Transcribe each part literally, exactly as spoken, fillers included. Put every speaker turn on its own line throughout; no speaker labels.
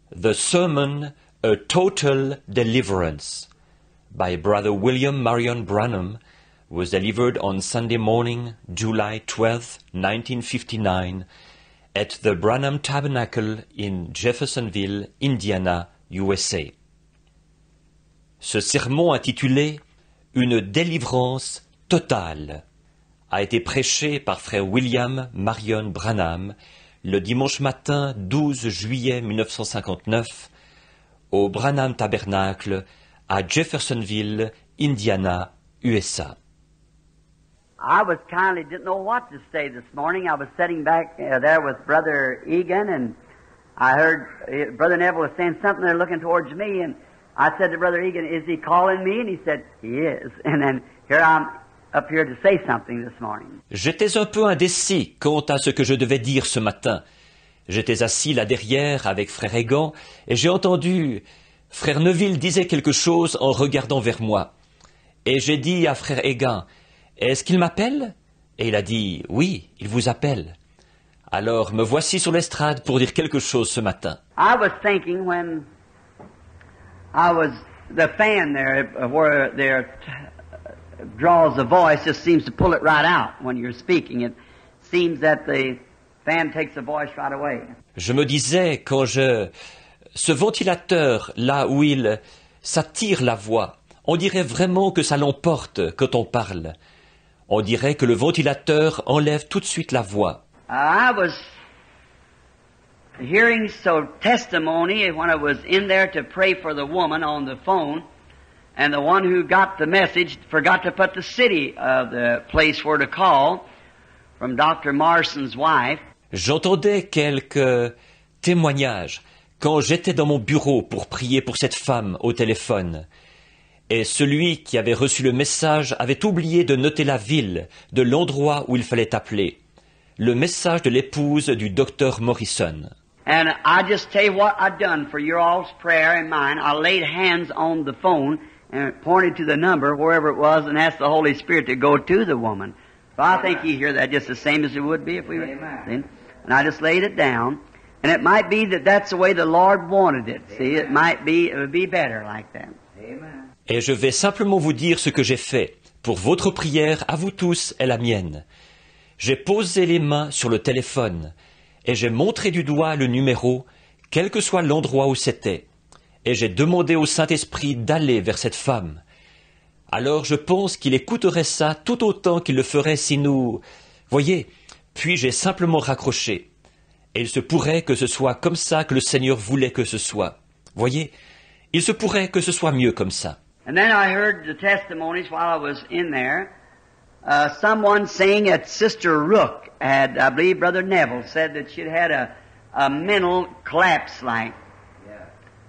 The Sermon, A Total Deliverance, by Brother William Marion Branham, was delivered on Sunday morning, July twelfth, nineteen fifty-nine, at the Branham Tabernacle in Jeffersonville, Indiana, U S A. Ce sermon intitulé « Une délivrance totale » a été prêché par frère William Marion Branham le dimanche matin douze juillet mille neuf cent cinquante-neuf au Branham Tabernacle à Jeffersonville, Indiana, U S A.
I was kindly didn't know what to say this morning. I was sitting back uh, there with Brother Egan, and I heard uh, Brother Neville was saying something there looking towards me, and I said to Brother Egan, "Is he calling me?" And he said, "He is." And then here I'm up here to say something this morning.
J'étais un peu indécis quant à ce que je devais dire ce matin. J'étais assis là derrière avec frère Egan, et j'ai entendu frère Neville disait quelque chose en regardant vers moi. Et j'ai dit à frère Egan, « Est-ce qu'il m'appelle ?» Et il a dit, « Oui, il vous appelle. » Alors me voici sur l'estrade pour dire quelque chose ce matin.
I was thinking when I was the fan there where there draws the voice just seems to pull it right out when you're speaking. It seems that the fan takes the voice right away.
Je me disais quand je ce ventilateur là où il ça tire la voix, on dirait vraiment que ça l'emporte quand on parle. On dirait que le ventilateur enlève tout de suite la voix.
Uh, I was hearing so testimony when I was in there to pray for the woman on the phone, and the one who got the message forgot to put the city of the place where to call from Doctor Marson's wife.
J'entendais quelques témoignages quand j'étais dans mon bureau pour prier pour cette femme au téléphone. Et celui qui avait reçu le message avait oublié de noter la ville de l'endroit où il fallait appeler. Le message de l'épouse du docteur Morrison.
And I just tell you what I'd done for your all's prayer and mine. I laid hands on the phone and pointed to the number wherever it was and asked the Holy Spirit to go to the woman. So I think you hear that just the same as it would be if we were. Amen. And I just laid it down. And it might be that that's the way the Lord wanted it. See, it might be, it would be better like that.
Amen. Et je vais simplement vous dire ce que j'ai fait, pour votre prière à vous tous et la mienne. J'ai posé les mains sur le téléphone, et j'ai montré du doigt le numéro, quel que soit l'endroit où c'était, et j'ai demandé au Saint-Esprit d'aller vers cette femme. Alors je pense qu'il écouterait ça tout autant qu'il le ferait si nous... Voyez, puis j'ai simplement raccroché. Et il se pourrait que ce soit comme ça que le Seigneur voulait que ce soit. Voyez, il se pourrait que ce soit mieux comme ça.
And then I heard the testimonies while I was in there. Uh, someone saying that Sister Rook had, I believe Brother Neville said that she'd had a, a mental collapse like. Yeah.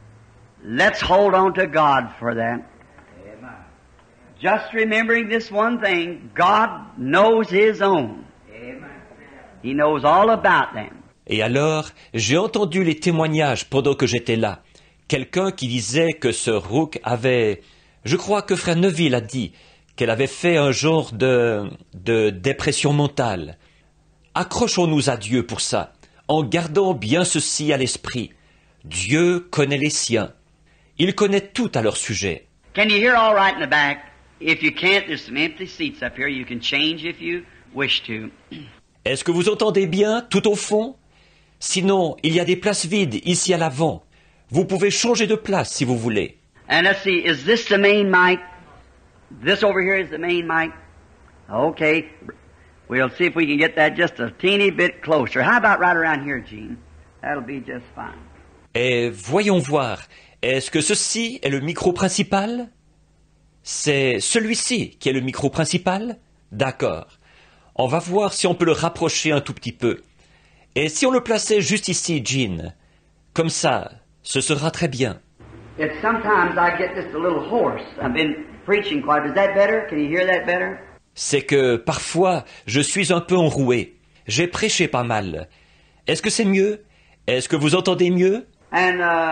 Let's hold on to God for that. Amen. Just remembering this one thing, God knows His own. Amen. He knows all about them.
Et alors, j'ai entendu les témoignages pendant que j'étais là. Quelqu'un qui disait que ce Rook avait... Je crois que frère Neville a dit qu'elle avait fait un genre de, de dépression mentale. Accrochons-nous à Dieu pour ça, en gardant bien ceci à l'esprit. Dieu connaît les siens. Il connaît tout à leur sujet.
Can you hear all right in the back? If you can't, there's some empty seats up here. You can change if you wish to.
Est-ce que vous entendez bien, tout au fond? Sinon, il y a des places vides ici à l'avant. Vous pouvez changer de place si vous voulez.
And let's see, is this the main mic? This over here is the main mic? Okay. We'll see if we can get that just a teeny bit closer. How about right around here, Gene? That'll be just fine.
Et voyons voir. Est-ce que ceci est le micro principal? C'est celui-ci qui est le micro principal? D'accord. On va voir si on peut le rapprocher un tout petit peu. Et si on le plaçait juste ici, Gene? Comme ça, ce sera très bien.
It's sometimes I get just a little hoarse. I've been preaching quite. Is that better? Can you hear that better?
C'est que parfois je suis un peu enroué. J'ai prêché pas mal. Est-ce que c'est mieux? Est-ce que vous entendez mieux?
And uh,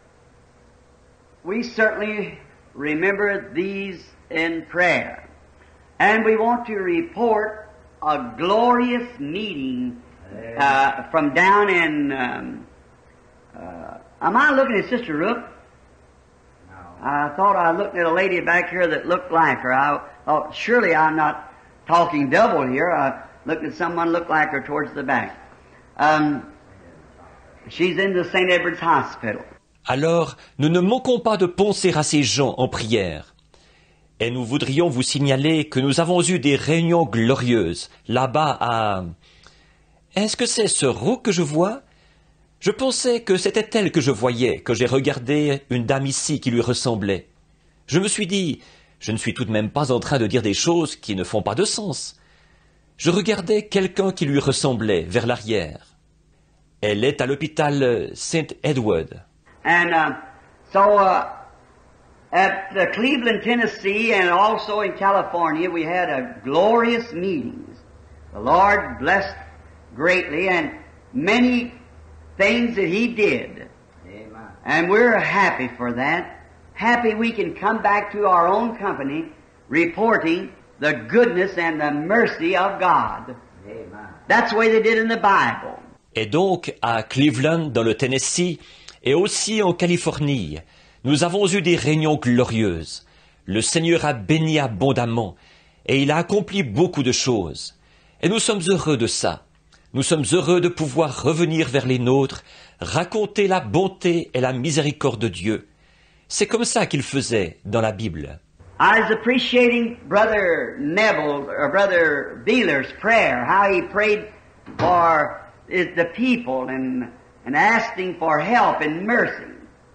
we certainly remember these in prayer, and we want to report a glorious meeting uh, from down in. Um, uh, Am I looking at Sister Rook? No. I thought I looked at a lady back here that looked like her. I thought, surely I'm not talking double here. I looked at someone looked like her towards the back. Um, she's in the Saint Edward's Hospital.
Alors, nous ne manquons pas de penser à ces gens en prière. Et nous voudrions vous signaler que nous avons eu des réunions glorieuses, là-bas à... Est-ce que c'est ce Rook que je vois? Je pensais que c'était elle que je voyais, que j'ai regardé une dame ici qui lui ressemblait. Je me suis dit, je ne suis tout de même pas en train de dire des choses qui ne font pas de sens. Je regardais quelqu'un qui lui ressemblait vers l'arrière. Elle est à l'hôpital Saint Edward.
And uh, so uh, at uh, Cleveland, Tennessee, and also in California, we had a glorious meetings. The Lord blessed greatly, and many things that He did. Amen. And we're happy for that. Happy we can come back to our own company reporting the goodness and the mercy of God. Amen. That's the way they did in the Bible.
Et donc, à Cleveland, dans le Tennessee, et aussi en Californie, nous avons eu des réunions glorieuses. Le Seigneur a béni abondamment, et il a accompli beaucoup de choses. Et nous sommes heureux de ça. Nous sommes heureux de pouvoir revenir vers les nôtres, raconter la bonté et la miséricorde de Dieu. C'est comme ça qu'il faisait dans la Bible.
I was appreciating Brother Neville, or Brother Beeler's prayer, how he prayed for the people and, and asking for help and mercy.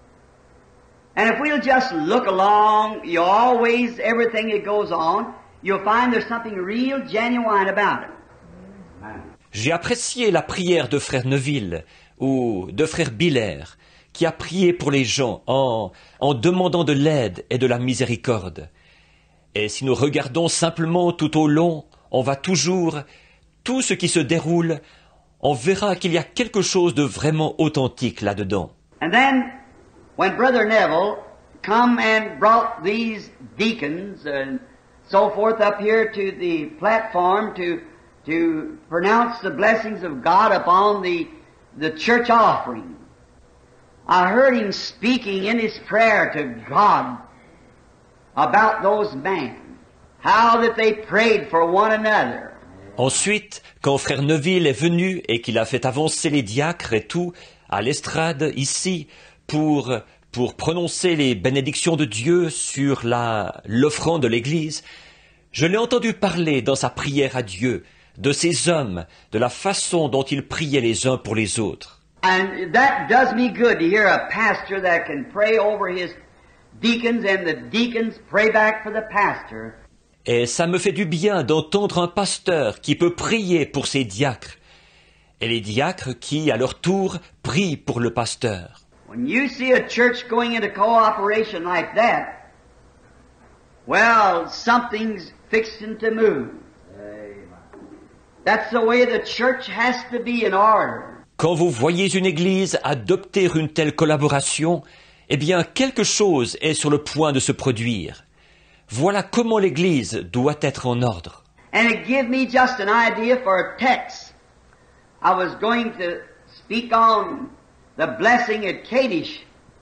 And if we'll just look along, you always, everything that goes on, you'll find there's something real genuine about it.
J'ai apprécié la prière de frère Neville ou de frère Biller qui a prié pour les gens en, en demandant de l'aide et de la miséricorde. Et si nous regardons simplement tout au long, on va toujours, tout ce qui se déroule, on verra qu'il y a quelque chose de vraiment authentique là-dedans.
And then, when Brother Neville come and brought these deacons and so forth up here to the platform to to pronounce the blessings of God upon the, the church offering, I heard him speaking in his prayer to God about those men, how that they prayed for one another.
Ensuite, quand frère Neville est venu et qu'il a fait avancer les diacres et tout à l'estrade ici pour pour prononcer les bénédictions de Dieu sur la l'offrande de l'Église, je l'ai entendu parler dans sa prière à Dieu de ces hommes, de la façon dont ils priaient les uns pour les autres.
And that does me good to hear a pastor that can pray over his deacons and the deacons pray back for the pastor.
Et ça me fait du bien d'entendre un pasteur qui peut prier pour ses diacres, et les diacres qui, à leur tour, prient pour le pasteur.
When you see a church going into cooperation like that, well, something's fixing to move. That's the way the church has to be in order.
Quand vous voyez une église adopter une telle collaboration, eh bien, quelque chose est sur le point de se produire. Voilà comment l'église doit être en ordre.
And it gave me just an idea for a text. I was going to speak on the blessing at Kadesh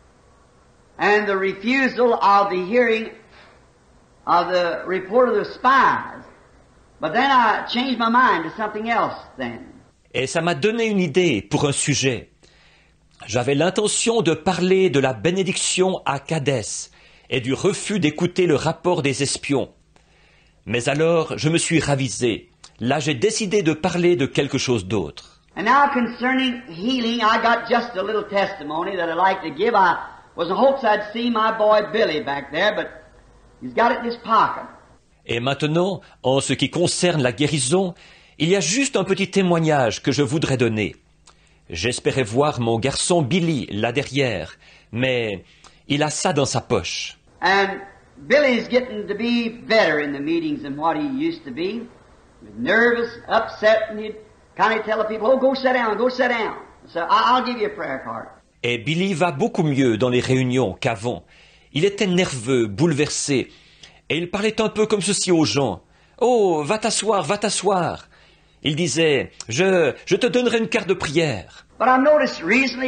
and the refusal of the hearing of the report of the spies. But then I changed my mind to something else then.
Et ça m'a donné une idée pour un sujet. J'avais l'intention de parler de la bénédiction à Kadès et du refus d'écouter le rapport des espions. Mais alors, je me suis ravisé. Là, j'ai décidé de parler de quelque chose d'autre.
And now concerning healing, I got just a little testimony that I'd like to give. I was in hopes I'd see my boy Billy back there, but he's got it in his pocket.
Et maintenant, en ce qui concerne la guérison, il y a juste un petit témoignage que je voudrais donner. J'espérais voir mon garçon Billy là derrière, mais il a ça dans sa poche.
And Billy's getting to be better in the meetings than what he used to be. He was nervous, upset, and he'd kind of tell the people, "Oh, go sit down, go sit down." So I'll give you a prayer card.
Et Billy va beaucoup mieux dans les réunions qu'avant. Il était nerveux, bouleversé, et il parlait un peu comme ceci aux gens. « Oh, va t'asseoir, va t'asseoir !» Il disait « Je, je te donnerai une carte de prière. »
But I've noticed recently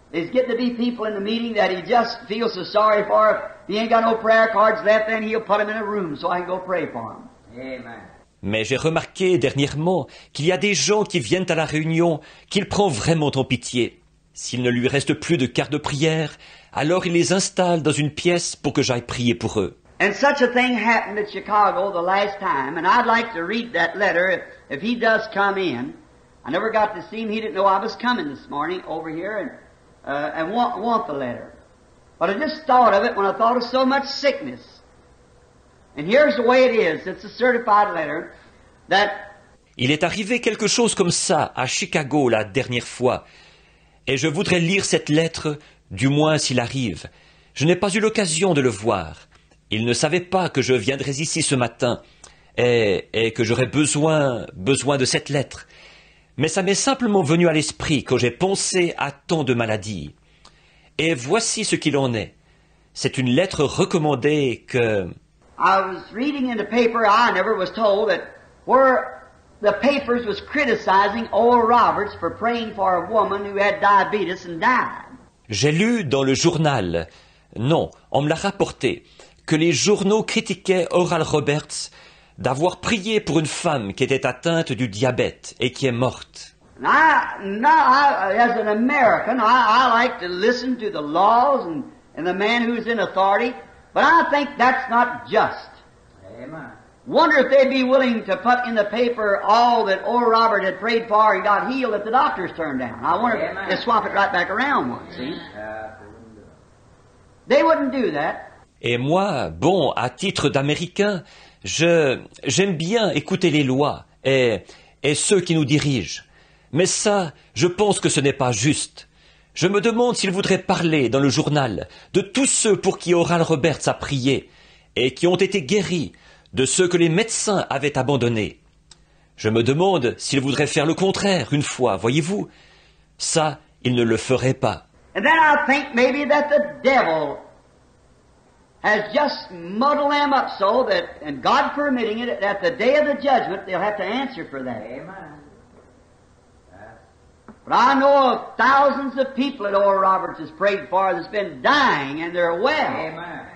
There's getting to be people in the meeting that he just feels so sorry for. If he ain't got no prayer cards left, then he'll put them in a room so I can go pray for him. Amen.
Mais j'ai remarqué dernièrement qu'il y a des gens qui viennent à la réunion qu'il prend vraiment en pitié. S'il ne lui reste plus de cartes de prière, alors il les installe dans une pièce pour que j'aille prier pour eux.
And such a thing happened at Chicago the last time, and I'd like to read that letter if, if he does come in. I never got to see him. He didn't know I was coming this morning over here and, uh, and want, want the letter. But I just thought of it when I thought of so much sickness. And here's the way it is. It's a certified letter that...
Il est arrivé quelque chose comme ça à Chicago la dernière fois. Et je voudrais lire cette lettre, du moins s'il arrive. Je n'ai pas eu l'occasion de le voir. Il ne savait pas que je viendrais ici ce matin et, et que j'aurais besoin, besoin de cette lettre. Mais ça m'est simplement venu à l'esprit quand j'ai pensé à tant de maladies. Et voici ce qu'il en est. C'est une lettre recommandée que...
I was reading in the paper, I never was told that where the papers was criticizing Oral Roberts for praying for a woman who had diabetes and died.
J'ai lu dans le journal, non, on me l'a rapporté, que les journaux critiquaient Oral Roberts d'avoir prié pour une femme qui était atteinte du diabète et qui est morte.
And I, now I, as an American, I, I like to listen to the laws and, and the man who's in authority, but I think that's not just. Amen. Wonder if they'd be willing to put in the paper all that old Robert had prayed for and got healed that the doctors turned down. I wonder Amen. If they'd swap it right back around once, see? Uh, they wouldn't do that.
Et moi, bon, à titre d'Américain, je, j'aime bien écouter les lois et, et ceux qui nous dirigent. Mais ça, je pense que ce n'est pas juste. Je me demande s'il voudrait parler dans le journal de tous ceux pour qui Oral Roberts a prié et qui ont été guéris, de ceux que les médecins avaient abandonnés. Je me demande s'il voudrait faire le contraire une fois, voyez-vous. Ça, il ne le ferait pas.
And then I think maybe that the devil has just muddled them up so that, and God permitting it, at the day of the judgment, they'll have to answer for that. Amen. But I know of thousands of people that Oral Roberts has prayed for that's been dying and they're well. Amen.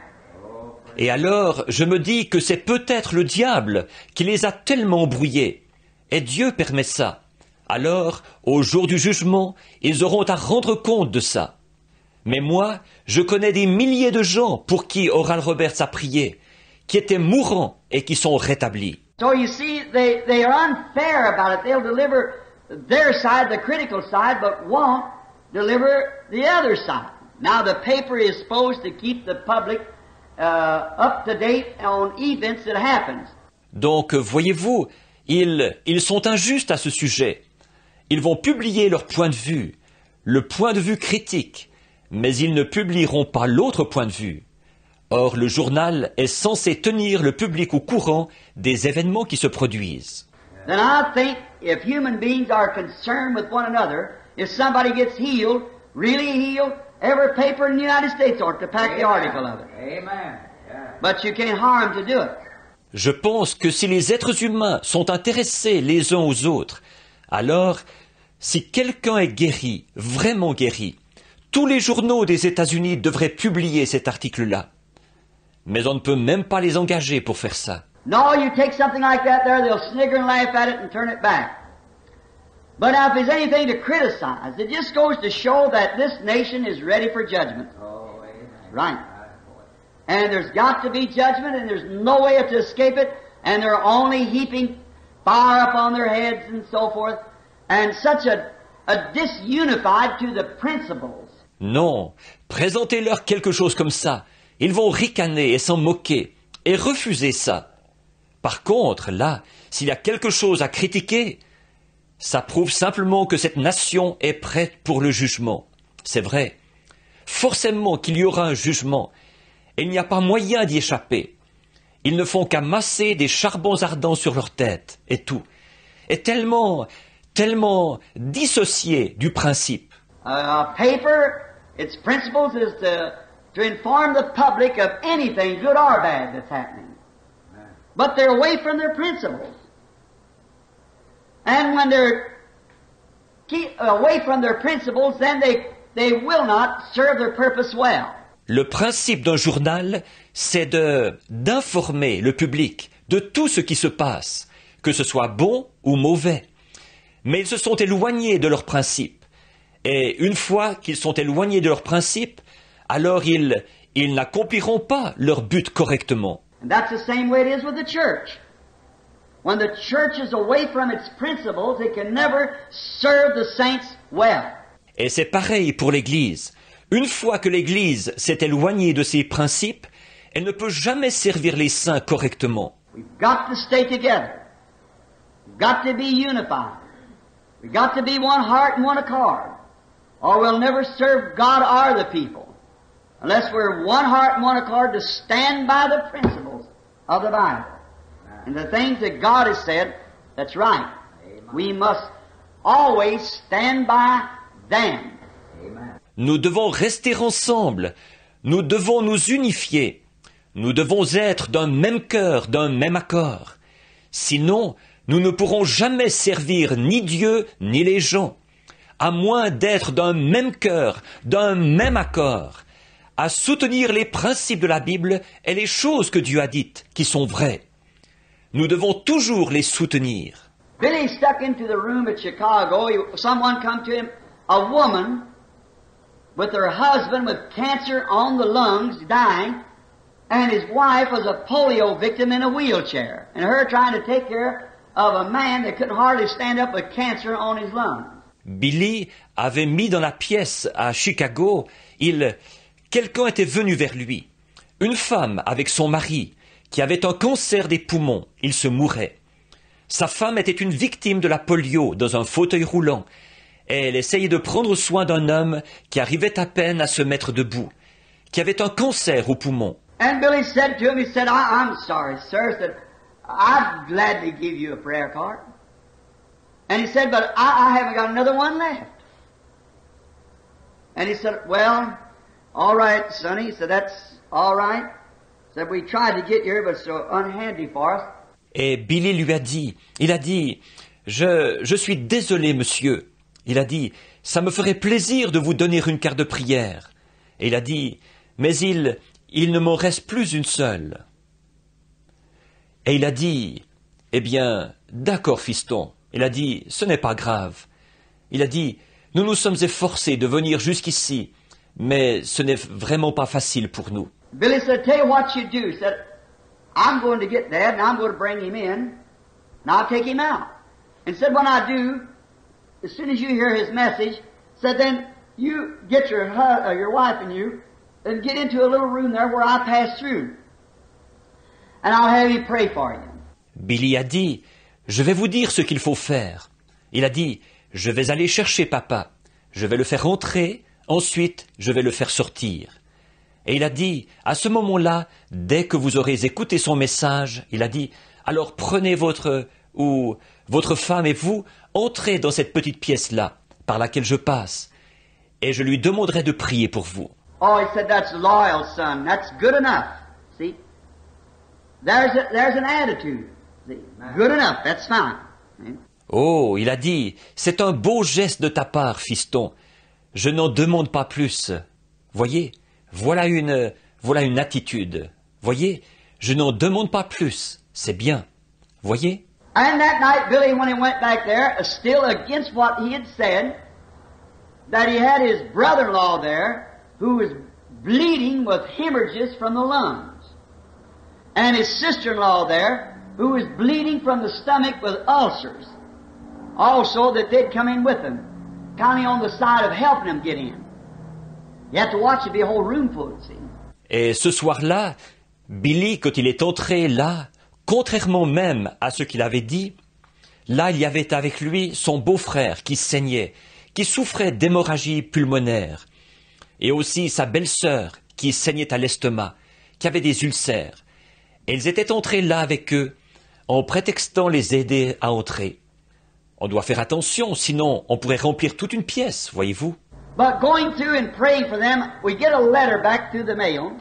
Et alors, je me dis que c'est peut-être le diable qui les a tellement embrouillés. Et Dieu permet ça. Alors, au jour du jugement, ils auront à rendre compte de ça. Mais moi, je connais des milliers de gens pour qui Oral Roberts a prié, qui étaient mourants et qui sont rétablis.
So you see, they, they are unfair about it. They'll deliver their side, the critical side, but won't deliver the other side. Now the paper is supposed to keep the public uh, up to date on events that happens.
Donc, voyez-vous, ils, ils sont injustes à ce sujet. Ils vont publier leur point de vue, le point de vue critique, mais ils ne publieront pas l'autre point de vue. Or, le journal est censé tenir le public au courant des événements qui se produisent.
Then I think if human beings are concerned with one another, if somebody gets healed, really healed, every paper in the United States ought to pack Amen. The article of it. Amen. Yeah. But you can't harm to do it.
Je pense que si les êtres humains sont intéressés les uns aux autres, alors, si quelqu'un est guéri, vraiment guéri, tous les journaux des États-Unis devraient publier cet article-là. Mais on ne peut même pas les engager pour faire ça.
No, you take something like that there, they'll snigger and laugh at it and turn it back. But now if there's anything to criticize, it just goes to show that this nation is ready for judgment. Oh, amen. Right. And there's got to be judgment, and there's no way to escape it, and they're only heaping fire upon their heads and so forth, and such a, a disunified to the principles.
Non, présentez-leur quelque chose comme ça. Ils vont ricaner et s'en moquer, et refuser ça. Par contre, là, s'il y a quelque chose à critiquer, ça prouve simplement que cette nation est prête pour le jugement. C'est vrai. Forcément qu'il y aura un jugement. Et il n'y a pas moyen d'y échapper. Ils ne font qu'à masser des charbons ardents sur leur tête, et tout. Et tellement, tellement dissociés du principe.
A paper, its principles is to, to inform the public of anything, good or bad, that's happening. But they're away from their principles. And when they're keep away from their principles, then they they will not serve their purpose well.
Le principe d'un journal, c'est de, d'informer le public de tout ce qui se passe, que ce soit bon ou mauvais. Mais ils se sont éloignés de leurs principes. Et une fois qu'ils sont éloignés de leurs principes, alors ils, ils n'accompliront pas leur but correctement.
And that's the same way it is with the church. When the church is away from its principles, it can never serve the saints well.
Et c'est pareil pour l'Église. Une fois que l'Église s'est éloignée de ses principes, elle ne peut jamais servir les saints correctement.
We've got to stay together. We've got to be unified. We've got to be one heart and one accord. Or we'll never serve God or the people. Unless we're one heart and one accord to stand by the principles of the Bible. And the things that God has said, that's right. We must always stand by them.
Nous devons rester ensemble. Nous devons nous unifier. Nous devons être d'un même cœur, d'un même accord. Sinon, nous ne pourrons jamais servir ni Dieu ni les gens, à moins d'être d'un même cœur, d'un même accord, à soutenir les principes de la Bible et les choses que Dieu a dites, qui sont vraies. Nous devons toujours les soutenir.
Billy stuck into the room at Chicago. He, someone come to him, a woman with her husband with cancer on the lungs, dying, and his wife was a polio victim in a wheelchair, and her trying to take care of a man that couldn't hardly stand up with cancer on his lungs.
Billy avait mis dans la pièce à Chicago, il, quelqu'un était venu vers lui. Une femme avec son mari, qui avait un cancer des poumons, il se mourait. Sa femme était une victime de la polio dans un fauteuil roulant. Elle essayait de prendre soin d'un homme qui arrivait à peine à se mettre debout, qui avait un cancer au poumon.
And Billy said to him, he said, I, I'm sorry, sir, said, I'd gladly give you a prayer card. And he said, but I, I haven't got another one left. And he said, well, all right, sonny. He said, that's all right. He said, we tried to get here, but it's so unhandy for us.
Et Billy lui a dit, il a dit, je, je suis désolé, monsieur. Il a dit, ça me ferait plaisir de vous donner une carte de prière. Et il a dit, mais il, il ne m'en reste plus une seule. Et il a dit, eh bien, d'accord, fiston. Il a dit, ce n'est pas grave. Il a dit, nous nous sommes efforcés de venir jusqu'ici, mais ce n'est vraiment pas facile pour nous.
Billy said, tell you what you do. He said, I'm going to get Dad, and I'm going to bring him in, and I'll take him out. And said, when I do, as soon as you hear his message, said, then you get your uh, your wife and you, and get into a little room there where I pass through. And I'll have him pray for you.
Billy a dit, je vais vous dire ce qu'il faut faire. Il a dit, je vais aller chercher papa, je vais le faire entrer, ensuite je vais le faire sortir. Et il a dit, à ce moment-là, dès que vous aurez écouté son message, il a dit, alors prenez votre, ou votre femme et vous, entrez dans cette petite pièce-là, par laquelle je passe, et je lui demanderai de prier pour vous.
Oh, he said, that's loyal, son. That's good enough. See? There's a, there's an attitude. See? Good enough. That's fine. See?
Oh, il a dit, c'est un beau geste de ta part, fiston. Je n'en demande pas plus. Voyez, voilà une, voilà une attitude. Voyez, je n'en demande pas plus. C'est bien. Voyez?
And that night, Billy, when he went back there, still against what he had said, that he had his brother-in-law there, who was bleeding with hemorrhages from the lungs. And his sister-in-law there, who was bleeding from the stomach with ulcers. Also, that they'd come in with him, kind of on the side of helping him get in. You have to watch it, be a whole room full, see.
Et ce soir-là, Billy, quand il est entré là, contrairement même à ce qu'il avait dit, là, il y avait avec lui son beau-frère qui saignait, qui souffrait d'hémorragie pulmonaire, et aussi sa belle-sœur qui saignait à l'estomac, qui avait des ulcères. Et ils étaient entrés là avec eux, en prétextant les aider à entrer. On doit faire attention, sinon on pourrait remplir toute une pièce, voyez-vous.
But going through and praying for them, we get a letter back through the mail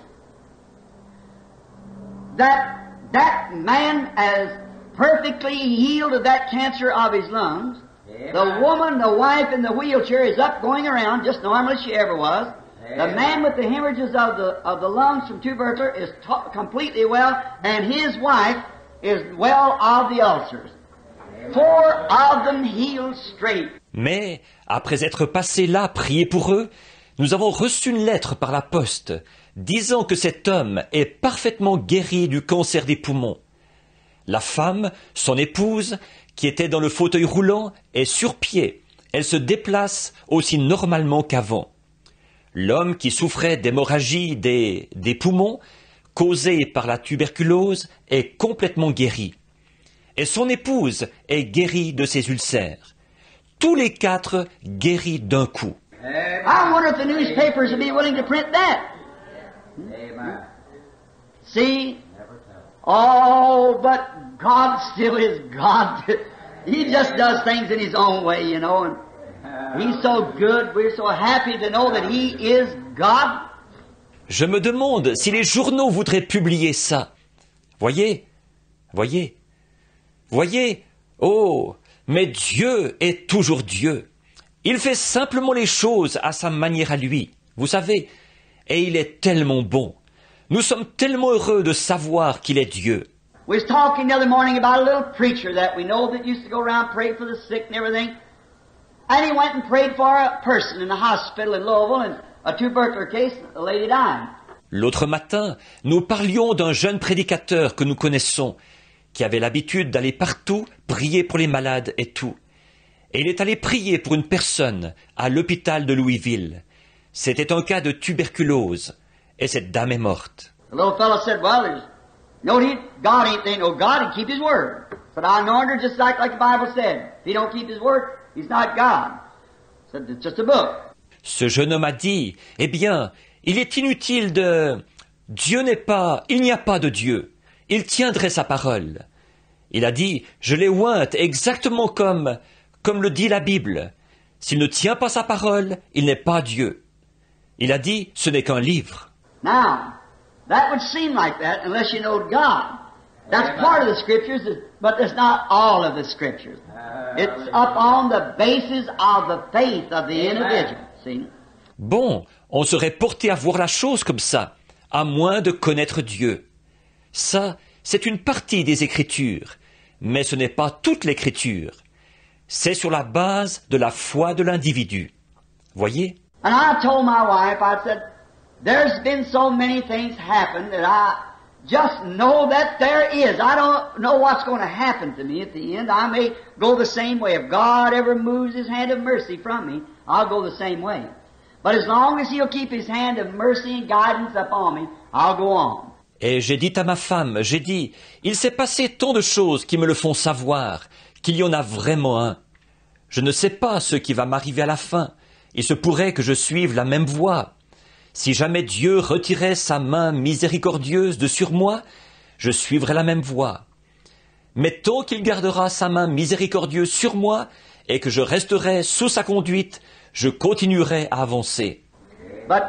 that that man is perfectly healed of that cancer of his lungs. The woman, the wife in the wheelchair is up going around just normal as she ever was. The man with the hemorrhages of the, of the lungs from tuberculosis is to- completely well, and his wife is well of the ulcers. Four of them healed straight.
Mais, après être passé là, prier pour eux, nous avons reçu une lettre par la poste, disant que cet homme est parfaitement guéri du cancer des poumons. La femme, son épouse, qui était dans le fauteuil roulant, est sur pied. Elle se déplace aussi normalement qu'avant. L'homme qui souffrait d'hémorragie des, des poumons, causée par la tuberculose, est complètement guéri. Et son épouse est guérie de ses ulcères. Tous les quatre guéris d'un coup.
I wonder if the newspapers would be willing to print that.
Amen.
See? Oh, but God still is God. He just does things in His own way, you know, and He's so good. We're so happy to know that He is God.
Je me demande si les journaux voudraient publier ça. Voyez, voyez, voyez, oh, mais Dieu est toujours Dieu. Il fait simplement les choses à sa manière à lui, vous savez, et il est tellement bon. Nous sommes tellement heureux de savoir qu'il est Dieu.
We was talking the other morning about a little preacher that we know that used to go around praying for the sick and everything. And he went and prayed for a person in the hospital in Louisville, and a tubercular case, a lady died.
L'autre matin, nous parlions d'un jeune prédicateur que nous connaissons, qui avait l'habitude d'aller partout prier pour les malades et tout. Et il est allé prier pour une personne à l'hôpital de Louisville. C'était un cas de tuberculose, et cette dame est morte.
The little fellow said, well, there's no need, God ain't ain't no God, He'd keep His word. Said, I anoint her just like, like the Bible said. If He don't keep His word, He's not God. Said, it's just a book.
Ce jeune homme a dit, eh bien, il est inutile de... Dieu n'est pas... Il n'y a pas de Dieu. Il tiendrait sa parole. Il a dit, je l'ai ointe exactement comme, comme le dit la Bible. S'il ne tient pas sa parole, il n'est pas Dieu. Il a dit, ce n'est qu'un livre.
Now, that would seem like that unless you know God. That's part of the Scriptures, but that's not all of the Scriptures. It's up on the basis of the faith of the individual, see?
Bon, on serait porté à voir la chose comme ça, à moins de connaître Dieu. Ça, c'est une partie des Écritures, mais ce n'est pas toute l'Écriture. C'est sur la base de la foi de l'individu. Voyez?
And I told my wife, I said, there's been so many things happen that I just know that there is. I don't know what's going to happen to me at the end. I may go the same way. If God ever moves His hand of mercy from me, I'll go the same way. But as long as He'll keep His hand of mercy and guidance upon me, I'll go on.
Et j'ai dit à ma femme, j'ai dit, il s'est passé tant de choses qui me le font savoir, qu'il y en a vraiment un. Je ne sais pas ce qui va m'arriver à la fin. Il se pourrait que je suive la même voie. Si jamais Dieu retirait sa main miséricordieuse de sur moi, je suivrai la même voie. Mais tant qu'il gardera sa main miséricordieuse sur moi et que je resterai sous sa conduite, je continuerai à avancer.
But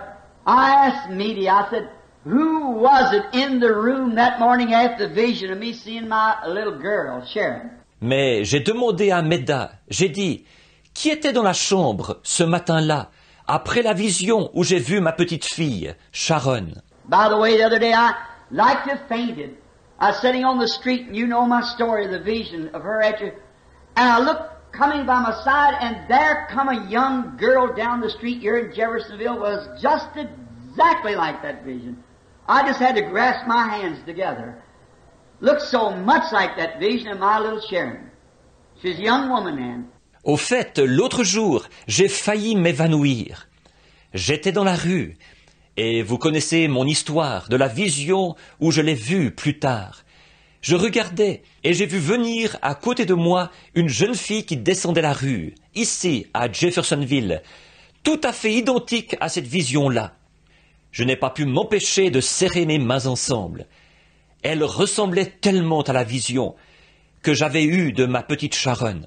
I asked Meady, I said, who was it in the room that morning after the vision of me seeing my little girl, Sharon?
Mais j'ai demandé à Meda, j'ai dit, qui était dans la chambre ce matin-là, après la vision où j'ai vu ma petite fille, Sharon?
By the way, the other day I like to have fainted. I was sitting on the street, and you know my story of the vision of her after, and I looked coming by my side, and there come a young girl down the street here in Jeffersonville, was just exactly like that vision. I just had to grasp my hands together. Looked so much like that vision of my little Sharon. She's a young woman then.
Au fait, l'autre jour, j'ai failli m'évanouir. J'étais dans la rue, et vous connaissez mon histoire de la vision où je l'ai vue plus tard. Je regardais, et j'ai vu venir à côté de moi une jeune fille qui descendait la rue, ici, à Jeffersonville, tout à fait identique à cette vision-là. Je n'ai pas pu m'empêcher de serrer mes mains ensemble. Elle ressemblait tellement à la vision que j'avais eue de ma petite Sharon.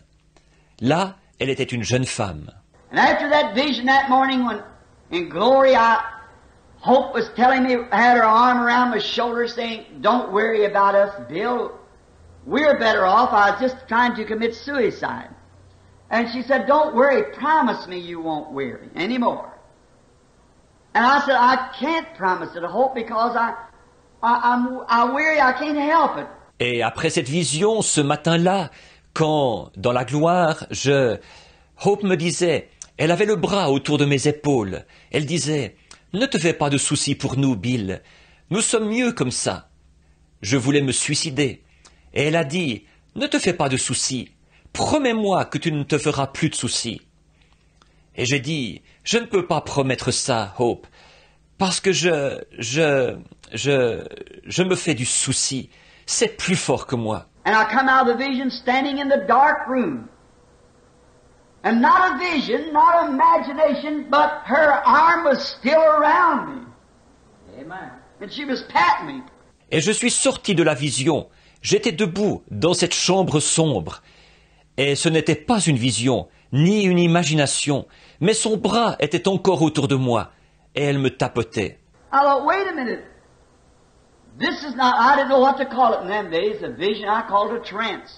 Là, elle était une jeune femme.
And after that vision that morning when in glory I, Hope was telling me, had her arm around my shoulder saying, don't worry about us, Bill. We're better off. I was just trying to commit suicide. And she said, don't worry, promise me you won't weary anymore. And I said, I can't promise it, Hope, because I, I, I'm, I weary, I can't help it.
Et après cette vision, ce matin-là, quand, dans la gloire, je, Hope me disait, elle avait le bras autour de mes épaules, elle disait, ne te fais pas de soucis pour nous, Bill, nous sommes mieux comme ça. Je voulais me suicider. Et elle a dit, ne te fais pas de soucis, promets-moi que tu ne te feras plus de soucis. Et j'ai dit, je ne peux pas promettre ça, Hope, parce que je, je, je, je me fais du souci. C'est plus fort que moi.
And I come out of the vision standing in the dark room. And not a vision, not imagination, but her arm was still around me.
Amen.
And she was patting me.
Et je suis sorti de la vision. J'étais debout dans cette chambre sombre. Et ce n'était pas une vision, ni une imagination, mais son bras était encore autour de moi, et elle me tapotait.
I thought, wait a minute. This is not, I didn't know what to call it in them days, a vision. I called it a trance.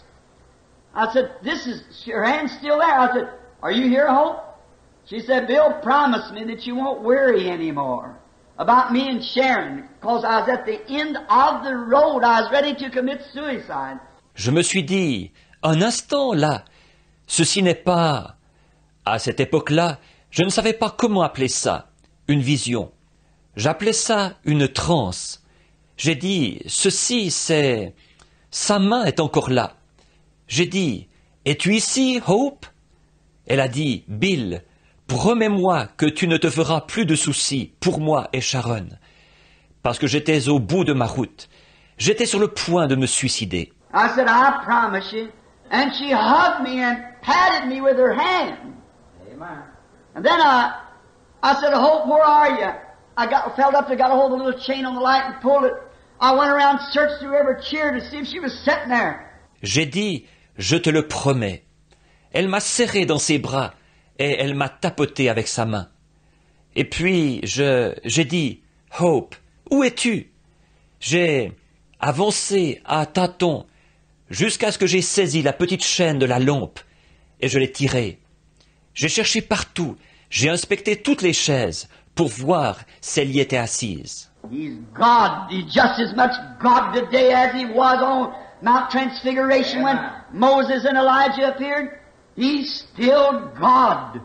I said, this is, her hand's still there. I said, are you here, Hope? She said, Bill, promise me that you won't worry anymore about me and Sharon, because I was at the end of the road. I was ready to commit suicide.
Je me suis dit, un instant là, ceci n'est pas... À cette époque-là, je ne savais pas comment appeler ça, une vision. J'appelais ça une transe. J'ai dit, ceci c'est... Sa main est encore là. J'ai dit, es-tu ici, Hope? Elle a dit, Bill, promets-moi que tu ne te feras plus de soucis pour moi et Sharon. Parce que j'étais au bout de ma route. J'étais sur le point de me suicider.
I said, I promise you. And she hugged me and patted me with her hand.
Amen.
And then I, I said, Hope, where are you? I got, felt up there, got a hold of the little chain on the light and pulled it. I went around, searched through every chair to see if she was sitting there.
J'ai dit, je te le promets. Elle m'a serré dans ses bras et elle m'a tapoté avec sa main. Et puis, je, j'ai dit, Hope, où es-tu? J'ai avancé à tâtons jusqu'à ce que j'ai saisi la petite chaîne de la lampe et je l'ai tirée. J'ai cherché partout, j'ai inspecté toutes les chaises pour voir si elle y était assise.
He's God. He's just as much God today as he was on Mount Transfiguration when Moses and Elijah appeared. He's still God.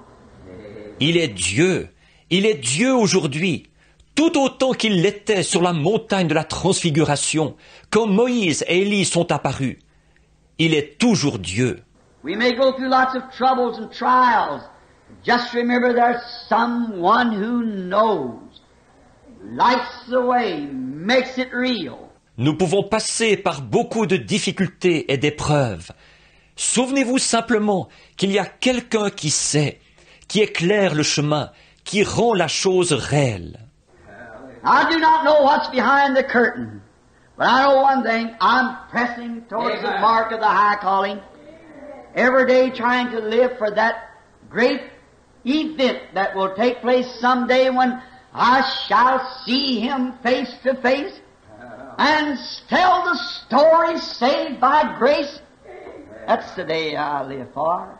Il est Dieu. Il est Dieu aujourd'hui, tout autant qu'il l'était sur la montagne de la Transfiguration, quand Moïse et Élie sont apparus. Il est toujours Dieu.
We may go through lots of troubles and trials. Just remember there's someone who knows, lights the way, makes it real.
Nous pouvons passer par beaucoup de difficultés et d'épreuves. Souvenez-vous simplement qu'il y a quelqu'un qui sait, qui éclaire le chemin, qui rend la chose réelle.
I do not know what's behind the curtain, but I know one thing, I'm pressing towards the mark of the high calling, every day trying to live for that great event that will take place someday when I shall see Him face to face and tell the story saved by grace. That's the day I live for.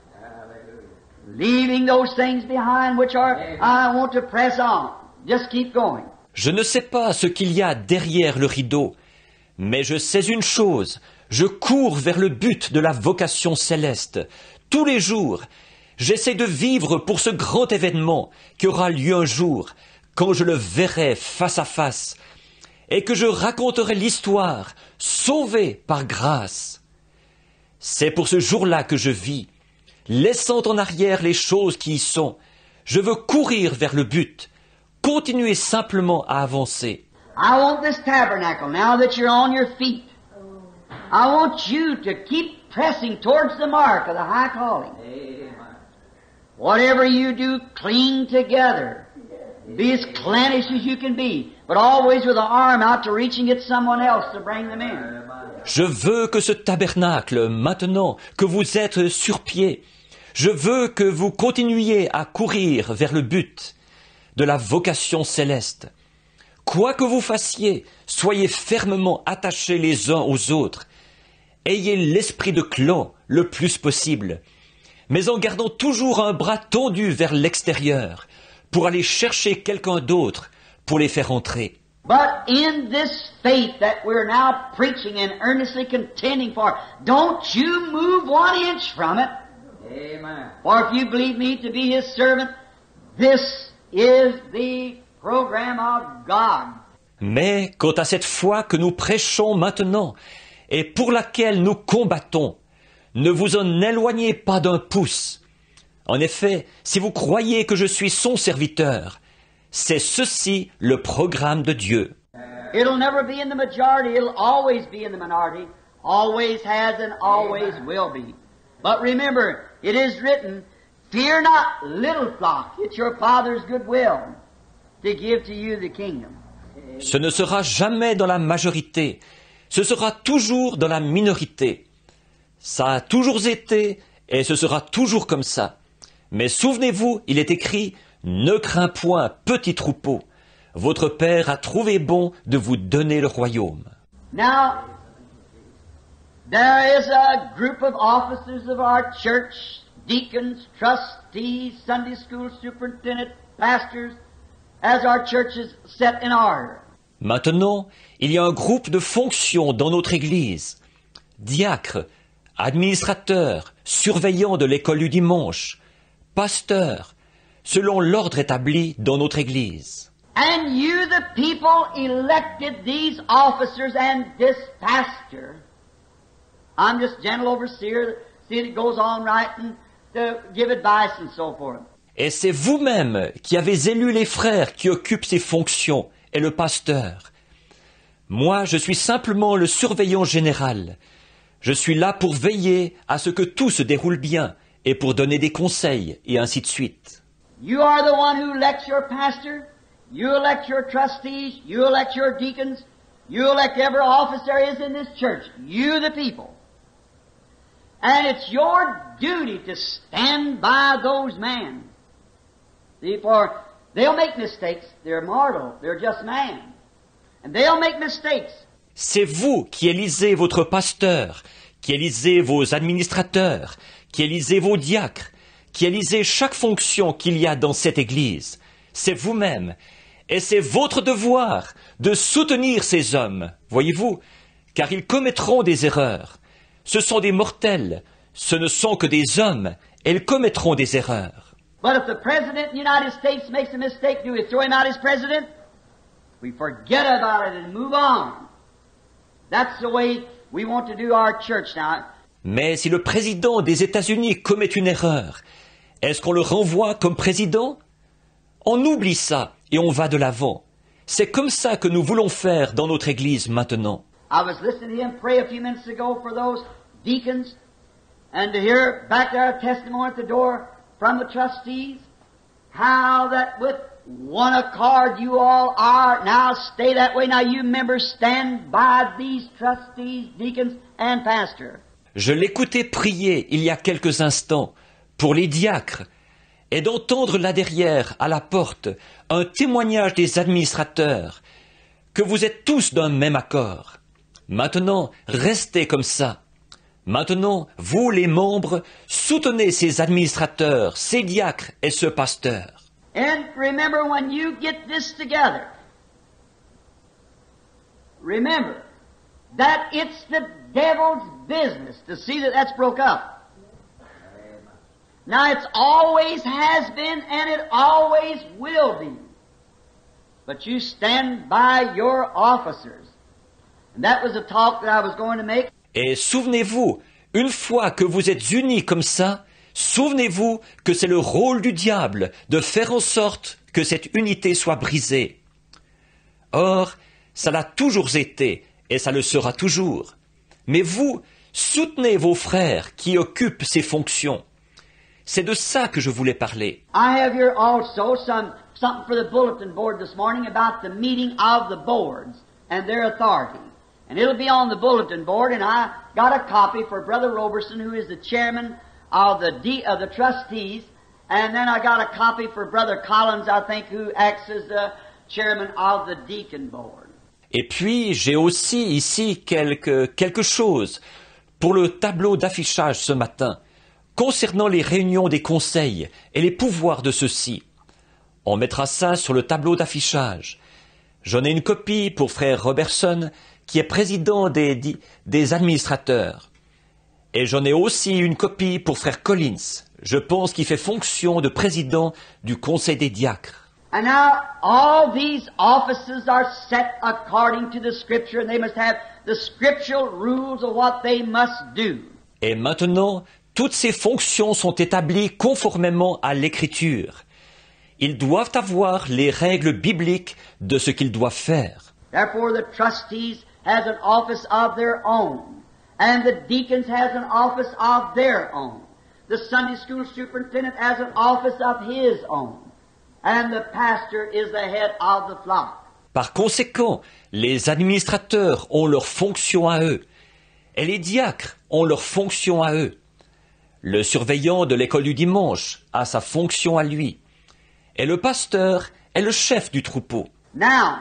Leaving those things behind which are, I want to press on. Just keep going.
Je ne sais pas ce qu'il y a derrière le rideau, mais je sais une chose, je cours vers le but de la vocation céleste. Tous les jours, j'essaie de vivre pour ce grand événement qui aura lieu un jour, quand je le verrai face à face, et que je raconterai l'histoire, sauvé par grâce. C'est pour ce jour-là que je vis, laissant en arrière les choses qui y sont. Je veux courir vers le but, continuer simplement à avancer.
I want this tabernacle, now that you're on your feet, I want you to keep pressing towards the mark of the high calling. Whatever you do, cling together. Be as clannish as you can be, but always with an arm out to reach and get someone else to bring them in.
Je veux que ce tabernacle, maintenant que vous êtes sur pied, je veux que vous continuiez à courir vers le but de la vocation céleste. Quoi que vous fassiez, soyez fermement attachés les uns aux autres. Ayez l'esprit de clan le plus possible. mais en gardant toujours un bras tendu vers l'extérieur, pour aller chercher quelqu'un d'autre, pour les faire entrer.
But in this faith that we're now preaching and earnestly contending for, don't you move one inch from it.
Amen.
For if you believe me to be His servant, this is the program of God.
Mais quant à cette foi que nous prêchons maintenant, et pour laquelle nous combattons, ne vous en éloignez pas d'un pouce. En effet, si vous croyez que je suis son serviteur, c'est ceci le programme de Dieu.
It'll never be in the majority, it'll always be in the minority, always has and always will be. But remember, it is written, fear not, little flock, it's your Father's good will to give to you the kingdom.
Ce ne sera jamais dans la majorité, ce sera toujours dans la minorité. Ça a toujours été et ce sera toujours comme ça. Mais souvenez-vous, il est écrit, ne crains point, petit troupeau. Votre Père a trouvé bon de vous donner le royaume.
Now, there is a group of officers of our church, deacons, trustees, Sunday school superintendent, pastors, as our church is set in order.
Maintenant, il y a un groupe de fonctions dans notre Église. Diacres, administrateurs, surveillants de l'école du dimanche, pasteurs, selon l'ordre établi dans notre Église.
And you, the people, elected these officers and this pastor. I'm just general overseer, see it goes on right and to give advice and so forth.
Et c'est vous-même qui avez élu les frères qui occupent ces fonctions et le pasteur. Moi, je suis simplement le surveillant général. Je suis là pour veiller à ce que tout se déroule bien et pour donner des conseils et ainsi de suite.
You are the one who elects your pastor, you elect your trustees, you elect your deacons, you elect every office there is in this church, you the people. And it's your duty to stand by those men. See, for they'll make mistakes, they're mortal, they're just man. And they'll make mistakes.
C'est vous qui élisez votre pasteur, qui élisez vos administrateurs, qui élisez vos diacres, qui élisez chaque fonction qu'il y a dans cette Église. C'est vous-même. Et c'est votre devoir de soutenir ces hommes, voyez-vous, car ils commettront des erreurs. Ce sont des mortels, ce ne sont que des hommes, et ils commettront des erreurs.
But if the President of the United States makes a mistake, do we throw him out as President? We forget about it and move on. That's the way we want to do our church now.
Mais si le président des États-Unis commet une erreur, est-ce qu'on le renvoie comme président? On oublie ça et on va de l'avant. C'est comme ça que nous voulons faire dans notre Église maintenant.
I was listening to him pray a few minutes ago for those deacons, and to hear back there a testimony at the door from the trustees, how that with one accord you all are, now stay that way, now you members stand by these trustees, deacons, and pastor.
Je l'écoutais prier il y a quelques instants pour les diacres et d'entendre là derrière, à la porte, un témoignage des administrateurs, que vous êtes tous d'un même accord. Maintenant, restez comme ça. Maintenant, vous les membres, soutenez ces administrateurs, ces diacres et ce pasteur.
And remember, when you get this together, remember that it's the devil's business to see that that's broke up. Now, it's always has been and it always will be. But you stand by your officers. And that was a talk that I was going to make.
Et souvenez-vous, une fois que vous êtes unis comme ça, souvenez-vous que c'est le rôle du diable de faire en sorte que cette unité soit brisée. Or, ça l'a toujours été et ça le sera toujours. Mais vous, soutenez vos frères qui occupent ces fonctions. C'est de ça que je voulais parler.
I have here also some something for the bulletin board this morning about the meeting of the boards and their authority. And it'll be on the bulletin board, and I got a copy for Brother Roberson, who is the chairman of the D, of the trustees, and then I got a copy for Brother Collins, I think, who acts as the chairman of the deacon board.
Et puis, j'ai aussi ici quelque, quelque chose pour le tableau d'affichage ce matin, concernant les réunions des conseils et les pouvoirs de ceux-ci. On mettra ça sur le tableau d'affichage. J'en ai une copie pour frère Robertson, qui est président des, des administrateurs. Et j'en ai aussi une copie pour frère Collins, je pense qu'il fait fonction de président du conseil des diacres.
And now, all these offices are set according to the Scripture, and they must have the scriptural rules of what they must do.
Et maintenant, toutes ces fonctions sont établies conformément à l'Écriture. Ils doivent avoir les règles bibliques de ce qu'ils doivent faire.
Therefore, the trustees has an office of their own, and the deacons has an office of their own. The Sunday school superintendent has an office of his own, and the pastor is the head of the flock.
Par conséquent, les administrateurs ont leur fonction à eux, et les diacres ont leur fonction à eux. Le surveillant de l'école du dimanche a sa fonction à lui, et le pasteur est le chef du troupeau.
Now,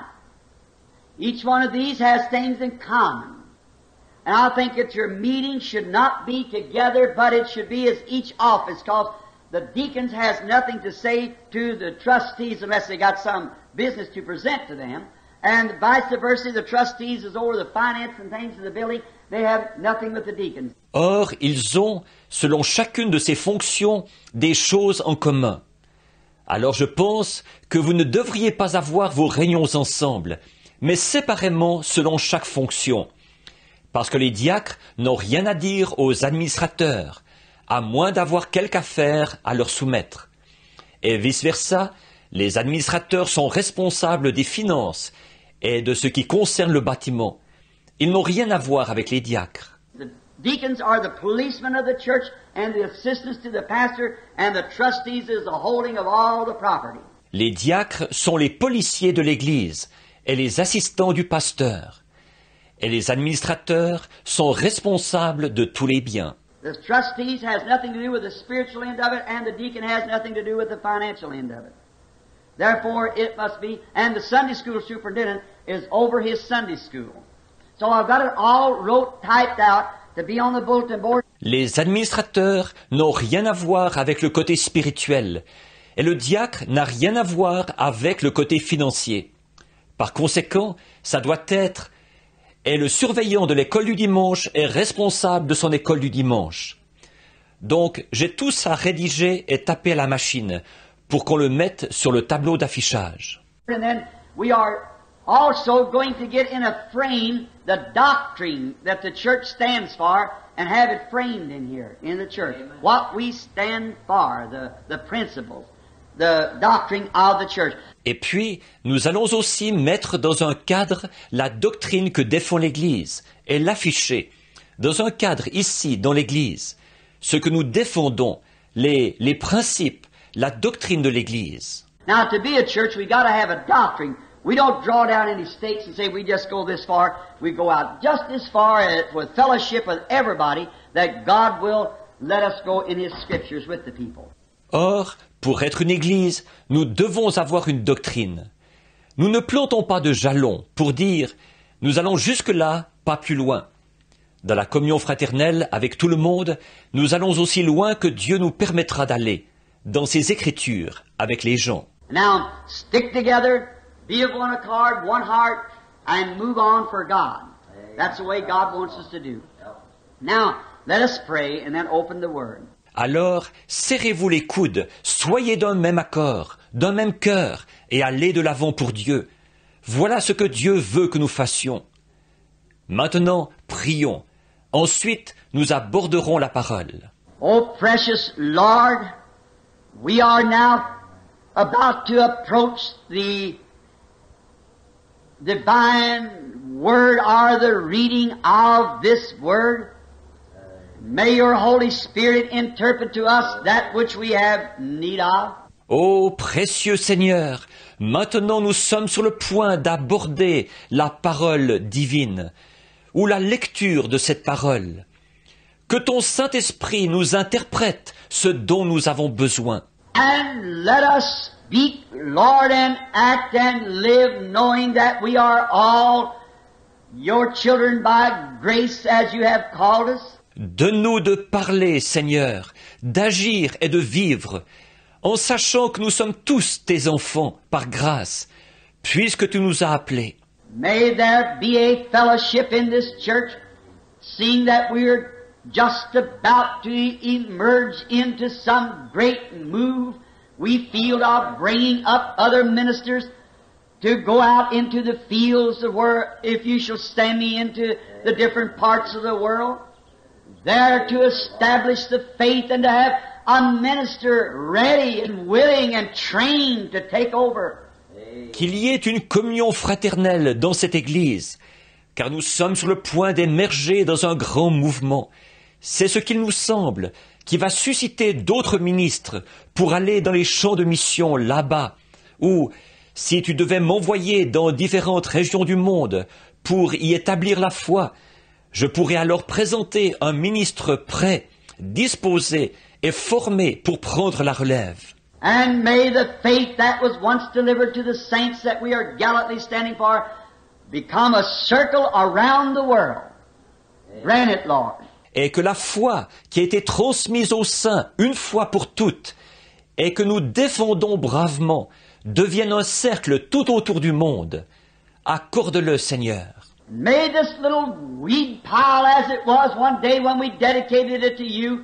each one of these has things in common. And I think that your meeting should not be together, but it should be as each office, because the deacons has nothing to say to the trustees unless they got some business to present to them. And vice versa, the trustees is over the finance and things of the building. They have nothing with the deacons.
Or, ils ont, selon chacune de ces fonctions, des choses en commun. Alors je pense que vous ne devriez pas avoir vos réunions ensemble, mais séparément selon chaque fonction. Parce que les diacres n'ont rien à dire aux administrateurs, à moins d'avoir quelque affaire à leur soumettre. Et vice-versa, les administrateurs sont responsables des finances et de ce qui concerne le bâtiment. Ils n'ont rien à voir avec les diacres.
The deacons are the policemen of the church and the assistants to the pastor, and the trustees is the holding of all the property.
Les diacres sont les policiers de l'Église et les assistants du pasteur. Et les administrateurs sont responsables de tous les biens.
The trustees has nothing to do with the spiritual end of it, and the deacon has nothing to do with the financial end of it. Therefore, it must be, and the Sunday school superintendent is over his Sunday school. So I've got it all wrote, typed out, to be on the bulletin board.
Les administrateurs n'ont rien à voir avec le côté spirituel, et le diacre n'a rien à voir avec le côté financier. Par conséquent, ça doit être et le surveillant de l'école du dimanche est responsable de son école du dimanche. Donc, j'ai tout ça rédigé et tapé à la machine pour qu'on le mette sur le tableau d'affichage.
And then we are also going to get in a frame the doctrine that the church stands for and have it framed in here, in the church. What we stand for, the, the principles, the doctrine of the church.
Et puis, nous allons aussi mettre dans un cadre la doctrine que défend l'Église et l'afficher, dans un cadre ici, dans l'Église, ce que nous défendons, les, les principes, la doctrine de l'Église.
Now, to be a church, we got to have a doctrine. We don't draw down any stakes and say we just go this far. We go out just as far as, with fellowship with everybody, that God will let us go in His Scriptures with the people.
Or, pour être une Église, nous devons avoir une doctrine. Nous ne plantons pas de jalons pour dire « nous allons jusque-là, pas plus loin ». Dans la communion fraternelle avec tout le monde, nous allons aussi loin que Dieu nous permettra d'aller, dans ses Écritures, avec les gens.
Now, stick together, be of one accord, one heart, and move on for God. That's the way God wants us to do. Now, let us pray and then open the Word.
Alors, serrez-vous les coudes, soyez d'un même accord, d'un même cœur, et allez de l'avant pour Dieu. Voilà ce que Dieu veut que nous fassions. Maintenant, prions. Ensuite, nous aborderons la parole.
Oh, precious Lord, we are now about to approach the divine Word or the reading of this Word. May your Holy Spirit interpret to us that which we have need of.
Ô précieux Seigneur, maintenant nous sommes sur le point d'aborder la parole divine, ou la lecture de cette parole. Que ton Saint-Esprit nous interprète ce dont nous avons besoin.
And let us speak, Lord, and act and live, knowing that we are all your children by grace as you have called us.
Donne-nous de parler, Seigneur, d'agir et de vivre, en sachant que nous sommes tous tes enfants, par grâce, puisque tu nous as appelés.
May there be a fellowship in this church, seeing that we're just about to emerge into some great move we feel of bringing up other ministers to go out into the fields of where, if you shall send me into the different parts of the world, there to establish the faith and to have a minister ready and willing and trained to take over.
Qu'il y ait une communion fraternelle dans cette Église, car nous sommes sur le point d'émerger dans un grand mouvement. C'est ce qu'il nous semble, qui va susciter d'autres ministres pour aller dans les champs de mission là-bas, ou si tu devais m'envoyer dans différentes régions du monde pour y établir la foi, je pourrais alors présenter un ministre prêt, disposé et formé pour prendre la relève.
And may the faith that was once delivered to the saints that we are gallantly standing for become a circle around the world. Grant it, Lord.
Et que la foi qui a été transmise aux saints une fois pour toutes et que nous défendons bravement devienne un cercle tout autour du monde. Accorde-le, Seigneur.
May this little weed pile as it was one day when we dedicated it to you,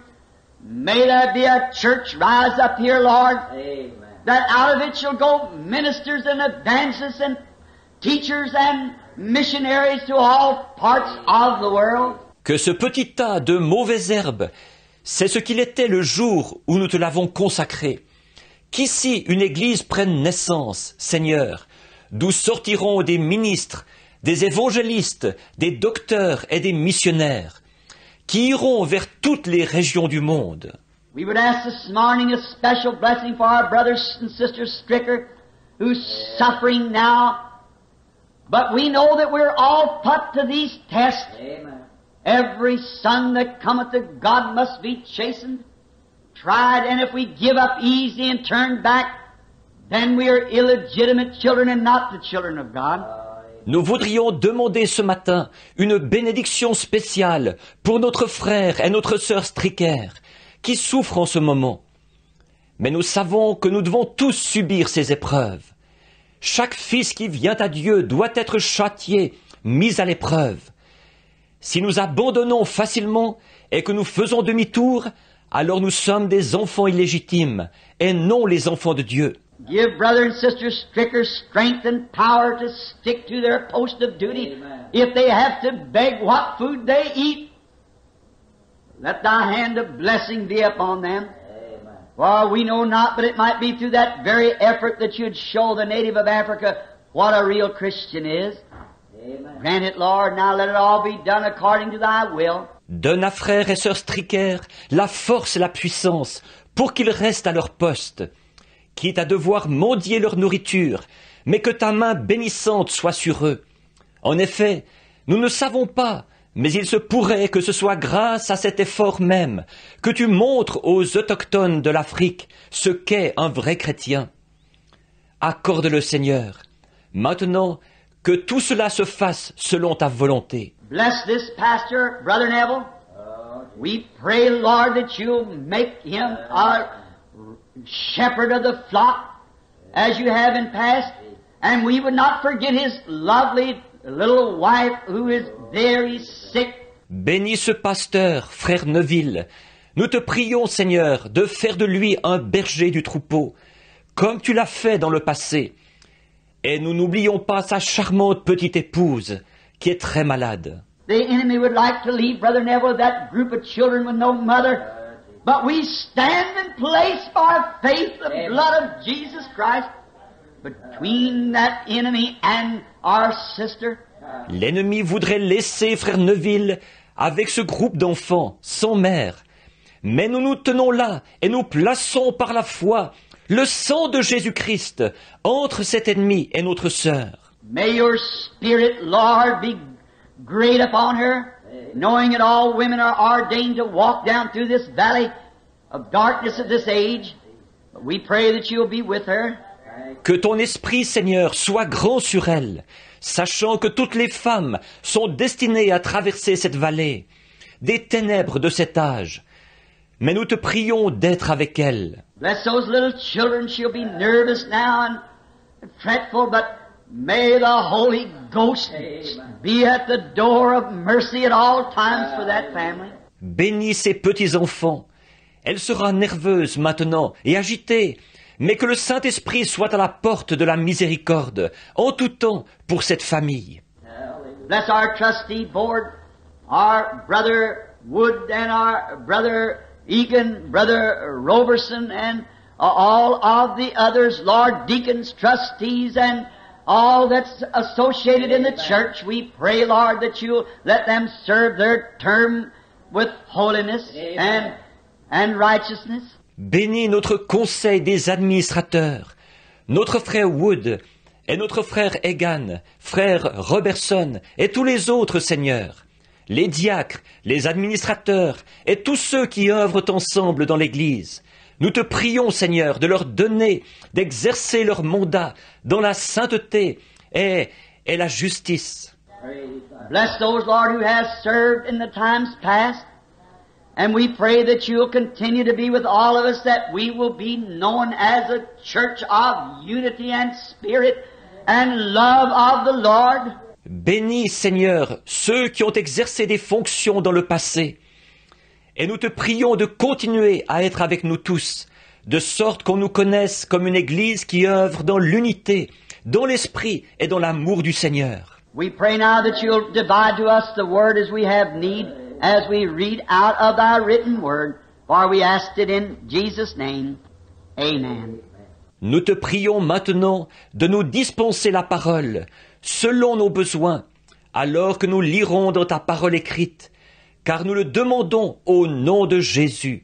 may there be a church rise up here, Lord,
Amen.
that out of it shall go ministers and evangelists and teachers and missionaries to all parts of the world.
Que ce petit tas de mauvaises herbes, c'est ce qu'il était le jour où nous te l'avons consacré. Qu'ici une église prenne naissance, Seigneur, d'où sortiront des ministres, des évangélistes, des docteurs et des missionnaires, qui iront vers toutes les régions du monde.
We would ask this morning a special blessing for our brothers and sisters Stricker, who's suffering now. But we know that we're all put to these tests.
Amen.
Every son that cometh to God must be chastened, tried, and if we give up easy and turn back, then we are illegitimate children and not the children of God.
Nous voudrions demander ce matin une bénédiction spéciale pour notre frère et notre sœur Stricker, qui souffrent en ce moment. Mais nous savons que nous devons tous subir ces épreuves. Chaque fils qui vient à Dieu doit être châtié, mis à l'épreuve. Si nous abandonnons facilement et que nous faisons demi-tour, alors nous sommes des enfants illégitimes et non les enfants de Dieu.
Give brother and sister Stricker strength and power to stick to their post of duty.
Amen.
If they have to beg what food they eat, let thy hand of blessing be upon them.
Amen.
For we know not, but it might be through that very effort that you'd show the native of Africa what a real Christian is.
Amen.
Grant it, Lord. Now let it all be done according to thy will.
Donne à frères et sœurs Stricker la force et la puissance pour qu'ils restent à leur poste, quitte à devoir mendier leur nourriture, mais que ta main bénissante soit sur eux. En effet, nous ne savons pas, mais il se pourrait que ce soit grâce à cet effort même que tu montres aux autochtones de l'Afrique ce qu'est un vrai chrétien. Accorde-le, Seigneur. Maintenant, que tout cela se fasse selon ta volonté.
Bless this pastor, Brother Neville. We pray, Lord, that you'll make him a shepherd of the flock as you have in past, and we would not forget his lovely little wife who is very sick.
Bénis ce pasteur, frère Neville. Nous te prions, Seigneur, de faire de lui un berger du troupeau, comme tu l'as fait dans le passé. Et nous n'oublions pas sa charmante petite épouse, qui est très malade.
The enemy would like to leave Brother Neville with that group of children with no mother, but we stand in place by faith, the
Amen.
blood of Jesus Christ, between that enemy and our sister.
L'ennemi voudrait laisser frère Neville avec ce groupe d'enfants, sans mère. Mais nous nous tenons là et nous plaçons par la foi le sang de Jésus-Christ entre cet ennemi et notre sœur.
May your Spirit, Lord, be great upon her, knowing that all women are ordained to walk down through this valley of darkness of this age. But we pray that you'll be with her.
Que ton esprit, Seigneur, soit grand sur elle, sachant que toutes les femmes sont destinées à traverser cette vallée. des ténèbres de cet âge. Mais nous te prions d'être avec elle.
Bless those little children. She'll be nervous now and fretful, but may the Holy Ghost be at the door of mercy at all times for that family.
Bénis ces petits-enfants. Elle sera nerveuse maintenant et agitée, mais que le Saint-Esprit soit à la porte de la miséricorde en tout temps pour cette famille.
Bless our trustee board, our brother Wood and our brother Egan, brother Roberson, and all of the others, Lord, deacons, trustees, and all that's associated in the church. We pray, Lord, that you'll let them serve their term with holiness and, and righteousness.
Bénis notre conseil des administrateurs, notre frère Wood et notre frère Egan, frère Robertson et tous les autres, Seigneur, les diacres, les administrateurs et tous ceux qui œuvrent ensemble dans l'Église. Nous te prions, Seigneur, de leur donner, d'exercer leur mandat dans la sainteté et, et la justice.
Bless those, Lord, who have served in the times past. And we pray that you'll continue to be with all of us, that we will be known as a church of unity and spirit and love of the Lord.
Bénis, Seigneur, ceux qui ont exercé des fonctions dans le passé. Et nous te prions de continuer à être avec nous tous, de sorte qu'on nous connaisse comme une Église qui œuvre dans l'unité, dans l'esprit et dans l'amour du Seigneur.
We pray now that you'll divide to us the word as we have need, as we read out of thy written word, for we asked it in Jesus' name. Amen.
Nous te prions maintenant de nous dispenser la parole, selon nos besoins, alors que nous lirons dans ta parole écrite, car nous le demandons au nom de Jésus.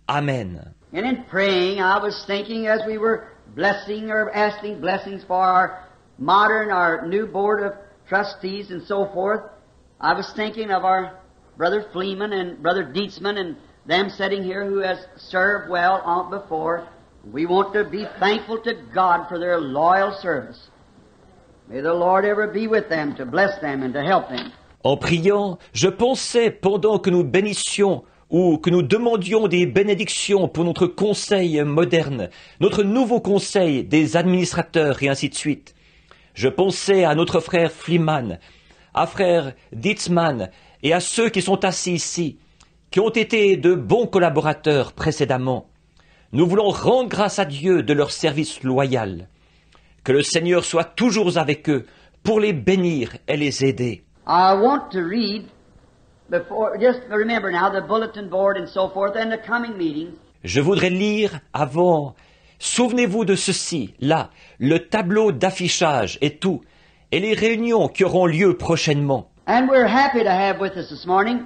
Amen.
And in praying, I was thinking as we were blessing or asking blessings for our modern, our new board of trustees and so forth, I was thinking of our Brother Fleeman and Brother Dietzman and them sitting here who has served well on before. We want to be thankful to God for their loyal service. May the Lord ever be with them to bless them and to help them.
En priant, je pensais pendant que nous bénissions ou que nous demandions des bénédictions pour notre conseil moderne, notre nouveau conseil des administrateurs et ainsi de suite. Je pensais à notre frère Fleeman, à frère Dietzman et à ceux qui sont assis ici, qui ont été de bons collaborateurs précédemment. Nous voulons rendre grâce à Dieu de leur service loyal. Que le Seigneur soit toujours avec eux pour les bénir et les aider.
I want to read, before, just remember now, the bulletin board and so forth and the coming meetings.
Je voudrais lire avant. Souvenez-vous de ceci, là, le tableau d'affichage et tout, et les réunions qui auront lieu prochainement.
And we're happy to have with us this morning,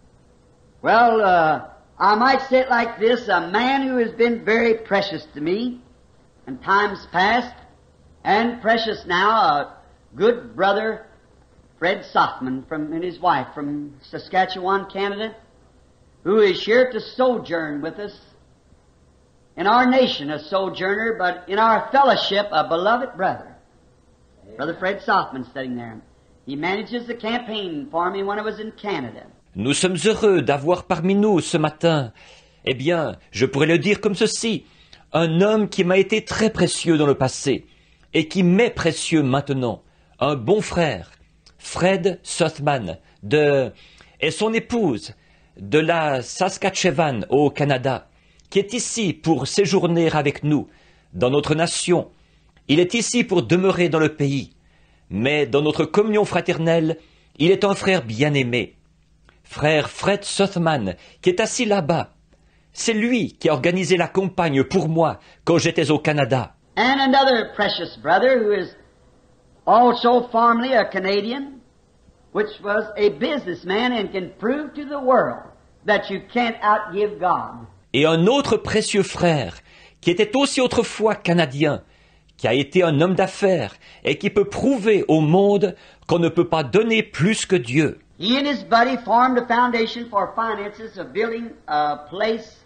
well, uh, I might say it like this, a man who has been very precious to me in times past, and precious now, a good brother, Fred Sothman, from, and his wife from Saskatchewan, Canada, who is here to sojourn with us. In our nation, a sojourner, but in our fellowship, a beloved brother. Brother Fred Sothman sitting there. He manages the campaign for me when I was in Canada.
Nous sommes heureux d'avoir parmi nous ce matin, eh bien, je pourrais le dire comme ceci, un homme qui m'a été très précieux dans le passé et qui m'est précieux maintenant, un bon frère, Fred Sothman, de, et son épouse, de la Saskatchewan au Canada, qui est ici pour séjourner avec nous, dans notre nation. Il est ici pour demeurer dans le pays, mais dans notre communion fraternelle, il est un frère bien-aimé. Frère Fred Sothman, qui est assis là-bas. C'est lui qui a organisé la campagne pour moi quand j'étais au Canada.
And another precious brother who is also formerly a Canadian, which was a businessman and can prove to the world that you can't outgive God.
Et un autre précieux frère, qui était aussi autrefois canadien, qui a été un homme d'affaires et qui peut prouver au monde qu'on ne peut pas donner plus que Dieu.
He and his buddy formed a foundation for finances of building a place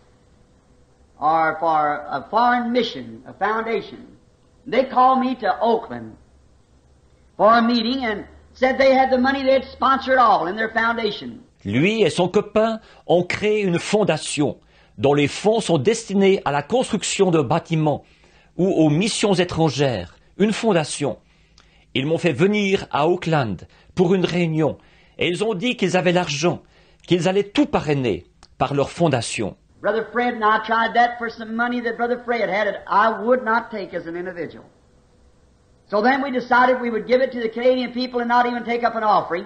or for a foreign mission, a foundation. They called me to Oakland for a meeting and said they had the money, they'd sponsor it all in their foundation.
Lui et son copain ont créé une fondation dont les fonds sont destinés à la construction de bâtiments ou aux missions étrangères. Une fondation. Ils m'ont fait venir à Oakland pour une réunion et ils ont dit qu'ils avaient l'argent, qu'ils allaient tout parrainer par leur fondation.
Brother Fred and I tried that for some money that Brother Fred had that I would not take as an individual. So then we decided we would give it to the Canadian people and not even take up an offering,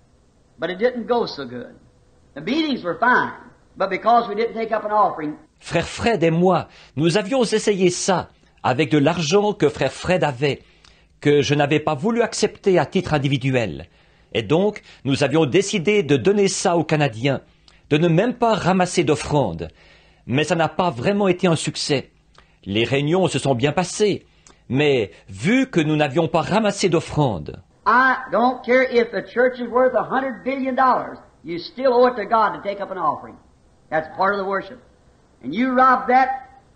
but it didn't go so good. The meetings were fine, but because we didn't take up an offering.
Frère Fred et moi, nous avions essayé ça avec de l'argent que Frère Fred avait, que je n'avais pas voulu accepter à titre individuel. Et donc, nous avions décidé de donner ça aux Canadiens, de ne même pas ramasser d'offrandes. Mais ça n'a pas vraiment été un succès. Les réunions se sont bien passées, mais vu que nous n'avions pas ramassé d'offrandes.
I don't care if the church is worth a hundred billion dollars, you still owe it to God to take up an offering. That's part of the worship. And you rob that,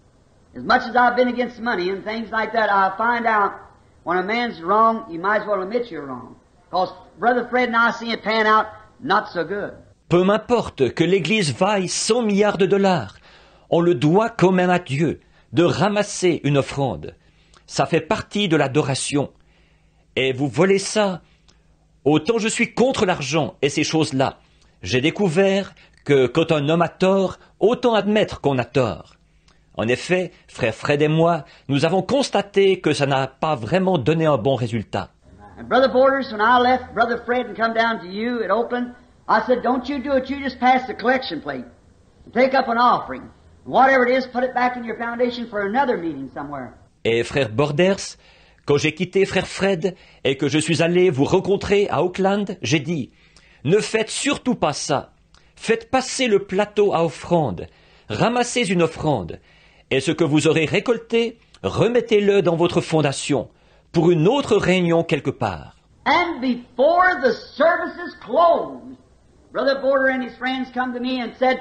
as much as I've been against money and things like that, I find out when a man's wrong, you might as well admit you're wrong. Because Brother Fred and I see it pan out not so good.
Peu m'importe que l'Église vaille cent milliards de dollars. On le doit quand même à Dieu de ramasser une offrande. Ça fait partie de l'adoration. Et vous volez ça. Autant je suis contre l'argent et ces choses-là. J'ai découvert que quand un homme a tort, autant admettre qu'on a tort. En effet, frère Fred et moi, nous avons constaté que ça n'a pas vraiment donné un bon résultat.
And Brother Borders, when I left Brother Fred and come down to you at Oakland, I said, don't you do it, you just pass the collection plate. Take up an offering. Whatever it is, put it back in your foundation for another meeting somewhere.
Et frère Borders, quand j'ai quitté frère Fred et que je suis allé vous rencontrer à Oakland, j'ai dit, ne faites surtout pas ça. Faites passer le plateau à offrande. Ramassez une offrande. Et ce que vous aurez récolté, remettez-le dans votre fondation pour une autre réunion quelque part.
And before the services closed, Brother Border and his friends come to me and said,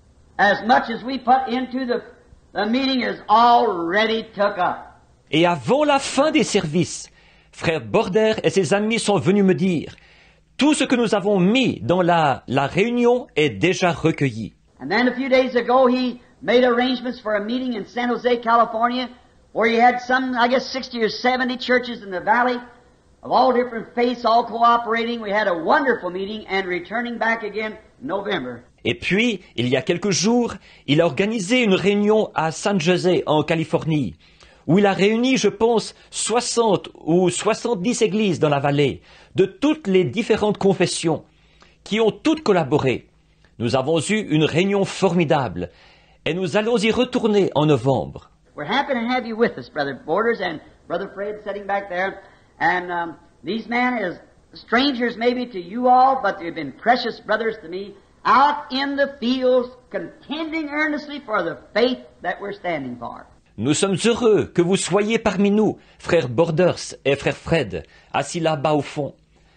as much as we put into the, the meeting is already took up.
Et avant la fin des services, frère Border et ses amis sont venus me dire, tout ce que nous avons mis dans la, la réunion est déjà recueilli.
And then a few days ago he made arrangements for a meeting in San Jose, California, where he had some, I guess, sixty or seventy churches in the valley of all different faiths, all cooperating. We had a wonderful meeting and returning back again in November.
Et puis, il y a quelques jours, il a organisé une réunion à San Jose, en Californie, où il a réuni, je pense, soixante ou soixante-dix églises dans la vallée, de toutes les différentes confessions, qui ont toutes collaboré. Nous avons eu une réunion formidable, et nous allons y retourner en novembre.
We're happy to have you with us, Brother Borders and Brother Fred sitting back there. And um, these men is strangers maybe to you all, but they've been precious brothers to me, out in the fields, contending earnestly for the faith that we're standing for.
Nous sommes heureux que vous soyez parmi nous, frères Borders et frère Fred, assis là-bas au fond.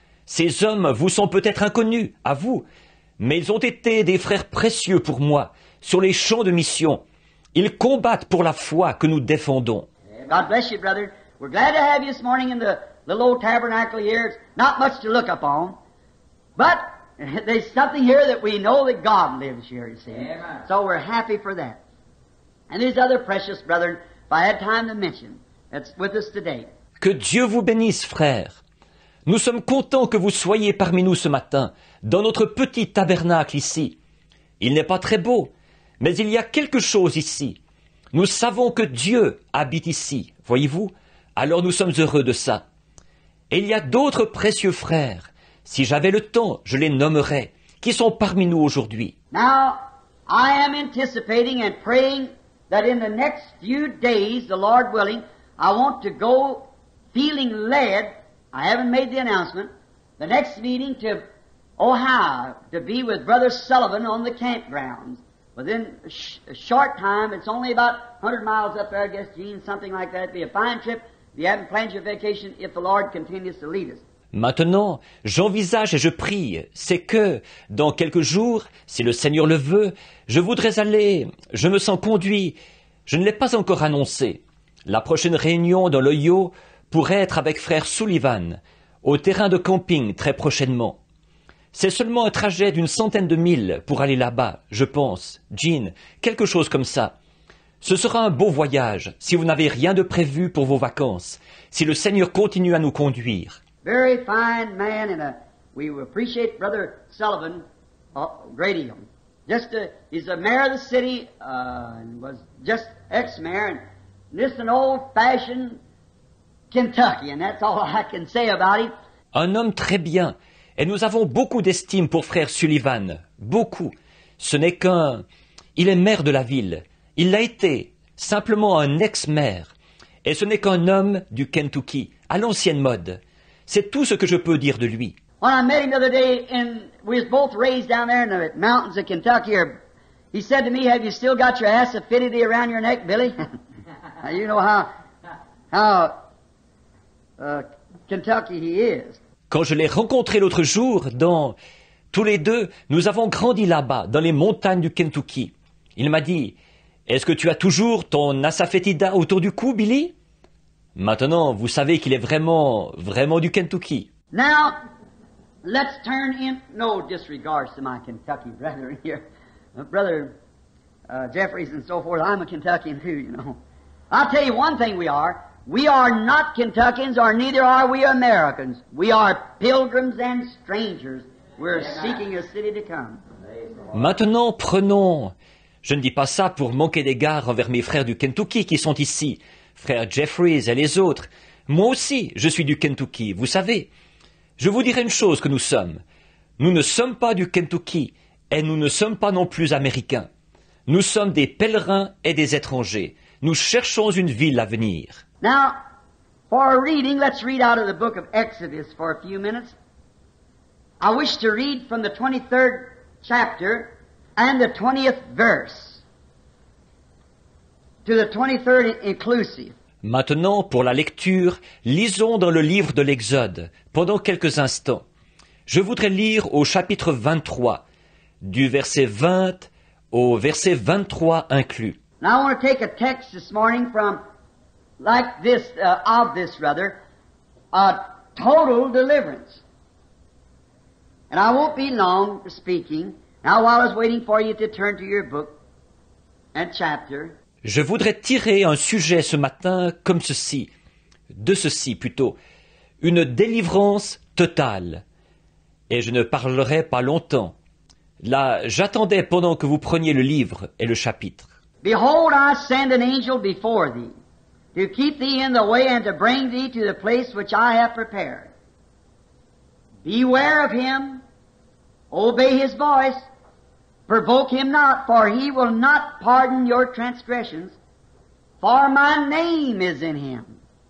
Ces hommes vous sont peut-être inconnus, à vous, mais ils ont été des frères précieux pour moi, sur les champs de mission. Ils combattent pour la foi que nous défendons.
God bless you, brother. We're glad to have you this morning in the little old tabernacle here. It's not much to look upon, but there's something here that we know that God lives here, you see.
Amen.
So we're happy for that. And these other precious brethren, if I had time to mention, that's with us today.
Que Dieu vous bénisse, frères. Nous sommes contents que vous soyez parmi nous ce matin, dans notre petit tabernacle ici. Il n'est pas très beau, mais il y a quelque chose ici. Nous savons que Dieu habite ici, voyez-vous? Alors nous sommes heureux de ça. Et il y a d'autres précieux frères, si j'avais le temps, je les nommerais, qui sont parmi nous aujourd'hui.
Now, I am anticipating and praying that in the next few days, the Lord willing, I want to go feeling led, I haven't made the announcement, the next meeting to Ohio, to be with Brother Sullivan on the campgrounds. Within a, sh- a short time, it's only about one hundred miles up there, I guess, Gene, something like that. It'd be a fine trip if you haven't planned your vacation, if the Lord continues to lead us.
Maintenant, j'envisage et je prie, c'est que, dans quelques jours, si le Seigneur le veut, je voudrais aller, je me sens conduit, je ne l'ai pas encore annoncé. La prochaine réunion dans l'Ohio pourrait être avec frère Sullivan, au terrain de camping très prochainement. C'est seulement un trajet d'une centaine de milles pour aller là-bas, je pense, Jean, quelque chose comme ça. Ce sera un beau voyage si vous n'avez rien de prévu pour vos vacances, si le Seigneur continue à nous conduire.
Very fine man, and uh, we appreciate Brother Sullivan a great deal. Just uh, he's the mayor of the city, uh, and was just ex-mayor, and just an old-fashioned Kentucky, and that's all I can say about him.
Un homme très bien, et nous avons beaucoup d'estime pour frère Sullivan, beaucoup. Ce n'est qu'un... Il est maire de la ville. Il l'a été, simplement un ex-maire. Et ce n'est qu'un homme du Kentucky, à l'ancienne mode. C'est tout ce que je peux dire de lui.
When I met him the other day, and we was both raised down there in the mountains of Kentucky, or, he said to me, "Have you still got your acidity around your neck, Billy?" Now, you know how how uh, Kentucky he is.
Quand je l'ai rencontré l'autre jour, dans... Tous les deux, nous avons grandi là-bas, dans les montagnes du Kentucky. Il m'a dit, « Est-ce que tu as toujours ton asafetida autour du cou, Billy ?» Maintenant, vous savez qu'il est vraiment, vraiment du Kentucky.
Now, let's turn in, no disregards to my Kentucky brethren here. Uh, Brother uh, Jeffries and so forth, I'm a Kentuckian too, you know. I'll tell you one thing we are. We are not Kentuckians, or neither are we Americans. We are pilgrims and strangers. We're seeking a city to come.
Maintenant, prenons... Je ne dis pas ça pour manquer d'égard envers mes frères du Kentucky qui sont ici, frères Jeffries et les autres. Moi aussi, je suis du Kentucky, vous savez. Je vous dirai une chose que nous sommes. Nous ne sommes pas du Kentucky, et nous ne sommes pas non plus américains. Nous sommes des pèlerins et des étrangers. Nous cherchons une ville à venir.
Now, for a reading, let's read out of the book of Exodus for a few minutes. I wish to read from the twenty-third chapter and the twentieth verse to the twenty-third inclusive.
Maintenant, pour la lecture, lisons dans le livre de l'Exode, pendant quelques instants. Je voudrais lire au chapitre vingt-trois, du verset vingt au verset vingt-trois inclus.
Now I want to take a text this morning from, like this, uh, of this rather, a total deliverance. And I won't be long speaking. Now while I was waiting for you to turn to your book and chapter,
Je voudrais tirer un sujet ce matin comme ceci, de ceci plutôt, une délivrance totale. Et je ne parlerai pas longtemps. Là, j'attendais pendant que vous preniez le livre et le chapitre.
Behold, I send an angel before thee, to keep thee in the way and to bring thee to the place which I have prepared. Beware of him, obey his voice, provoke him not, for he will not pardon your transgressions, for my name is in him.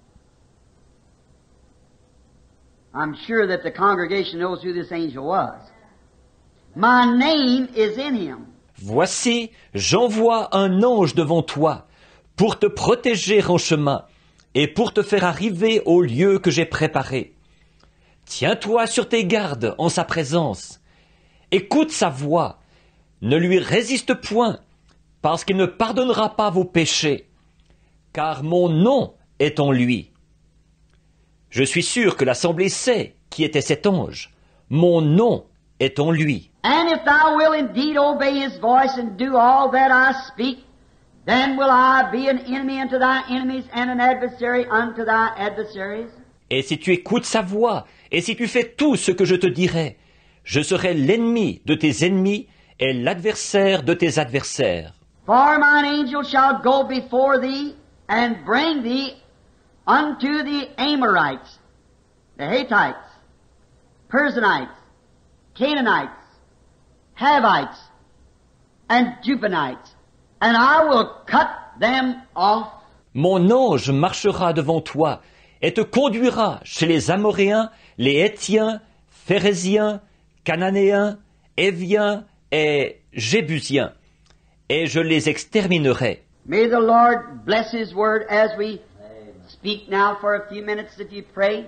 I'm sure that the congregation knows who this angel was. My name is in him.
Voici, j'envoie un ange devant toi, pour te protéger en chemin, et pour te faire arriver au lieu que j'ai préparé. Tiens-toi sur tes gardes en sa présence. Écoute sa voix. Ne lui résiste point, parce qu'il ne pardonnera pas vos péchés, car mon nom est en lui. Je suis sûr que l'assemblée sait qui était cet ange. Mon nom est en lui.
And if thou wilt indeed obey his voice and do all that I speak, then will I be an enemy unto thy enemies and an adversary unto thy adversaries.
Et si tu écoutes sa voix, et si tu fais tout ce que je te dirai, je serai l'ennemi de tes ennemis et l'adversaire de tes adversaires.
For mine angel shall go before thee and bring thee unto the Amorites, the Hittites, Perizzites, Canaanites, Havites, and Jubbanites, and I will cut them off.
Mon ange marchera devant toi et te conduira chez les Amoréens, les Hétiens, Phéréziens, Cananéens, Éviens et Jébusiens, et je les exterminerai.
May the Lord bless His word as we speak now for a few minutes if you pray.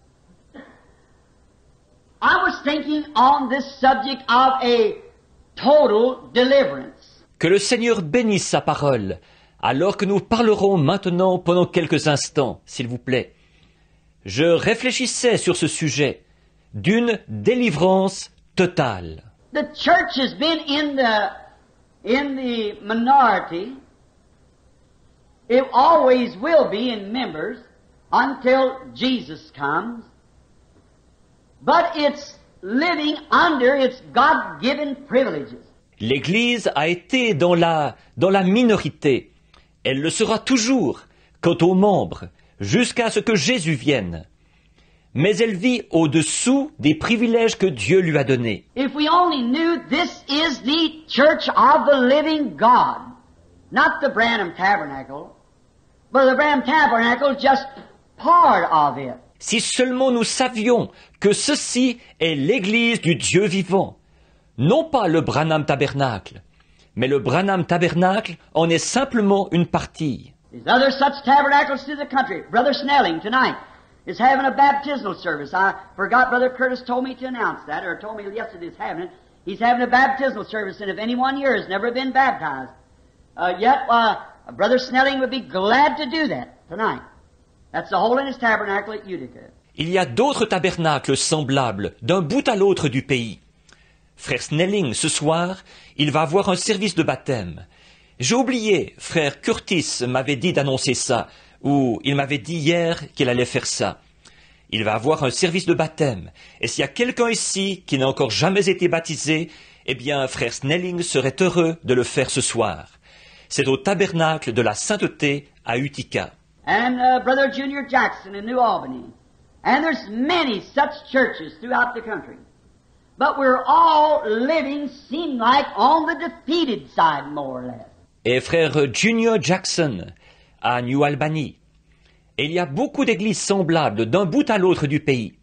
I was thinking on this subject of a total deliverance.
Que le Seigneur bénisse sa parole, alors que nous parlerons maintenant pendant quelques instants, s'il vous plaît. Je réfléchissais sur ce sujet d'une délivrance totale.
The church has been in the in the minority. It always will be in members until Jesus comes. But it's living under its God-given privileges.
L'Église a été dans la, dans la minorité. Elle le sera toujours quant aux membres, jusqu'à ce que Jésus vienne. Mais elle vit au-dessous des privilèges que Dieu lui a donnés.
If we only knew this is the church of the living God, not the Branham Tabernacle, but the Branham Tabernacle is just part of it.
Si seulement nous savions que ceci est l'Église du Dieu vivant, non pas le Branham Tabernacle, mais le Branham Tabernacle en est simplement une partie.
There's other such tabernacles through the country. Brother Snelling tonight is having a baptismal service. I forgot Brother Curtis told me to announce that, or told me yesterday he's having it. He's having a baptismal service, and if anyone here has never been baptized, uh, yet uh, Brother Snelling would be glad to do that tonight. That's the Holiness Tabernacle at Utica.
Il y a d'autres tabernacles semblables d'un bout à l'autre du pays. Frère Snelling, ce soir, il va avoir un service de baptême. J'ai oublié, frère Curtis m'avait dit d'annoncer ça, ou il m'avait dit hier qu'il allait faire ça. Il va avoir un service de baptême. Et s'il y a quelqu'un ici qui n'a encore jamais été baptisé, eh bien, frère Snelling serait heureux de le faire ce soir. C'est au tabernacle de la sainteté à Utica.
And uh, Brother Junior Jackson in New Albany. And there's many such churches throughout the country. But we're all living, seem like, on the defeated side, more or less.
Et frère Junior Jackson à New Albany. Et il y a beaucoup d'églises semblables d'un bout à l'autre du pays.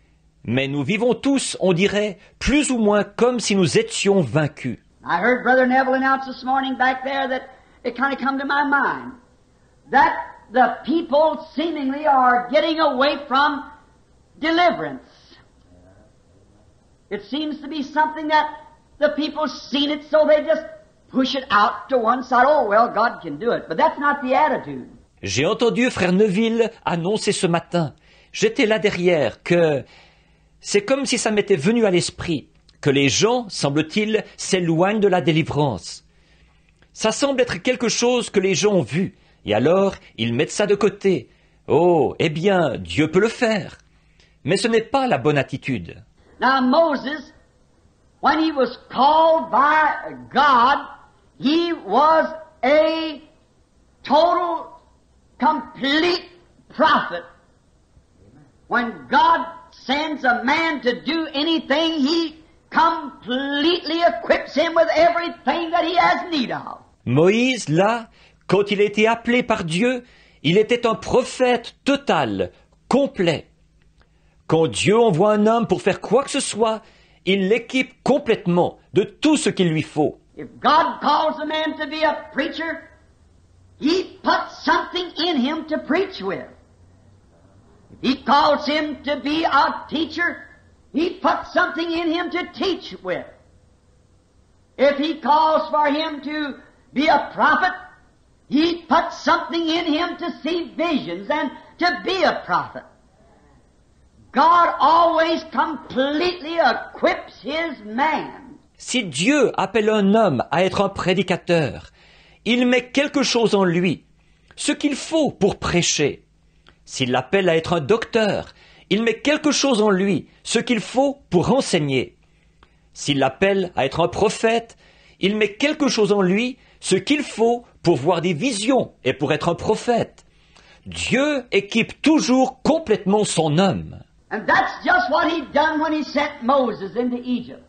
Mais nous vivons tous, on dirait, plus ou moins comme si nous étions vaincus.
I heard Brother Neville announce this morning back there that it kind of come to my mind that the people seemingly are getting away from deliverance. It seems to be something that the people seen it, so they just push it out to one side. Oh, well, God can do it. But that's not the attitude.
J'ai entendu frère Neville annoncer ce matin, j'étais là derrière, que c'est comme si ça m'était venu à l'esprit, que les gens, semble-t-il, s'éloignent de la délivrance. Ça semble être quelque chose que les gens ont vu, et alors ils mettent ça de côté. Oh, eh bien, Dieu peut le faire. Mais ce n'est pas la bonne attitude.
Now Moses, when he was called by God, he was a total, complete prophet. When God sends a man to do anything, he completely equips him with everything that he has need of.
Moïse, là, quand il a été appelé par Dieu, il était un prophète total, complet. Quand Dieu envoie un homme pour faire quoi que ce soit, il l'équipe complètement de tout ce qu'il lui faut.
If God calls a man to be a preacher, he puts something in him to preach with. If he calls him to be a teacher, he puts something in him to teach with. If he calls for him to be a prophet, he puts something in him to see visions and to be a prophet. God always completely equips his man.
Si Dieu appelle un homme à être un prédicateur, il met quelque chose en lui, ce qu'il faut pour prêcher. S'il l'appelle à être un docteur, il met quelque chose en lui, ce qu'il faut pour enseigner. S'il l'appelle à être un prophète, il met quelque chose en lui, ce qu'il faut pour voir des visions et pour être un prophète. Dieu équipe toujours complètement son homme.
And that's just what he done when he sent Moses into Egypt.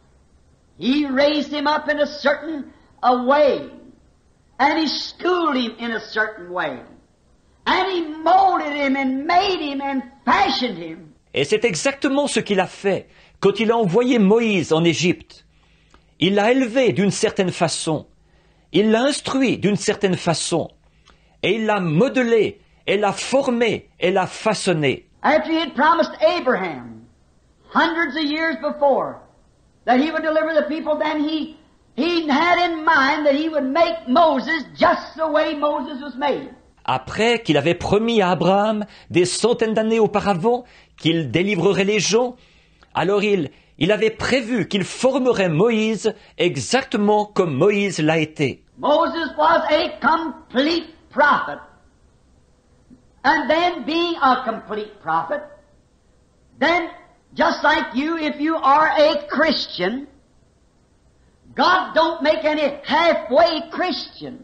He raised him up in a certain a way, and he schooled him in a certain way, and he molded him and made him and fashioned him.
Et c'est exactement ce qu'il a fait quand il a envoyé Moïse en Égypte. Il l'a élevé d'une certaine façon, il l'a instruit d'une certaine façon, et il l'a modelé, et l'a formé, et l'a façonné.
After he had promised Abraham, hundreds of years before, that he would deliver the people, then he, he had in mind that he would make Moses just the way Moses was made.
Après qu'il avait promis à Abraham, des centaines d'années auparavant, qu'il délivrerait les gens, alors il, il avait prévu qu'il formerait Moïse exactement comme Moïse l'a été.
Moses was a complete prophet. And then being a complete prophet, then just like you, if you are a Christian, God don't make any halfway Christians.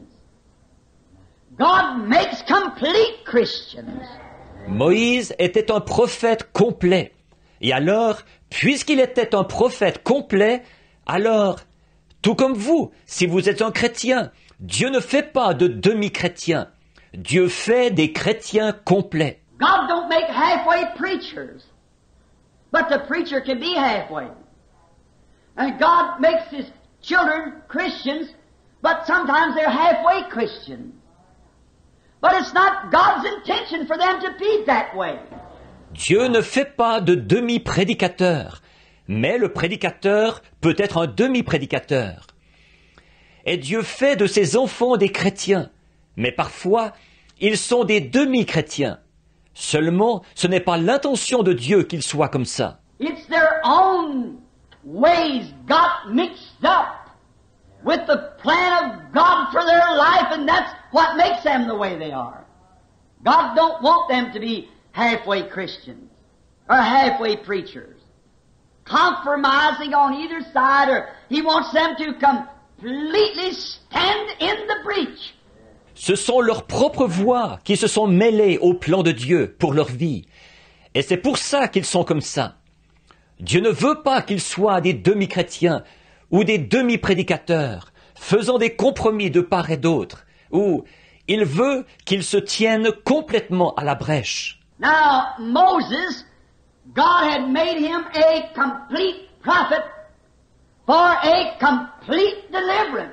God makes complete Christians.
Moïse était un prophète complet. Et alors, puisqu'il était un prophète complet, alors, tout comme vous, si vous êtes un chrétien, Dieu ne fait pas de demi-chrétiens. Dieu fait des chrétiens complets.
God don't make halfway preachers. But the preacher can be halfway. And God makes His children Christians, but sometimes they're halfway Christians. But it's not God's intention for them to be that way.
Dieu ne fait pas de demi-prédicateur, mais le prédicateur peut être un demi-prédicateur. Et Dieu fait de ses enfants des chrétiens, mais parfois, ils sont des demi-chrétiens. Seulement, ce n'est pas l'intention de Dieu qu'ils soient comme ça.
It's their own ways got mixed up with the plan of God for their life, and that's what makes them the way they are. God don't want them to be halfway Christians or halfway preachers, compromising on either side, or He wants them to completely stand in the breach.
Ce sont leurs propres voix qui se sont mêlées au plan de Dieu pour leur vie. Et c'est pour ça qu'ils sont comme ça. Dieu ne veut pas qu'ils soient des demi-chrétiens ou des demi-prédicateurs, faisant des compromis de part et d'autre, ou il veut qu'ils se tiennent complètement à la brèche.
Now, Moses, God had made him a complete prophet for a complete deliverance.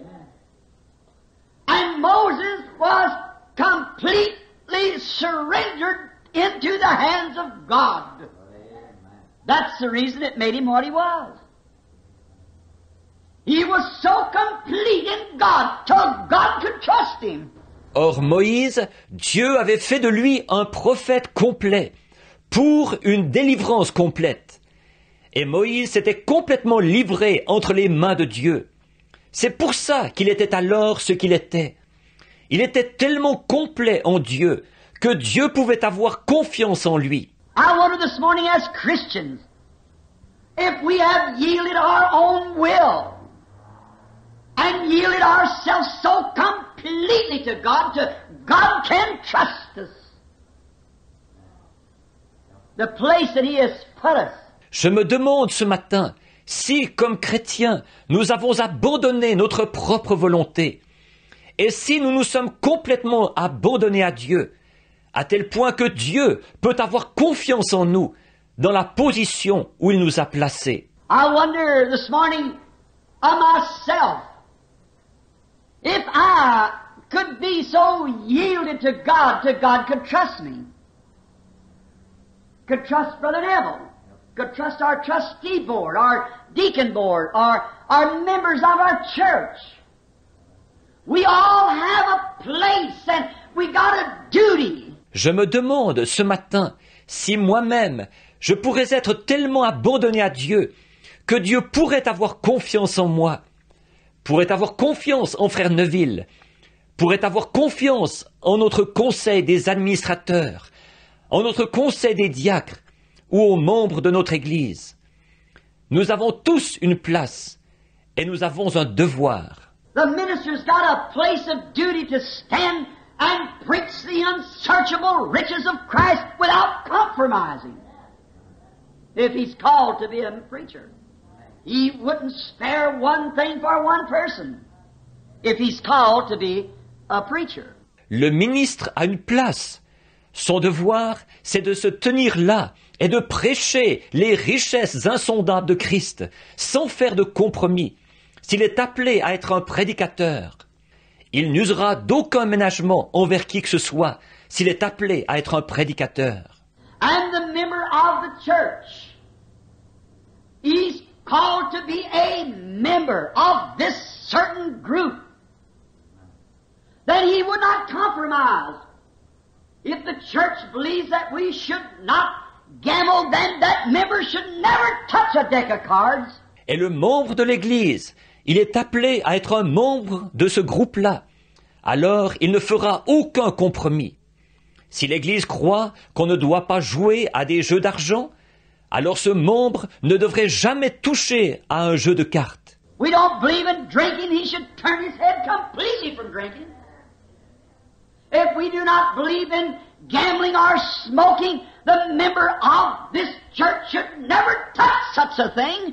And Moses was completely surrendered into the hands of God. That's the reason it made him what he was. He was so complete in God, till God could trust him.
Or Moïse, Dieu avait fait de lui un prophète complet, pour une délivrance complète. Et Moïse s'était complètement livré entre les mains de Dieu. C'est pour ça qu'il était alors ce qu'il était. Il était tellement complet en Dieu que Dieu pouvait avoir confiance en lui.
I wonder this morning as Christians, if we have yielded our own will and yielded ourselves so completely to God, to God can trust us. The place that He has put us.
Je me demande ce matin si, comme chrétiens, nous avons abandonné notre propre volonté, et si nous nous sommes complètement abandonnés à Dieu, à tel point que Dieu peut avoir confiance en nous dans la position où il nous a placés.
I wonder this morning of myself, if I could be so yielded to God, that God could trust me, could trust Brother Neville, could trust our trustee board, our deacon board, or our members of our church. We all have a place and we got a duty.
Je me demande ce matin si moi-même je pourrais être tellement abandonné à Dieu que Dieu pourrait avoir confiance en moi, pourrait avoir confiance en Frère Neville, pourrait avoir confiance en notre conseil des administrateurs, en notre conseil des diacres ou aux membres de notre Église. Nous avons tous une place et nous avons un devoir.
The minister's got a place of duty to stand and preach the unsearchable riches of Christ without compromising. If he's called to be a preacher, he wouldn't spare one thing for one person if he's called to be a preacher.
Le ministre a une place. Son devoir, c'est de se tenir là et de prêcher les richesses insondables de Christ, sans faire de compromis. S'il est appelé à être un prédicateur, il n'usera d'aucun ménagement envers qui que ce soit s'il est appelé à être un prédicateur.
And the member of the church, he's called to be a member of this certain group. Then he would not compromise. If the church believes that we should not gamble, then that member should never touch a deck of cards.
Et le membre de l'Église, il est appelé à être un membre de ce groupe-là. Alors, il ne fera aucun compromis. Si l'Église croit qu'on ne doit pas jouer à des jeux d'argent, alors ce membre ne devrait jamais toucher à un jeu de cartes.
We don't believe in drinking. He should turn his head completely from drinking. If we do not believe in gambling or smoking, the member of this church should never touch such a thing.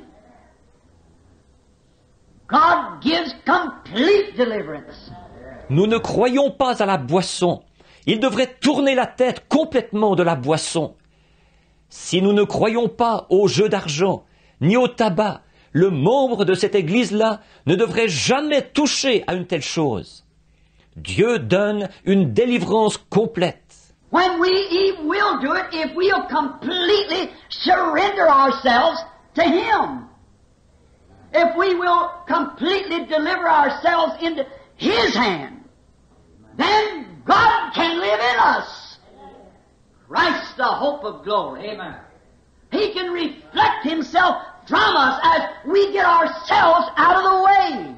God gives complete deliverance.
Nous ne croyons pas à la boisson. Il devrait tourner la tête complètement de la boisson. Si nous ne croyons pas au jeu d'argent, ni au tabac, le membre de cette église-là ne devrait jamais toucher à une telle chose. Dieu donne une délivrance complète.
When we he will do it if we'll completely surrender ourselves to Him. If we will completely deliver ourselves into His hand, then God can live in us. Christ, the hope of glory.
Amen.
He can reflect Himself from us as we get ourselves out of the way.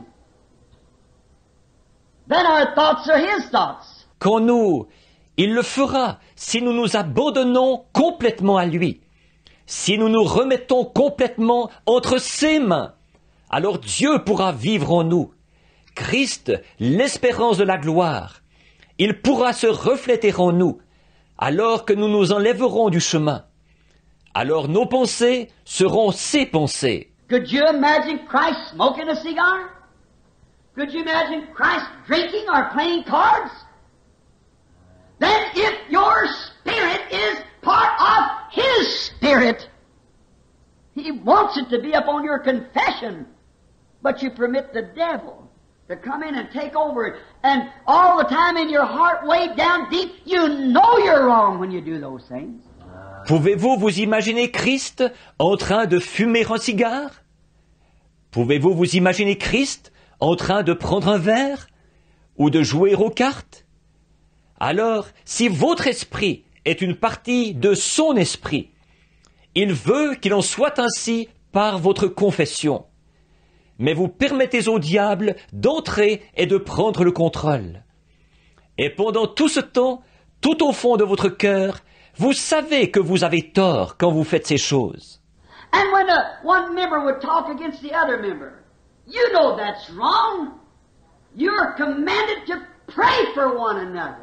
Then our thoughts are His thoughts.
Qu'en nous, il le fera si nous nous abandonnons complètement à lui, si nous nous remettons complètement entre ses mains. Alors Dieu pourra vivre en nous. Christ, l'espérance de la gloire, il pourra se refléter en nous, alors que nous nous enlèverons du chemin. Alors nos pensées seront ses pensées.
Could you imagine Christ smoking a cigar? Could you imagine Christ drinking or playing cards? Then if your spirit is part of His spirit, He wants it to be upon your confession, but you permit the devil to come in and take over it. And all the time in your heart, way down deep, you know you're wrong when you do those things.
Pouvez-vous vous imaginer Christ en train de fumer un cigare? Pouvez-vous vous imaginer Christ en train de prendre un verre ou de jouer aux cartes? Alors, si votre esprit est une partie de son esprit, il veut qu'il en soit ainsi par votre confession. Mais vous permettez au diable d'entrer et de prendre le contrôle. Et pendant tout ce temps, tout au fond de votre cœur, vous savez que vous avez tort quand vous faites ces choses.
And when a, one member would talk against the other member, you know that's wrong. You're commanded to pray for one another.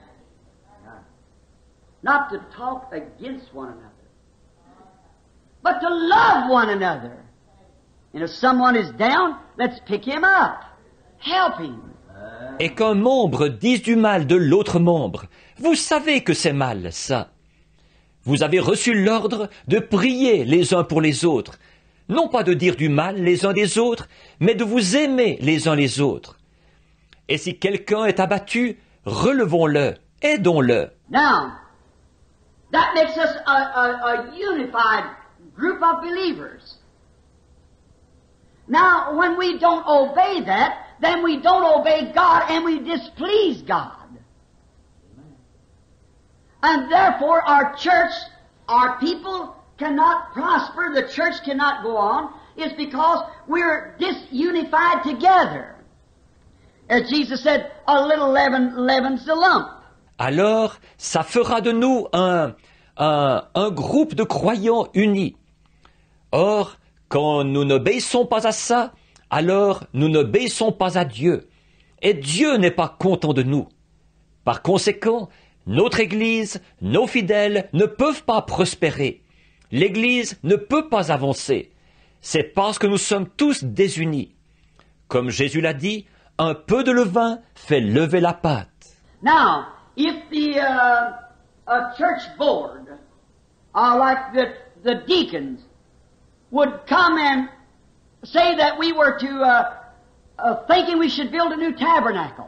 Not to talk against one another, but to love one another. And if someone is down, let's pick him up. Help him.
Et qu'un membre dise du mal de l'autre membre, vous savez que c'est mal, ça. Vous avez reçu l'ordre de prier les uns pour les autres, non pas de dire du mal les uns des autres, mais de vous aimer les uns les autres. Et si quelqu'un est abattu, relevons-le, aidons-le.
Now, that makes us a, a, a unified group of believers. Now, when we don't obey that, then we don't obey God and we displease God. And therefore our church, our people cannot prosper, the church cannot go on, is because we're disunified together. As Jesus said, a little leaven leavens the lump.
Alors, ça fera de nous un, un, un groupe de croyants unis. Or, quand nous n'obéissons pas à ça, alors nous n'obéissons pas à Dieu. Et Dieu n'est pas content de nous. Par conséquent, notre Église, nos fidèles ne peuvent pas prospérer. L'Église ne peut pas avancer. C'est parce que nous sommes tous désunis. Comme Jésus l'a dit, un peu de levain fait lever la pâte.
Now, if the uh, a church board, uh, like the, the deacons, would come and say that we were to, uh, uh, thinking we should build a new tabernacle.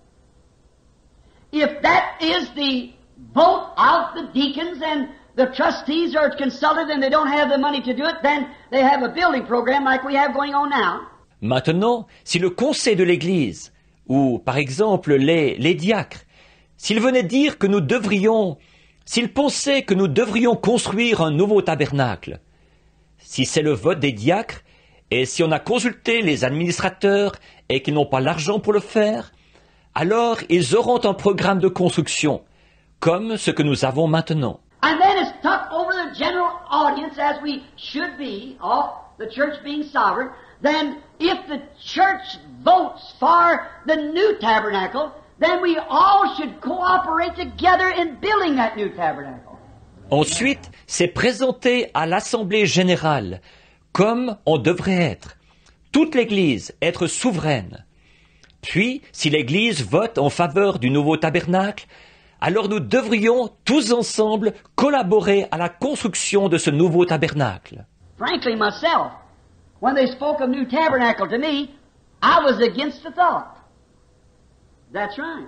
If that is the vote of the deacons and the trustees are consulted and they don't have the money to do it, then they have a building program like we have going on now.
Maintenant, si le conseil de l'Église, ou par exemple les, les diacres, s'ils venaient dire que nous devrions s'ils pensaient que nous devrions construire un nouveau tabernacle, si c'est le vote des diacres, et si on a consulté les administrateurs et qu'ils n'ont pas l'argent pour le faire, alors ils auront un programme de construction, comme ce que nous avons maintenant.
And then it's tucked over the general audience as we should be, all the church being sovereign. Then if the church votes for the new tabernacle, then we all should cooperate together in building that new tabernacle.
Ensuite, c'est présenté à l'Assemblée générale, comme on devrait être. Toute l'Église être souveraine. Puis, si l'Église vote en faveur du nouveau tabernacle, alors nous devrions tous ensemble collaborer à la construction de ce nouveau tabernacle.
Frankly, myself, when they spoke of new tabernacle to me, I was against the thought. That's right.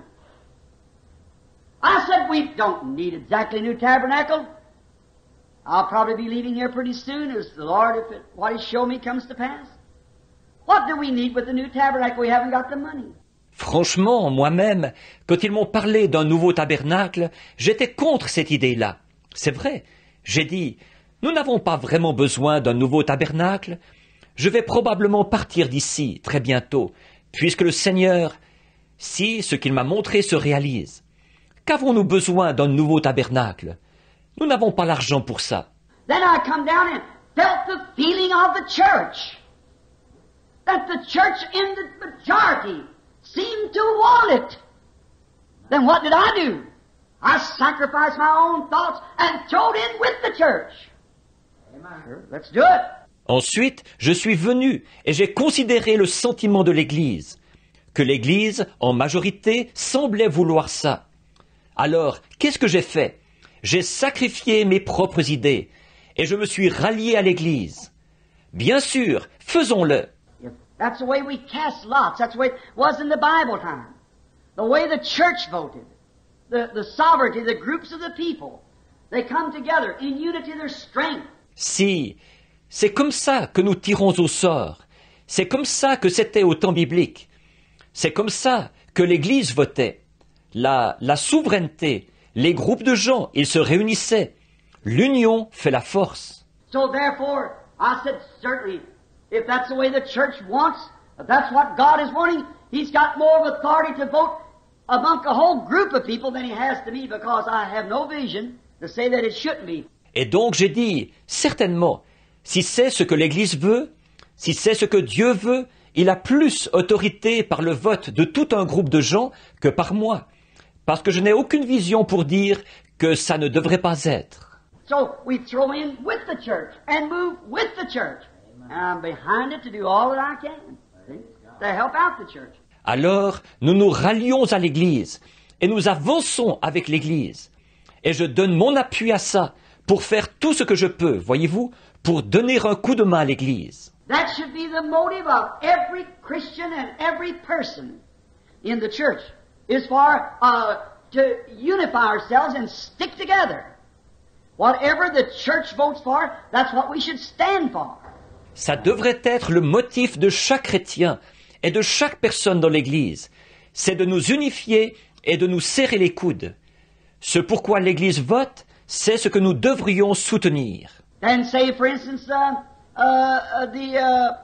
I said, we don't need exactly a new tabernacle. I'll probably be leaving here pretty soon as the Lord, if it, what He showed me comes to pass. What do we need with the new tabernacle? We haven't got the money.
Franchement, moi-même, quand ils m'ont parlé d'un nouveau tabernacle, j'étais contre cette idée-là. C'est vrai. J'ai dit, nous n'avons pas vraiment besoin d'un nouveau tabernacle. Je vais probablement partir d'ici très bientôt, puisque le Seigneur, si ce qu'il m'a montré se réalise. Qu'avons-nous besoin d'un nouveau tabernacle? Nous n'avons pas l'argent pour ça.
Then I come down and felt the feeling of the church. That the church in the majority seemed to want it. Then what did I do? I sacrificed my own thoughts and threw it in with the church. Sure, let's do it.
Ensuite, je suis venu et j'ai considéré le sentiment de l'Église, que l'Église, en majorité, semblait vouloir ça. Alors, qu'est-ce que j'ai fait? J'ai sacrifié mes propres idées et je me suis rallié à l'Église. Bien sûr, faisons-le.
That's the way we cast lots. That's the way it was in the Bible time. The way the church voted. The, the sovereignty, the groups of the people. They come together in unity, their strength.
Si, c'est comme ça que nous tirons au sort. C'est comme ça que c'était au temps biblique. C'est comme ça que l'Église votait. La, la souveraineté, les groupes de gens, ils se réunissaient. L'union fait la force.
So therefore, I said, certainly, if that's the way the church wants, if that's what God is wanting, He's got more of authority to vote among a whole group of people than He has to me, because I have no vision to say that it shouldn't be.
Et donc j'ai dit, certainement, si c'est ce que l'Église veut, si c'est ce que Dieu veut, il a plus autorité par le vote de tout un groupe de gens que par moi, parce que je n'ai aucune vision pour dire que ça ne devrait pas être.
So we throw in with the church and move with the church. And I'm behind it to do all that I can, see, to help out the church.
Alors, nous nous rallions à l'Église et nous avançons avec l'Église. Et je donne mon appui à ça pour faire tout ce que je peux, voyez-vous, pour donner un coup de main à l'Église.
That should be the motive of every Christian and every person in the church, is for uh, to unify ourselves and stick together. Whatever the church votes for, that's what we should stand for.
Ça devrait être le motif de chaque chrétien et de chaque personne dans l'Église. C'est de nous unifier et de nous serrer les coudes. Ce pourquoi l'Église vote, c'est ce que nous devrions soutenir.
And say, for instance, uh, uh, the uh,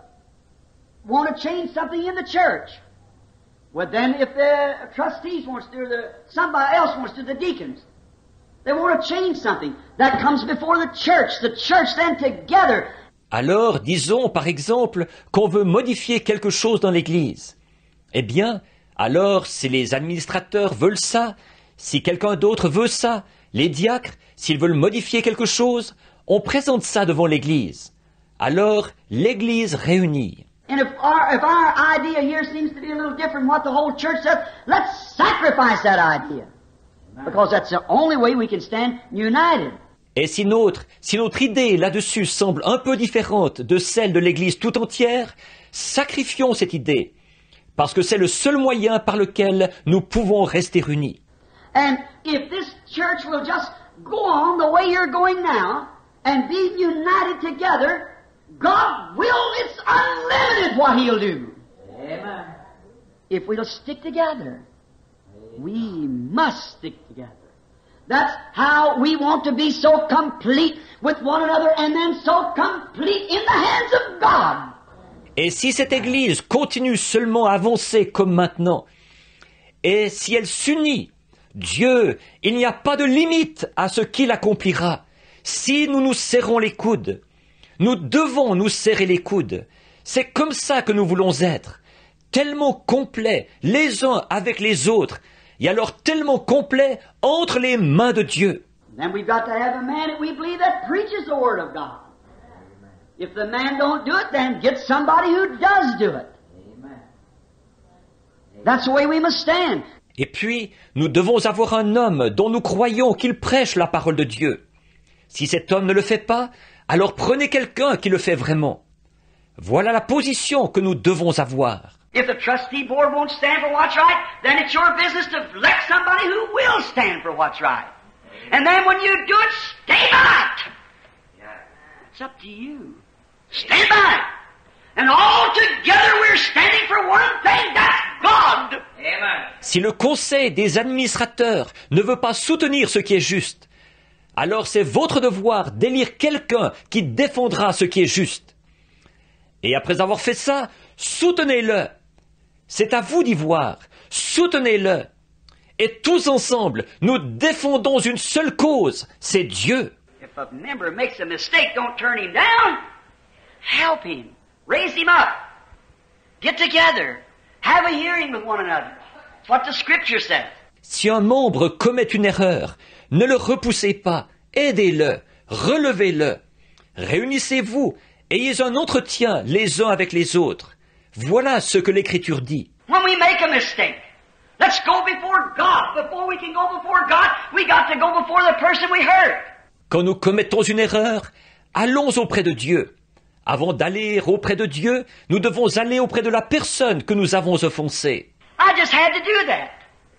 want to change something in the church. Well, then, if the trustees wants to, or the somebody else wants to, the deacons, they want to change something that comes before the church. The church then together.
Alors, disons par exemple qu'on veut modifier quelque chose dans l'Église. Eh bien, alors, si les administrateurs veulent ça, si quelqu'un d'autre veut ça, les diacres, s'ils veulent modifier quelque chose, on présente ça devant l'Église. Alors, l'Église réunit.
And if our, if our idea here seems to be a little different from what the whole church says, let's sacrifice that idea. Because that's the only way we can stand united.
Et si notre, si notre idée là-dessus semble un peu différente de celle de l'Église tout entière, sacrifions cette idée, parce que c'est le seul moyen par lequel nous pouvons rester unis.
And if this church will just go on the way you're going now, and be united together, God will, it's unlimited what He'll do. Amen. If we'll stick together, we must stick together. That's how we want to be so complete with one another and then so complete in the hands of God.
Et si cette Église continue seulement à avancer comme maintenant, et si elle s'unit, Dieu, il n'y a pas de limite à ce qu'il accomplira. Si nous nous serrons les coudes, nous devons nous serrer les coudes. C'est comme ça que nous voulons être, tellement complets les uns avec les autres, et alors tellement complets entre les mains de Dieu.
Then we've got to have a man that we believe that preaches the Word of God. If the man don't do it, then get somebody who does do it. That's the way we must stand.
Et puis, nous devons avoir un homme dont nous croyons qu'il prêche la parole de Dieu. Si cet homme ne le fait pas, alors prenez quelqu'un qui le fait vraiment. Voilà la position que nous devons avoir.
If the trustee board won't stand for what's right, then it's your business to elect somebody who will stand for what's right. And then when you do it, stay by it. It's up to you. Stand by it. And all together we're standing for one thing, that's God. Amen.
Si le conseil des administrateurs ne veut pas soutenir ce qui est juste, alors c'est votre devoir d'élire quelqu'un qui défendra ce qui est juste. Et après avoir fait ça, soutenez-le. C'est à vous d'y voir. Soutenez-le. Et tous ensemble, nous défendons une seule cause, c'est Dieu.
If a member makes a mistake, don't turn him down. Help him. Raise him up. Get together. Have a hearing with one another. It's what the Scripture says.
Si un membre commet une erreur, ne le repoussez pas. Aidez-le. Relevez-le. Réunissez-vous. Ayez un entretien les uns avec les autres. Voilà ce que l'Écriture dit.
When we make a mistake, let's go before God. Before we can go before God, we got to go before the person we hurt.
Quand nous commettons une erreur, allons auprès de Dieu. Avant d'aller auprès de Dieu, nous devons aller auprès de la personne que nous avons offensée.
I just had to do that.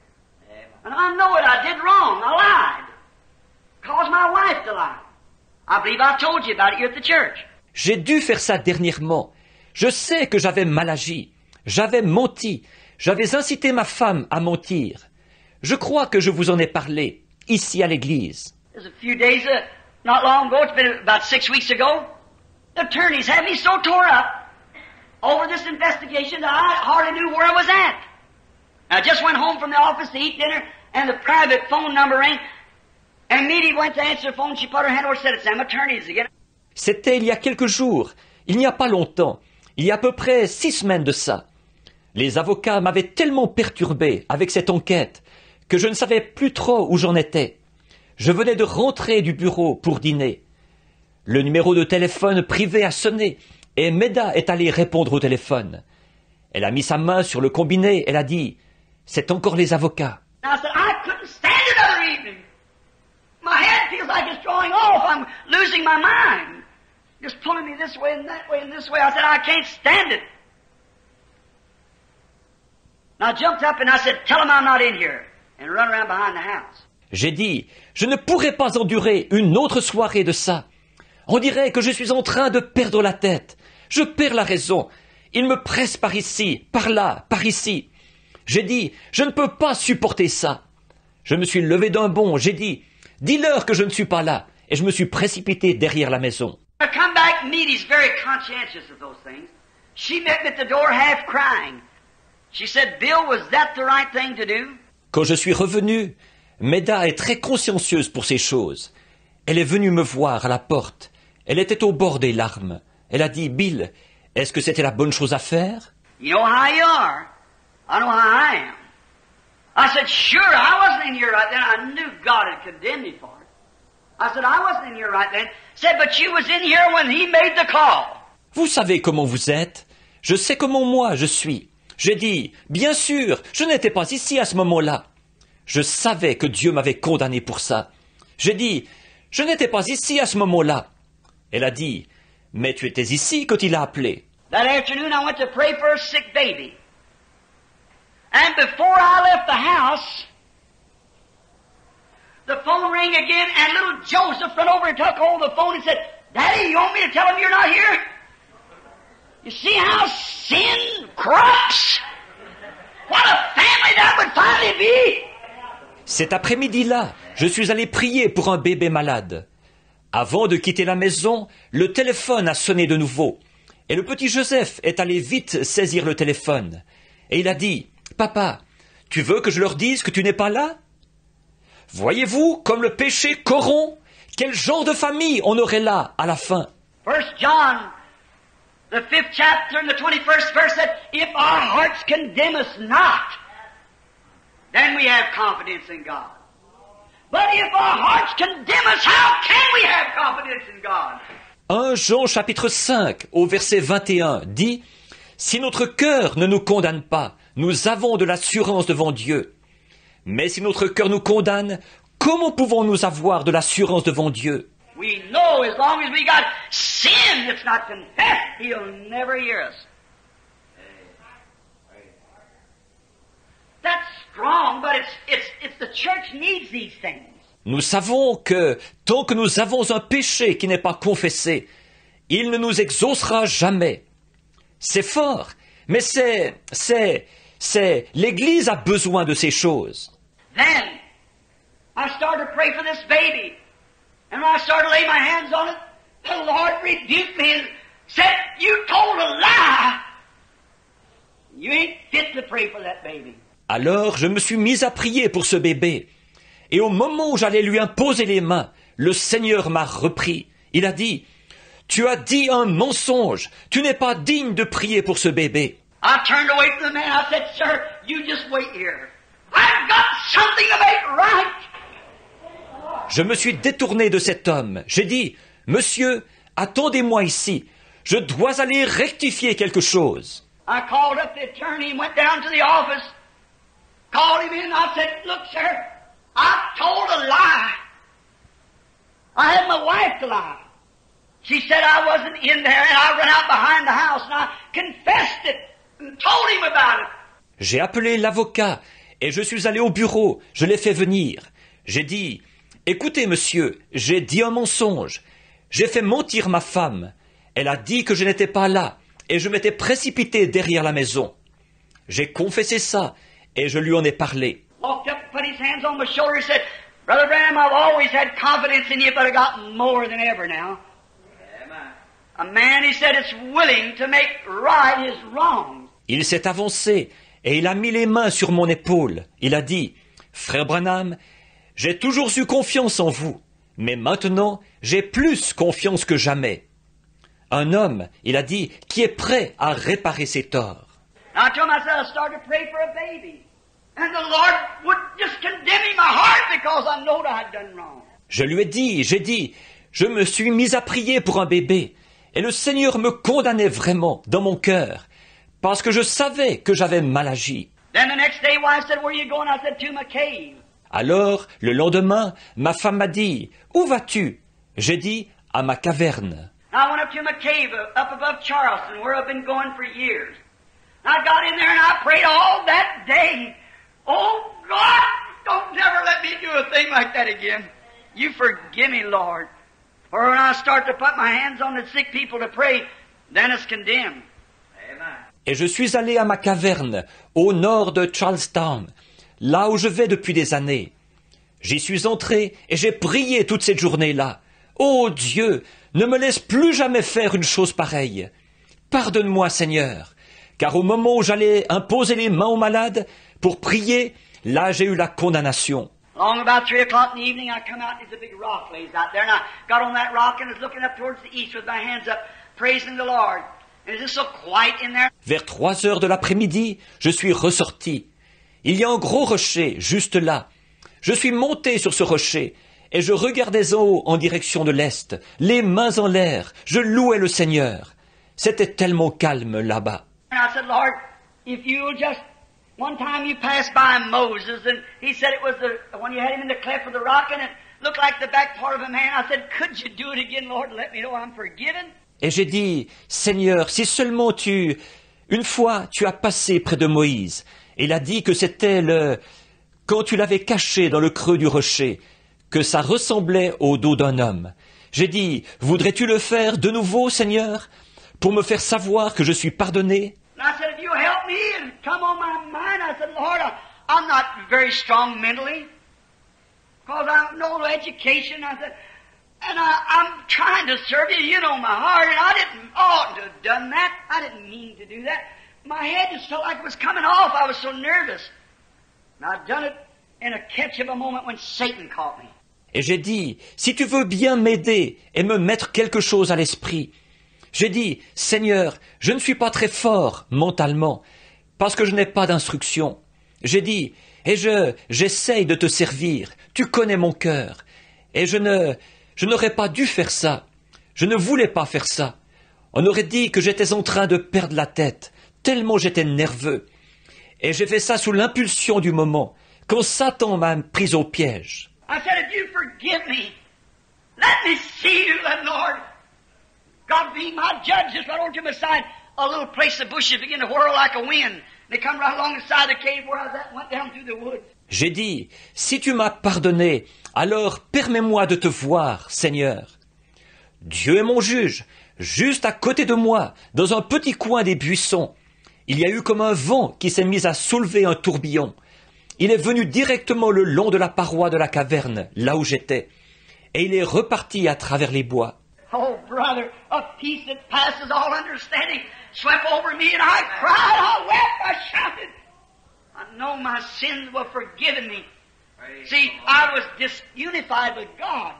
And I know it, I did wrong, I lied. Caused my wife to lie. I believe I told you about it here at the church.
J'ai dû faire ça dernièrement. Je sais que j'avais mal agi. J'avais menti. J'avais incité ma femme à mentir. Je crois que je vous en ai parlé, ici à l'église.
There's a few days, uh, not long ago, it's been about six weeks ago, the attorneys had me so tore up over this investigation that I hardly knew where I was at. I just went home from the office to eat dinner, and the private phone number rang, and Meady went to answer the phone, she put her hand over and said, it's them attorneys again.
C'était il y a quelques jours, il n'y a pas longtemps, il y a à peu près six semaines de ça. Les avocats m'avaient tellement perturbé avec cette enquête que je ne savais plus trop où j'en étais. Je venais de rentrer du bureau pour dîner. Le numéro de téléphone privé a sonné et Meda est allée répondre au téléphone. Elle a mis sa main sur le combiné, elle a dit « C'est encore les avocats ».
I said, I couldn't stand another evening. My head feels like it's drawing off. I'm losing my mind. Just pulling me this way and that way and this way. I said, I can't stand it. And I jumped up and I said, tell them I'm not in here. And run around behind the house.
J'ai dit, je ne pourrai pas endurer une autre soirée de ça. On dirait que je suis en train de perdre la tête. Je perds la raison. Ils me pressent par ici, par là, par ici. J'ai dit, je ne peux pas supporter ça. Je me suis levé d'un bond, j'ai dit, dis-leur que je ne suis pas là. Et je me suis précipité derrière la maison.
I come back, Meady's very conscientious of those things. She met me at the door half crying. She said, Bill, was that the right thing to do?
Quand je suis revenu, Meda est très consciencieuse pour ces choses. Elle est venue me voir à la porte. Elle était au bord des larmes. Elle a dit, Bill, est-ce que c'était la bonne chose à faire?
You know how you are. I know how I am. I said, sure, I wasn't in here right then. I knew God had condemned me for it. I said, I wasn't in here right then. Said, but you was in here when he made the call.
Vous savez comment vous êtes. Je sais comment moi je suis. J'ai dit, bien sûr, je n'étais pas ici à ce moment-là. Je savais que Dieu m'avait condamné pour ça. J'ai dit, je n'étais pas ici à ce moment-là. Elle a dit, mais tu étais ici quand il a appelé.
That afternoon I went to pray for a sick baby. And before I left the house, the phone rang again and little Joseph ran over and took hold of the phone and said, Daddy, you want me to tell him you're not here? You see how sin corrupts? What a family that would finally be!
Cet après-midi-là, je suis allé prier pour un bébé malade. Avant de quitter la maison, le téléphone a sonné de nouveau. Et le petit Joseph est allé vite saisir le téléphone. Et il a dit, « Papa, tu veux que je leur dise que tu n'es pas là ?» Voyez-vous comme le péché corrompt? Quel genre de famille on aurait là à la fin?
First John, the fifth chapter and the twenty-first verse said, if our hearts condemn us not, then we have confidence in God. But if our hearts condemn us, how can we have confidence in God?
premier Jean chapitre cinq au verset vingt et un dit, « Si notre cœur ne nous condamne pas, nous avons de l'assurance devant Dieu. Mais si notre cœur nous condamne, comment pouvons-nous avoir de l'assurance devant Dieu? »
We know as long as we got sin that's not confessed, He'll never hear us. That's strong, but it's, it's, it's the church needs these things.
Nous savons que tant que nous avons un péché qui n'est pas confessé, il ne nous exaucera jamais. C'est fort, mais c'est, c'est, c'est, l'Église a besoin de ces choses.
Then, I started to pray for this baby. And when I started to lay my hands on it, the Lord rebuked me and said, you told a lie. You ain't fit to pray for that baby.
Alors je me suis mis à prier pour ce bébé. Et au moment où j'allais lui imposer les mains, le Seigneur m'a repris. Il a dit, « Tu as dit un mensonge. Tu n'es pas digne de prier pour ce bébé. »
I turned away from the man. I said, sir, you just wait here. I've got something to make right.
Je me suis détourné de cet homme. J'ai dit, « Monsieur, attendez-moi ici. Je dois aller rectifier quelque chose. »
I called up the attorney and went down to the office. Called him in and I said, look, sir, I told a lie. I had my wife to lie. She said I wasn't in there and I ran out behind the house and I confessed it and told him about it.
J'ai appelé l'avocat et je suis allé au bureau. Je l'ai fait venir. J'ai dit, « Écoutez, monsieur, j'ai dit un mensonge. J'ai fait mentir ma femme. Elle a dit que je n'étais pas là et je m'étais précipité derrière la maison. J'ai confessé ça et je lui en ai parlé. »
Walked up, put his hands on my shoulder and said, Brother Branham, I've always had confidence in you, but I got more than ever now. A man, he said, is willing to make right his wrongs.
Il s'est avancé et il a mis les mains sur mon épaule. Il a dit, « Frère Branham, j'ai toujours eu confiance en vous, mais maintenant j'ai plus confiance que jamais. » Un homme, il a dit, qui est prêt à réparer ses torts.
Now I told myself I started to pray for a baby. And the Lord would just condemn me my heart because I knowed I had done wrong.
Je lui ai dit, j'ai dit, je me suis mis à prier pour un bébé. Et le Seigneur me condamnait vraiment dans mon cœur, parce que je savais que j'avais mal agi.
Then the next day, wife said, "Where are you going?" I said, "To my cave."
Alors, le lendemain, ma femme m'a dit, « Où vas-tu » J'ai dit, « À ma caverne. »
I went up to my cave uh, up above Charleston, where I've been going for years. I got in there and I prayed all that day. Oh God, don't never let me do a thing like that again. You forgive me, Lord. Or when I start to put my hands on the sick people to pray, then it's condemned. Amen.
Et je suis allé à ma caverne, au nord de Charlestown, là où je vais depuis des années. J'y suis entré et j'ai prié toute cette journée-là. Oh Dieu, ne me laisse plus jamais faire une chose pareille. Pardonne-moi, Seigneur, car au moment où j'allais imposer les mains aux malades pour prier, là j'ai eu la condamnation.
Along about three o'clock in the evening, I come out and there's a big rock lays out there, and I got on that rock and was looking up towards the east with my hands up, praising the Lord. And it's just so quiet in there.
Vers trois heures de l'après-midi, je suis ressorti. Il y a un gros rocher juste là. Je suis monté sur ce rocher et je regardais en haut en direction de l'est, les mains en l'air. Je louais le Seigneur. C'était tellement calme là-bas.
And I said, Lord, if you'll just... One time you passed by Moses, and he said it was the, when you had him in the cleft of the rock, and it looked like the back part of a man. I said, could you do it again, Lord, let me know I'm forgiven?
Et j'ai dit, Seigneur, si seulement tu... Une fois, tu as passé près de Moïse. Il a dit que c'était le... Quand tu l'avais caché dans le creux du rocher, que ça ressemblait au dos d'un homme. J'ai dit, voudrais-tu le faire de nouveau, Seigneur, pour me faire savoir que je suis pardonné?
And I said, if you help me and come on my mind, I said, Lord, I, I'm not very strong mentally. because I have no education. I said, and I, I'm trying to serve you. You know my heart, and I didn't ought to have done that. I didn't mean to do that. My head just felt like it was coming off. I was so nervous. And I'd done it in a catch of a moment when Satan caught me.
Et j'ai dit, si tu veux bien m'aider et me mettre quelque chose à l'esprit, j'ai dit, Seigneur, je ne suis pas très fort mentalement, parce que je n'ai pas d'instruction. J'ai dit, et je, j'essaye de te servir, tu connais mon cœur, et je ne, je n'aurais pas dû faire ça, je ne voulais pas faire ça. On aurait dit que j'étais en train de perdre la tête, tellement j'étais nerveux. Et j'ai fait ça sous l'impulsion du moment, quand Satan m'a pris au piège.
I said, if you forgive me, let me see you, the Lord. God being my judge, just right over to my side, a little place of bushes began to whirl like a wind. They come right along the side of the cave where I was at, went down through the woods.
J'ai dit, si tu m'as pardonné, alors permets-moi de te voir, Seigneur. Dieu est mon juge, juste à côté de moi, dans un petit coin des buissons. Il y a eu comme un vent qui s'est mis à soulever un tourbillon. Il est venu directement le long de la paroi de la caverne, là où j'étais, et il est reparti à travers les bois.
Oh, brother, a peace that passes all understanding swept over me, and I cried, I wept, I shouted. I know my sins were forgiven me. See, I was disunified with God.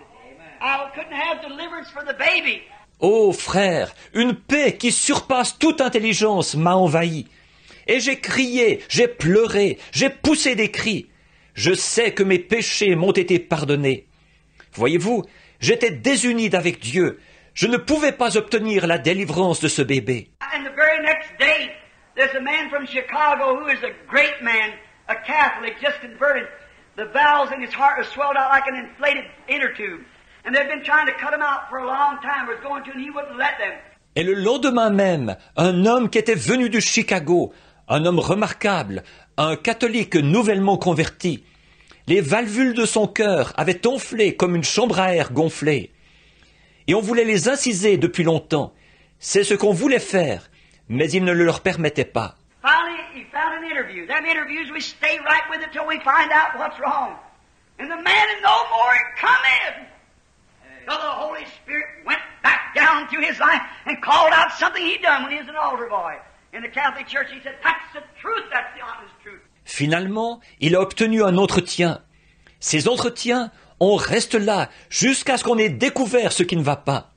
I couldn't have deliverance for the baby.
Oh, frère, une paix qui surpasse toute intelligence m'a envahi. Et j'ai crié, j'ai pleuré, j'ai poussé des cris. Je sais que mes péchés m'ont été pardonnés. Voyez-vous, j'étais désuni d'avec Dieu. Je ne pouvais pas obtenir la délivrance de ce bébé.
And the very next day, there's a man from Chicago who is a great man, a Catholic, just converted. The valves in his heart are swelled out like an inflated inner tube. And they've been trying to cut him out for a long time. Was going to, and he wouldn't let them.
Et le lendemain même, un homme qui était venu de Chicago, un homme remarquable, un catholique nouvellement converti, les valvules de son cœur avaient enflé comme une chambre à air gonflée. Et on voulait les inciser depuis longtemps. C'est ce qu'on voulait faire, mais il ne le leur permettait pas.
Finally, he found an interview. Them interviews, we stay right with it till we find out what's wrong. And the man had no more had come in. So the Holy Spirit went back down through his life and called out something he'd done when he was an altar boy. In the Catholic Church, he said, that's the truth, that's the honest truth.
Finalement, il a obtenu un entretien. Ces entretiens, on reste là jusqu'à ce qu'on ait découvert ce qui ne va pas.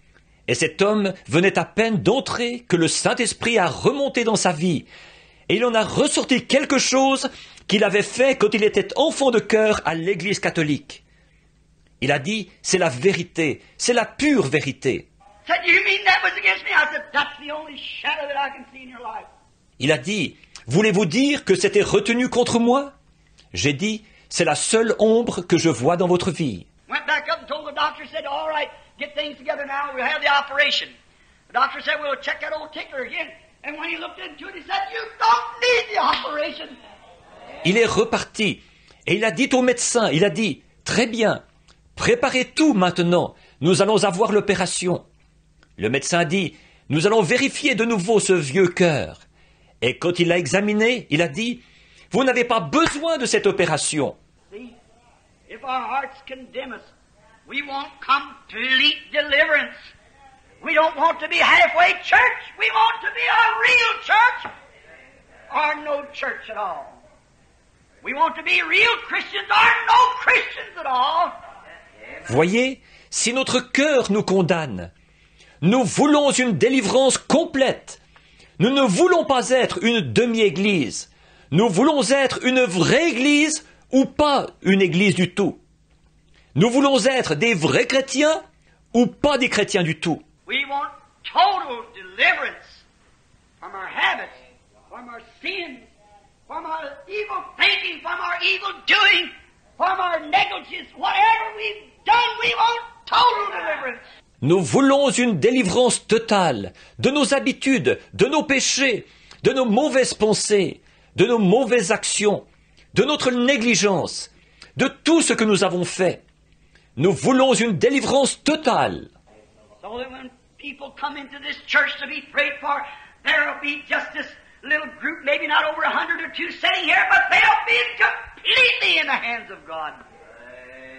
Et cet homme venait à peine d'entrer que le Saint-Esprit a remonté dans sa vie. Et il en a ressorti quelque chose qu'il avait fait quand il était enfant de cœur à l'Église catholique. Il a dit, c'est la vérité, c'est la pure vérité. Il a dit, voulez-vous dire que c'était retenu contre moi? J'ai dit, c'est la seule ombre que je vois dans votre vie. Il est reparti et il a dit au médecin, il a dit, très bien, préparez tout maintenant, nous allons avoir l'opération. Le médecin a dit, nous allons vérifier de nouveau ce vieux cœur. Et quand il l'a examiné, il a dit, vous n'avez pas besoin de cette opération.
See, if our hearts condemn us, we want complete deliverance. We don't want to be halfway church. We want to be a real church or no church at all. We want to be real Christians or no Christians at all.
Voyez, si notre cœur nous condamne, nous voulons une délivrance complète. Nous ne voulons pas être une demi-église. Nous voulons être une vraie église ou pas une église du tout. Nous voulons être des vrais chrétiens ou pas des chrétiens du tout.
We want total deliverance from our habits, from our sins, from our evil thinking, from our evil doing, from our negligence. Whatever we've done, we want total deliverance.
Nous voulons une délivrance totale de nos habitudes, de nos péchés, de nos mauvaises pensées, de nos mauvaises actions, de notre négligence, de tout ce que nous avons fait. Nous voulons une délivrance totale.
So that when people come into this church to be prayed for, there'll be just this little group, maybe not over a hundred or two sitting here, but they'll be completely in the hands of God.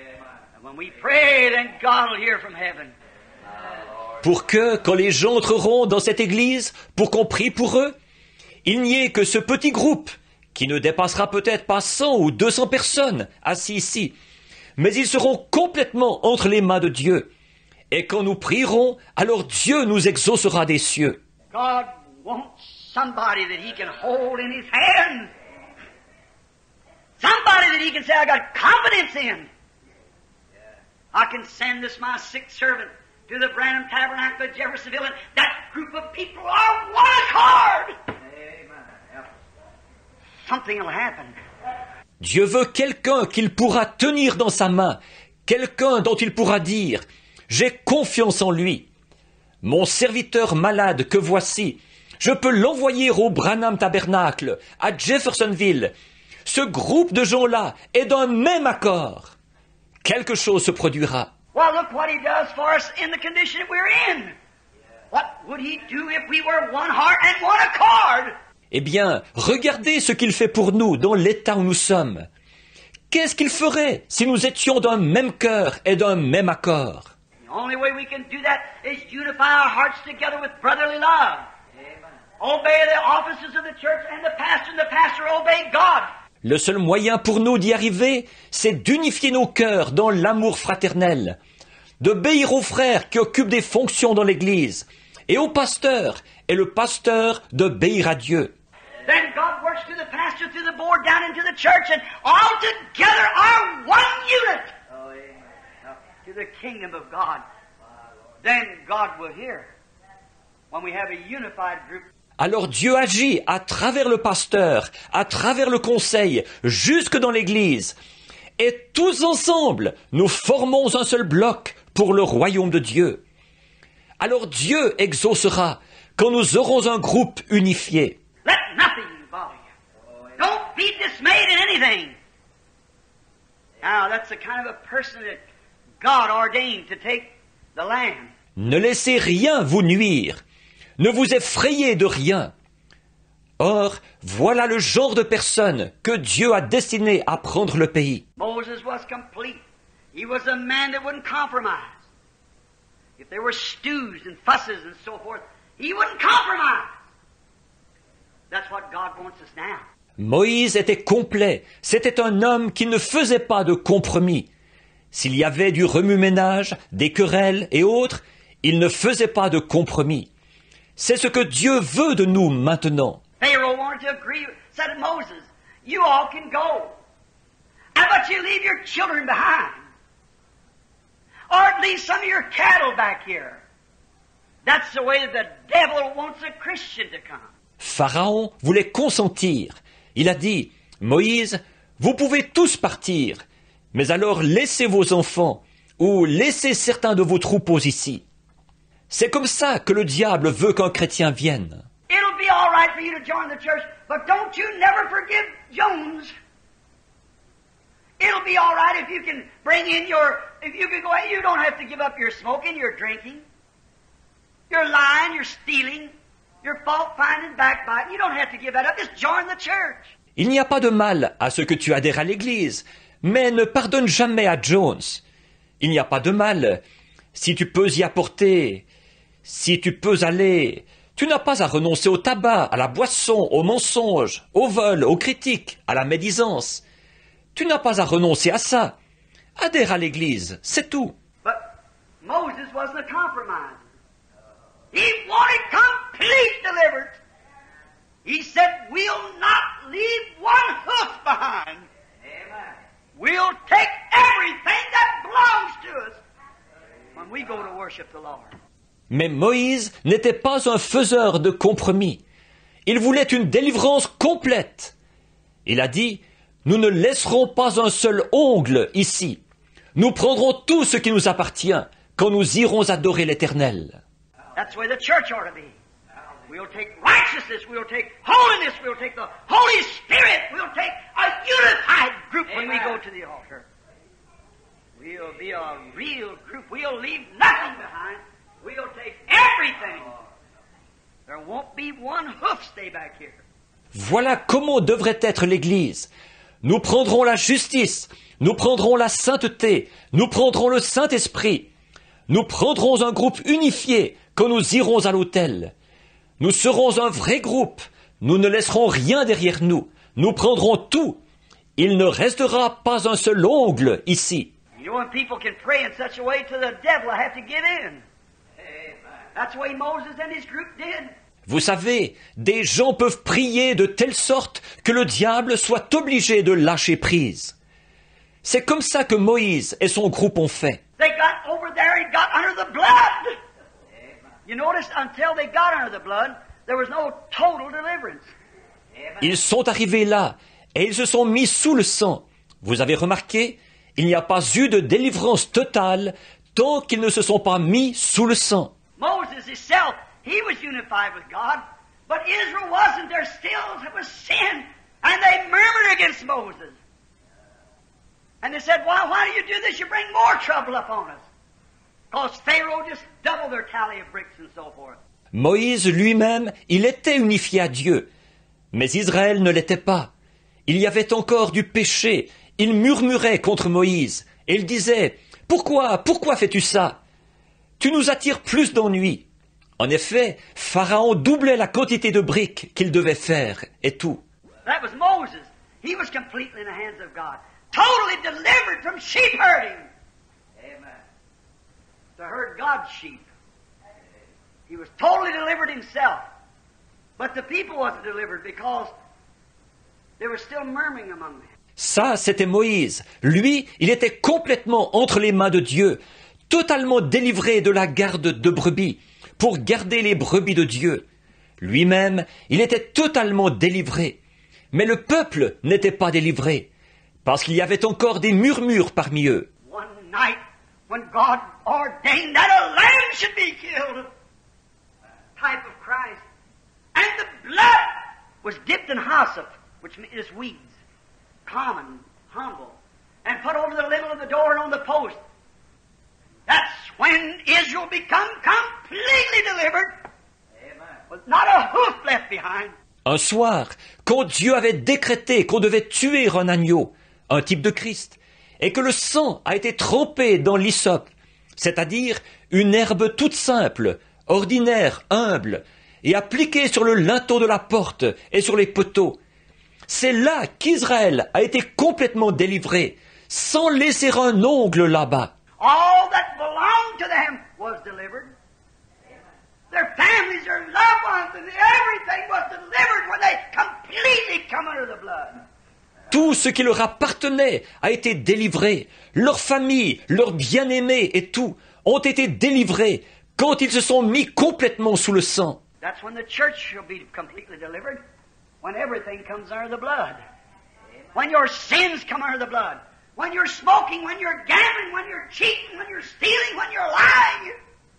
When we pray, then God will hear from heaven.
Pour que, quand les gens entreront dans cette église, pour qu'on prie pour eux, il n'y ait que ce petit groupe, qui ne dépassera peut-être pas cent ou deux cents personnes assis ici, mais ils seront complètement entre les mains de Dieu. Et quand nous prierons, alors Dieu nous exaucera des cieux.
God wants somebody that He can hold in His hand. Somebody that He can say, I got confidence in. I can send this my sick servant to the Branham Tabernacle at Jeffersonville, and that group of people are one accord. Amen. Something will happen.
Dieu veut quelqu'un qu'il pourra tenir dans sa main, quelqu'un dont il pourra dire « J'ai confiance en lui. Mon serviteur malade que voici, je peux l'envoyer au Branham Tabernacle, à Jeffersonville. Ce groupe de gens-là est d'un même accord. Quelque chose se produira. »
Well, look what He does for us in the condition that we're in. What would He do if we were one heart and one accord?
Eh bien, regardez ce qu'il fait pour nous dans l'état où nous sommes. Qu'est-ce qu'il ferait si nous étions d'un même cœur et d'un même accord?
The only way we can do that is unify our hearts together with brotherly love. Amen. Obey the offices of the church and the pastor, and the pastor obey God.
Le seul moyen pour nous d'y arriver, c'est d'unifier nos cœurs dans l'amour fraternel, d'obéir aux frères qui occupent des fonctions dans l'Église, et au pasteur, et le pasteur d'obéir à Dieu.
Then God works through the pastor, through the board, down into the church, and all together are one unit. Oh, yeah. To the kingdom of God. Then God will hear when we have a unified group.
Alors Dieu agit à travers le pasteur, à travers le conseil, jusque dans l'Église. Et tous ensemble, nous formons un seul bloc pour le royaume de Dieu. Alors Dieu exaucera quand nous aurons un groupe unifié.
Let nothing bother you. Don't be dismayed in anything. Now, that's the kind of a person that God ordained to take the land.
Ne laissez rien vous nuire. Ne vous effrayez de rien. Or, voilà le genre de personne que Dieu a destiné à prendre le pays.
Moses was complete. He was a man that wouldn't compromise. If there were stews and fusses and so forth, he wouldn't compromise. That's what God wants us now.
Moïse était complet. C'était un homme qui ne faisait pas de compromis. S'il y avait du remue-ménage, des querelles et autres, il ne faisait pas de compromis. C'est ce que Dieu veut de nous maintenant.
Pharaoh wanted to agree, said to Moses, you all can go. How about you leave your children behind? Or at least some of your cattle back here. That's the way that the devil wants a Christian to come.
Pharaon voulait consentir. Il a dit, Moïse, vous pouvez tous partir, mais alors laissez vos enfants, ou laissez certains de vos troupeaux ici. C'est comme ça que le diable veut qu'un chrétien vienne.
It'll be all right for you to join the church, but don't you never forgive Jones. It'll be all right if you can bring in your, if you can go ahead, you don't have to give up your smoking, your drinking, your lying, your stealing, your fault finding, backbiting. You don't have to give that up. Just join the church.
Il n'y a pas de mal à ce que tu adhères à l'Église, mais ne pardonne jamais à Jones. Il n'y a pas de mal si tu peux y apporter, si tu peux aller. Tu n'as pas à renoncer au tabac, à la boisson, au mensonge, au vol, aux critiques, à la médisance. Tu n'as pas à renoncer à ça. Adhère à l'Église, c'est tout.
But Moses wasn't a compromiser. He wanted complete deliverance. He said, we'll not leave one hoof behind. Amen. We'll take everything that belongs to us when we go to worship the Lord.
Mais Moïse n'était pas un faiseur de compromis. Il voulait une délivrance complète. Il a dit, nous ne laisserons pas un seul ongle ici. Nous prendrons tout ce qui nous appartient quand nous irons adorer l'Éternel.
That's the way the church ought to be. We'll take righteousness, we'll take holiness, we'll take the Holy Spirit, we'll take a unified group when we go to the altar. We'll be a real group. We'll leave nothing behind. We'll take everything. There won't be one hoof stay back here.
Voilà comment devrait être l'Église. Nous prendrons la justice, nous prendrons la sainteté, nous prendrons le Saint-Esprit. Nous prendrons un groupe unifié quand nous irons à l'autel. Nous serons un vrai groupe. Nous ne laisserons rien derrière nous. Nous prendrons tout. Il ne restera pas un seul ongle ici.
You know, when people can pray in such a way to the devil, I have to give in. That's the way Moses and his group did.
Vous savez, des gens peuvent prier de telle sorte que le diable soit obligé de lâcher prise. C'est comme ça que Moïse et son groupe ont fait.
They got over there and got under the blood. You notice, until they got under the blood, there was no total deliverance.
Ils sont arrivés là et ils se sont mis sous le sang. Vous avez remarqué, il n'y a pas eu de délivrance totale tant qu'ils ne se sont pas mis sous le sang.
Moses himself, he was unified with God, but Israel wasn't. There still was sin, and they murmured against Moses. And they said, why, why do you do this? You bring more trouble upon us. Because Pharaoh just doubled their tally of bricks and so forth.
Moïse lui-même, il était unifié à Dieu, mais Israël ne l'était pas. Il y avait encore du péché. Il murmurait contre Moïse, et il disait, « Pourquoi, pourquoi fais-tu ça? Tu nous attires plus d'ennuis. » En effet, Pharaon doublait la quantité de briques qu'il devait faire, et tout.
That was Moses. He was completely in the hands of God. Totally delivered from sheep herding. Amen. To herd God's sheep. He was totally delivered himself. But the people wasn't delivered because they were still murmuring among them.
Ça, c'était Moïse. Lui, il était complètement entre les mains de Dieu, totalement délivré de la garde de brebis, pour garder les brebis de Dieu. Lui-même, il était totalement délivré. Mais le peuple n'était pas délivré, parce qu'il y avait encore des murmures parmi eux.
One night, when God ordained that a lamb should be killed, type of Christ, and the blood was dipped in hyssop, which is weeds, common, humble, and put over the lintel of the door and on the post. That's when Israel become completely delivered, with not a hoof left behind.
Un soir, quand Dieu avait décrété qu'on devait tuer un agneau, un type de Christ, et que le sang a été trempé dans l'hysope, c'est-à-dire une herbe toute simple, ordinaire, humble, et appliquée sur le linteau de la porte et sur les poteaux, c'est là qu'Israël a été complètement délivré, sans laisser un ongle là-bas.
All that belonged to them was delivered. Their families, their loved ones, and everything was delivered when they completely come under the blood.
Tout ce qui leur appartenait a été délivré. Leur famille, leurs bien-aimés et tout ont été délivrés quand ils se sont mis complètement sous le sang.
That's when the church shall be completely delivered, when everything comes under the blood. When your sins come under the blood. When you're smoking, when you're gambling, when you're cheating, when you're stealing, when you're lying.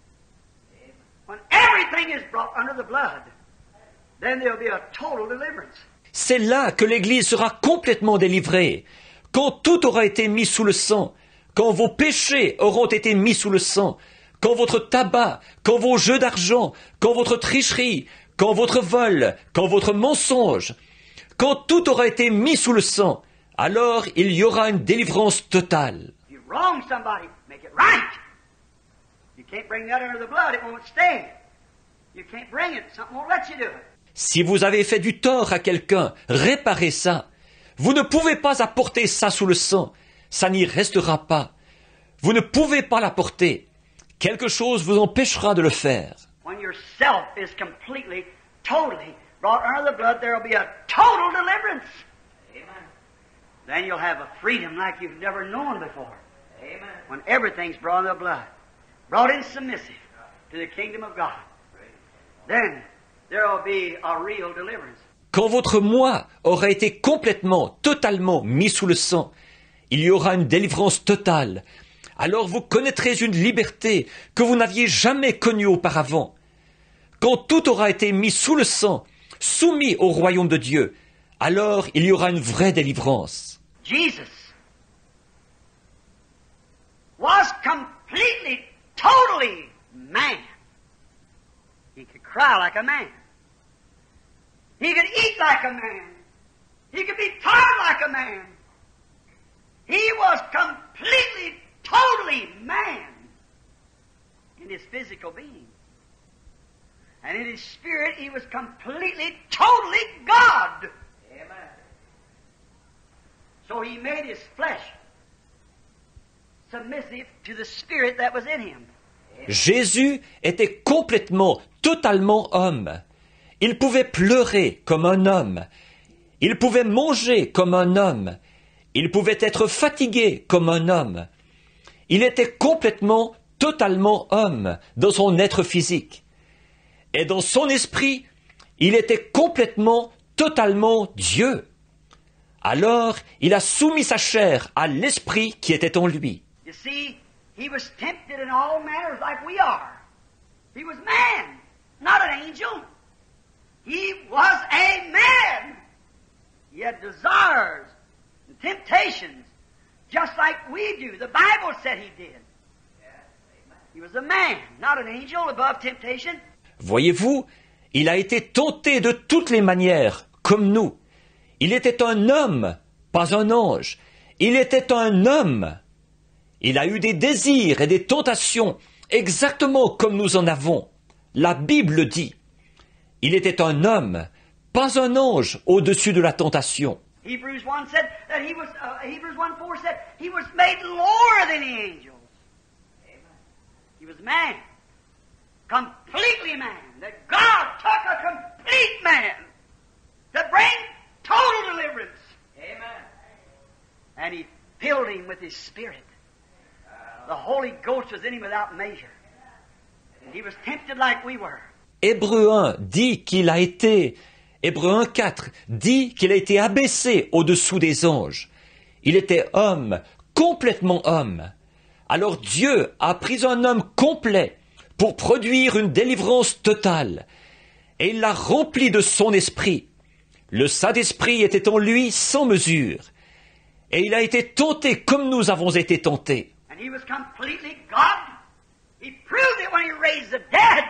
When everything is brought under the blood, then there'll be a total deliverance.
C'est là que l'Église sera complètement délivrée, quand tout aura été mis sous le sang, quand vos péchés auront été mis sous le sang, quand votre tabac, quand vos jeux d'argent, quand votre tricherie, quand votre vol, quand votre mensonge, quand tout aura été mis sous le sang, alors il y aura une délivrance totale.
If you wrong somebody, make it right. You can't bring that under the blood, it won't stay. You can't bring it, something won't let you do it.
Si vous avez fait du tort à quelqu'un, réparez ça. Vous ne pouvez pas apporter ça sous le sang. Ça n'y restera pas. Vous ne pouvez pas l'apporter. Quelque chose vous empêchera de le faire.
When yourself is completely, totally brought under the blood, there will be a total deliverance. Amen. Then you'll have a freedom like you've never known before. Amen. When everything's brought under the blood, brought in submissive to the kingdom of God, then there will be a real deliverance.
Quand votre moi aura été complètement, totalement mis sous le sang, il y aura une délivrance totale. Alors vous connaîtrez une liberté que vous n'aviez jamais connue auparavant. Quand tout aura été mis sous le sang, soumis au royaume de Dieu, alors il y aura une vraie délivrance.
Jesus was completely, totally man. He could cry like a man. He could eat like a man. He could be tired like a man. He was completely, totally man in his physical being. And in his spirit, he was completely, totally God. Amen. So he made his flesh submissive to the spirit that was in him.
Jésus était complètement, totalement homme. Il pouvait pleurer comme un homme. Il pouvait manger comme un homme. Il pouvait être fatigué comme un homme. Il était complètement, totalement homme dans son être physique. Et dans son esprit, il était complètement, totalement Dieu. Alors, il a soumis sa chair à l'esprit qui était en lui.
You see, he was tempted in all manners like we are. He was man, not an angel. He was a man. He had desires and temptations, just like we do. The Bible said he did. He was a man, not an angel, above temptation.
Voyez-vous, il a été tenté de toutes les manières, comme nous. Il était un homme, pas un ange. Il était un homme. Il a eu des désirs et des tentations, exactement comme nous en avons. La Bible dit. Il était un homme, pas un ange au-dessus de la tentation.
Hebrews one said that he was. Uh, Hebrews one four said he was made lower than the angels. He was man, completely man. That God took a complete man to bring total deliverance. Amen. And he filled him with his Spirit. The Holy Ghost was in him without measure. And he was tempted like we were.
Hébreux un dit qu'il a été, Hébreux un quatre dit qu'il a été abaissé au-dessous des anges. Il était homme, complètement homme. Alors Dieu a pris un homme complet pour produire une délivrance totale. Et il l'a rempli de son esprit. Le Saint-Esprit était en lui sans mesure. Et il a été tenté comme nous avons été tentés.
And he was completely God. He proved it when he raised the dead.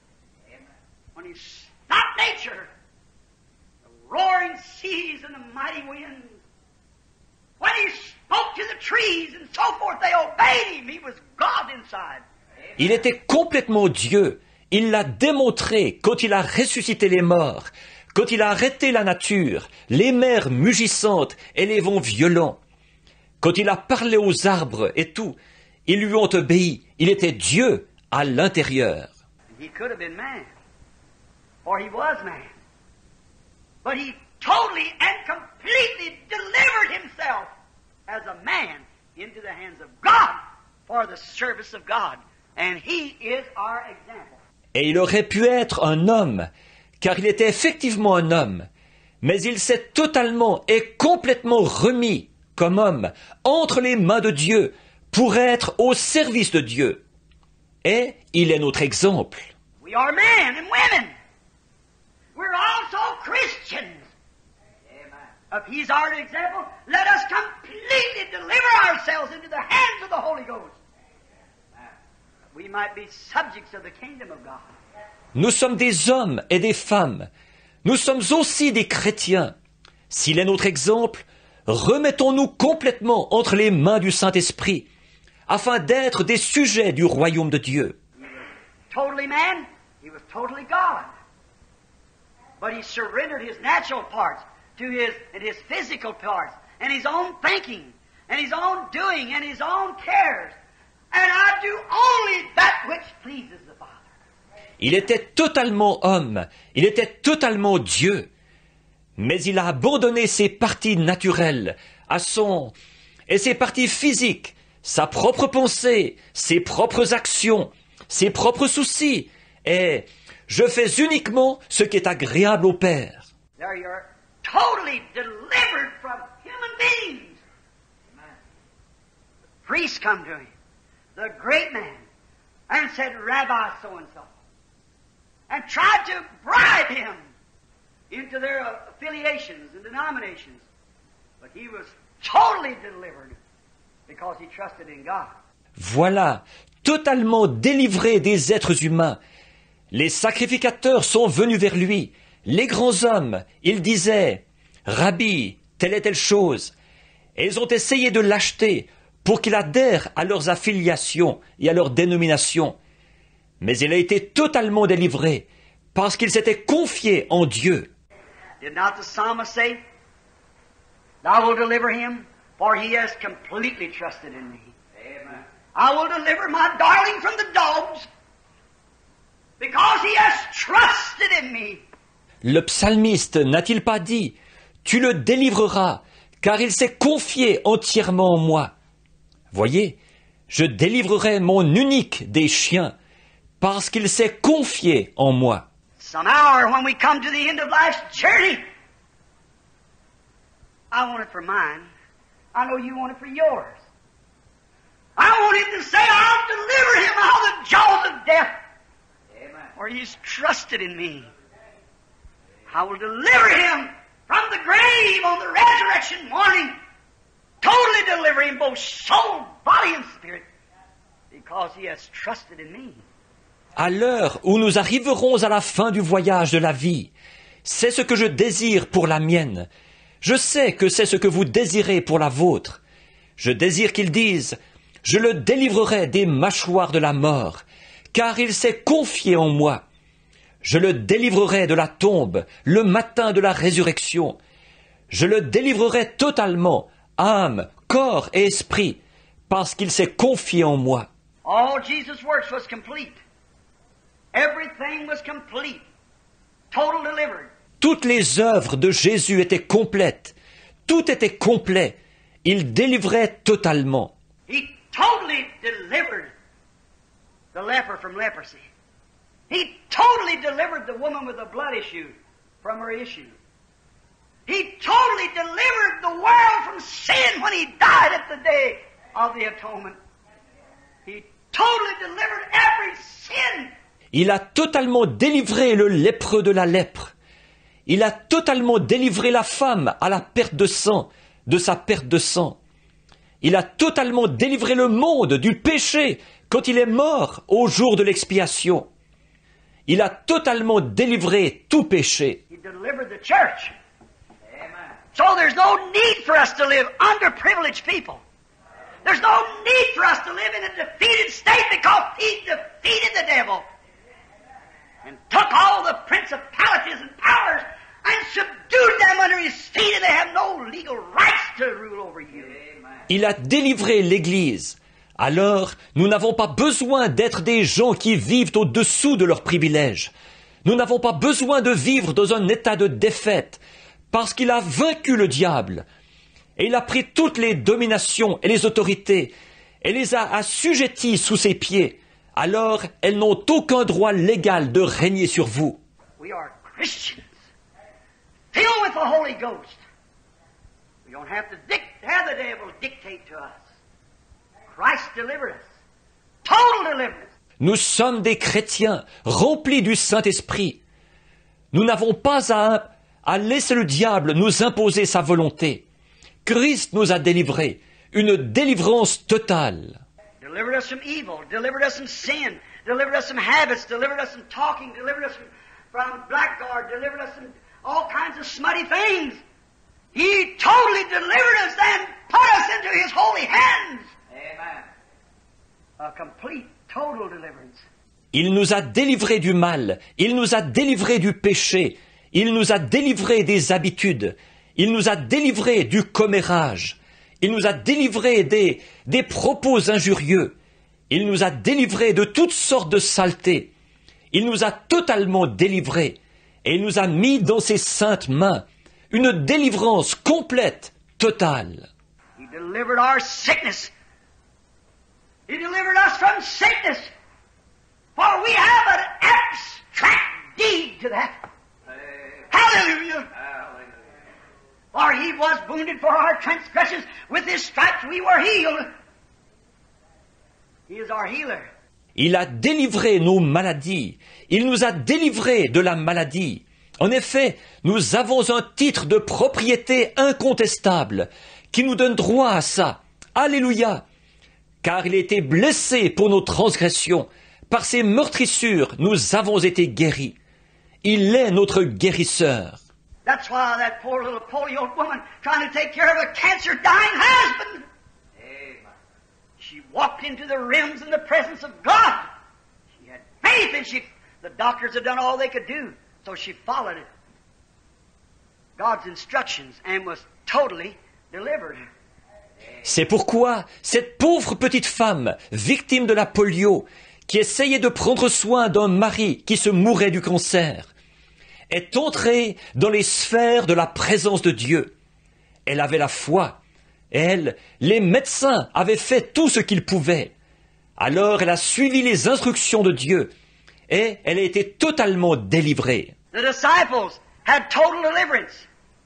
When he stopped nature, the roaring seas and the mighty winds. When he spoke to the trees and so forth, they obeyed him. He was God inside.
Il était complètement Dieu. Il l'a démontré quand il a ressuscité les morts, quand il a arrêté la nature, les mers mugissantes et les vents violents. Quand il a parlé aux arbres et tout, ils lui ont obéi. Il était Dieu à l'intérieur.
He could have been man, or he was man. But he totally and completely delivered himself as a man into the hands of God for the service of God. And he is our example.
Et il aurait pu être un homme, car il était effectivement un homme, mais il s'est totalement et complètement remis comme homme entre les mains de Dieu pour être au service de Dieu. Et il est notre exemple.
We are men and women. We're also Christians. If he's our example, let us completely deliver ourselves into the hands of the Holy Ghost. We might be subjects of the kingdom of God.
Nous sommes des hommes et des femmes. Nous sommes aussi des chrétiens. S'il est notre exemple, remettons-nous complètement entre les mains du Saint-Esprit, afin d'être des sujets du royaume de Dieu.
He was totally man, he was totally God. But he surrendered his natural parts to his, and his physical parts, and his own thinking, and his own doing, and his own cares. And I do only that which pleases the Father.
Il était totalement homme, il était totalement Dieu, mais il a abandonné ses parties naturelles, à son, et ses parties physiques, sa propre pensée, ses propres actions, ses propres soucis, et je fais uniquement ce qui est agréable au Père.
There you are, totally delivered from human beings. The priests come to him, the great man, and said, Rabbi so-and-so, and tried to bribe him into their affiliations and denominations. But he was totally delivered because he trusted in God.
Voilà, totalement délivré des êtres humains. Les sacrificateurs sont venus vers lui. Les grands hommes, ils disaient, Rabbi, telle et telle chose. et ils ont essayé de l'acheter pour qu'il adhère à leurs affiliations et à leur dénomination. Mais il a été totalement délivré parce qu'il s'était confié en Dieu.
Did not the psalmist say, "Thou wilt deliver him, for he has completely trusted in me. Amen. I will deliver my darling from the dogs, because he has trusted in me."
Le psalmiste n'a-t-il pas dit, « Tu le délivreras, car il s'est confié entièrement en moi. » Voyez, je délivrerai mon unique des chiens, parce qu'il s'est confié en moi.
Some hour when we come to the end of life's journey, I want it for mine. I know you want it for yours. I want him to say, I'll deliver him out of the jaws of death. Amen. For he's trusted in me. I will deliver him from the grave on the resurrection morning. Totally deliver him, both soul, body, and spirit, because he has trusted in me.
À l'heure où nous arriverons à la fin du voyage de la vie, c'est ce que je désire pour la mienne. Je sais que c'est ce que vous désirez pour la vôtre. Je désire qu'ils disent, « Je le délivrerai des mâchoires de la mort, car il s'est confié en moi. Je le délivrerai de la tombe, le matin de la résurrection. Je le délivrerai totalement, âme, corps et esprit, parce qu'il s'est confié en moi. »
All Jesus' works was complete. Everything was complete. Total delivered.
Toutes les œuvres de Jésus étaient complètes. Tout était complet. Il délivrait totalement.
He totally delivered the leper from leprosy. He totally delivered the woman with the blood issue from her issue. He totally delivered the world from sin when he died at the day of the atonement. He totally delivered every sin.
Il a totalement délivré le lépreux de la lèpre. Il a totalement délivré la femme à la perte de sang, de sa perte de sang. Il a totalement délivré le monde du péché quand il est mort au jour de l'expiation. Il a totalement délivré tout péché.
He delivered the church. Amen. So there's no need for us to live underprivileged people. There's no need for us to live in a defeated state because he defeated the devil and took all the principalities and powers and subdued them under his feet, and they have no legal rights to rule over you.
Il a délivré l'Église. Alors, nous n'avons pas besoin d'être des gens qui vivent au-dessous de leurs privilèges. Nous n'avons pas besoin de vivre dans un état de défaite, parce qu'il a vaincu le diable. Et il a pris toutes les dominations et les autorités, et les a assujetties sous ses pieds. Alors, elles n'ont aucun droit légal de régner sur vous.
We are Christians, filled with the Holy Ghost. We don't have to dic- have the devil dictate to us. Christ delivered us. Total deliverance.
Nous sommes des chrétiens remplis du Saint-Esprit. Nous n'avons pas à, à laisser le diable nous imposer sa volonté. Christ nous a délivrés, une délivrance totale.
Delivered us from evil, delivered us from sin, delivered us from habits, delivered us from talking, delivered us from, from blackguard, delivered us from all kinds of smutty things. He totally delivered us and put us into his holy hands. Amen. A complete, total deliverance.
Il nous a délivrés du mal, il nous a délivrés du péché, il nous a délivrés des habitudes, il nous a délivrés du commérage, il nous a délivrés des, des propos injurieux, il nous a délivrés de toutes sortes de saletés, il nous a totalement délivrés, et il nous a mis dans ses saintes mains une délivrance complète, totale.
He delivered our sickness. He delivered us from sickness. For we have an abstract deed to that. Hallelujah. For he was wounded for our transgressions. With his stripes we were healed. He is our healer.
Il a délivré nos maladies. Il nous a délivrés de la maladie. En effet, nous avons un titre de propriété incontestable qui nous donne droit à ça. Alléluia! Car il a été blessé pour nos transgressions. Par ses meurtrissures, nous avons été guéris. Il est notre guérisseur.
That's why that poor little polio woman trying to take care of a cancer dying husband. Amen. She walked into the realms in the presence of God. She had faith, and she, the doctors had done all they could do, so she followed it. God's instructions and was totally delivered.
C'est pourquoi cette pauvre petite femme, victime de la polio, qui essayait de prendre soin d'un mari qui se mourait du cancer, est entrée dans les sphères de la présence de Dieu. Elle avait la foi. Elle, les médecins avaient fait tout ce qu'ils pouvaient. Alors elle a suivi les instructions de Dieu et elle a été totalement délivrée.
The disciples had total deliverance.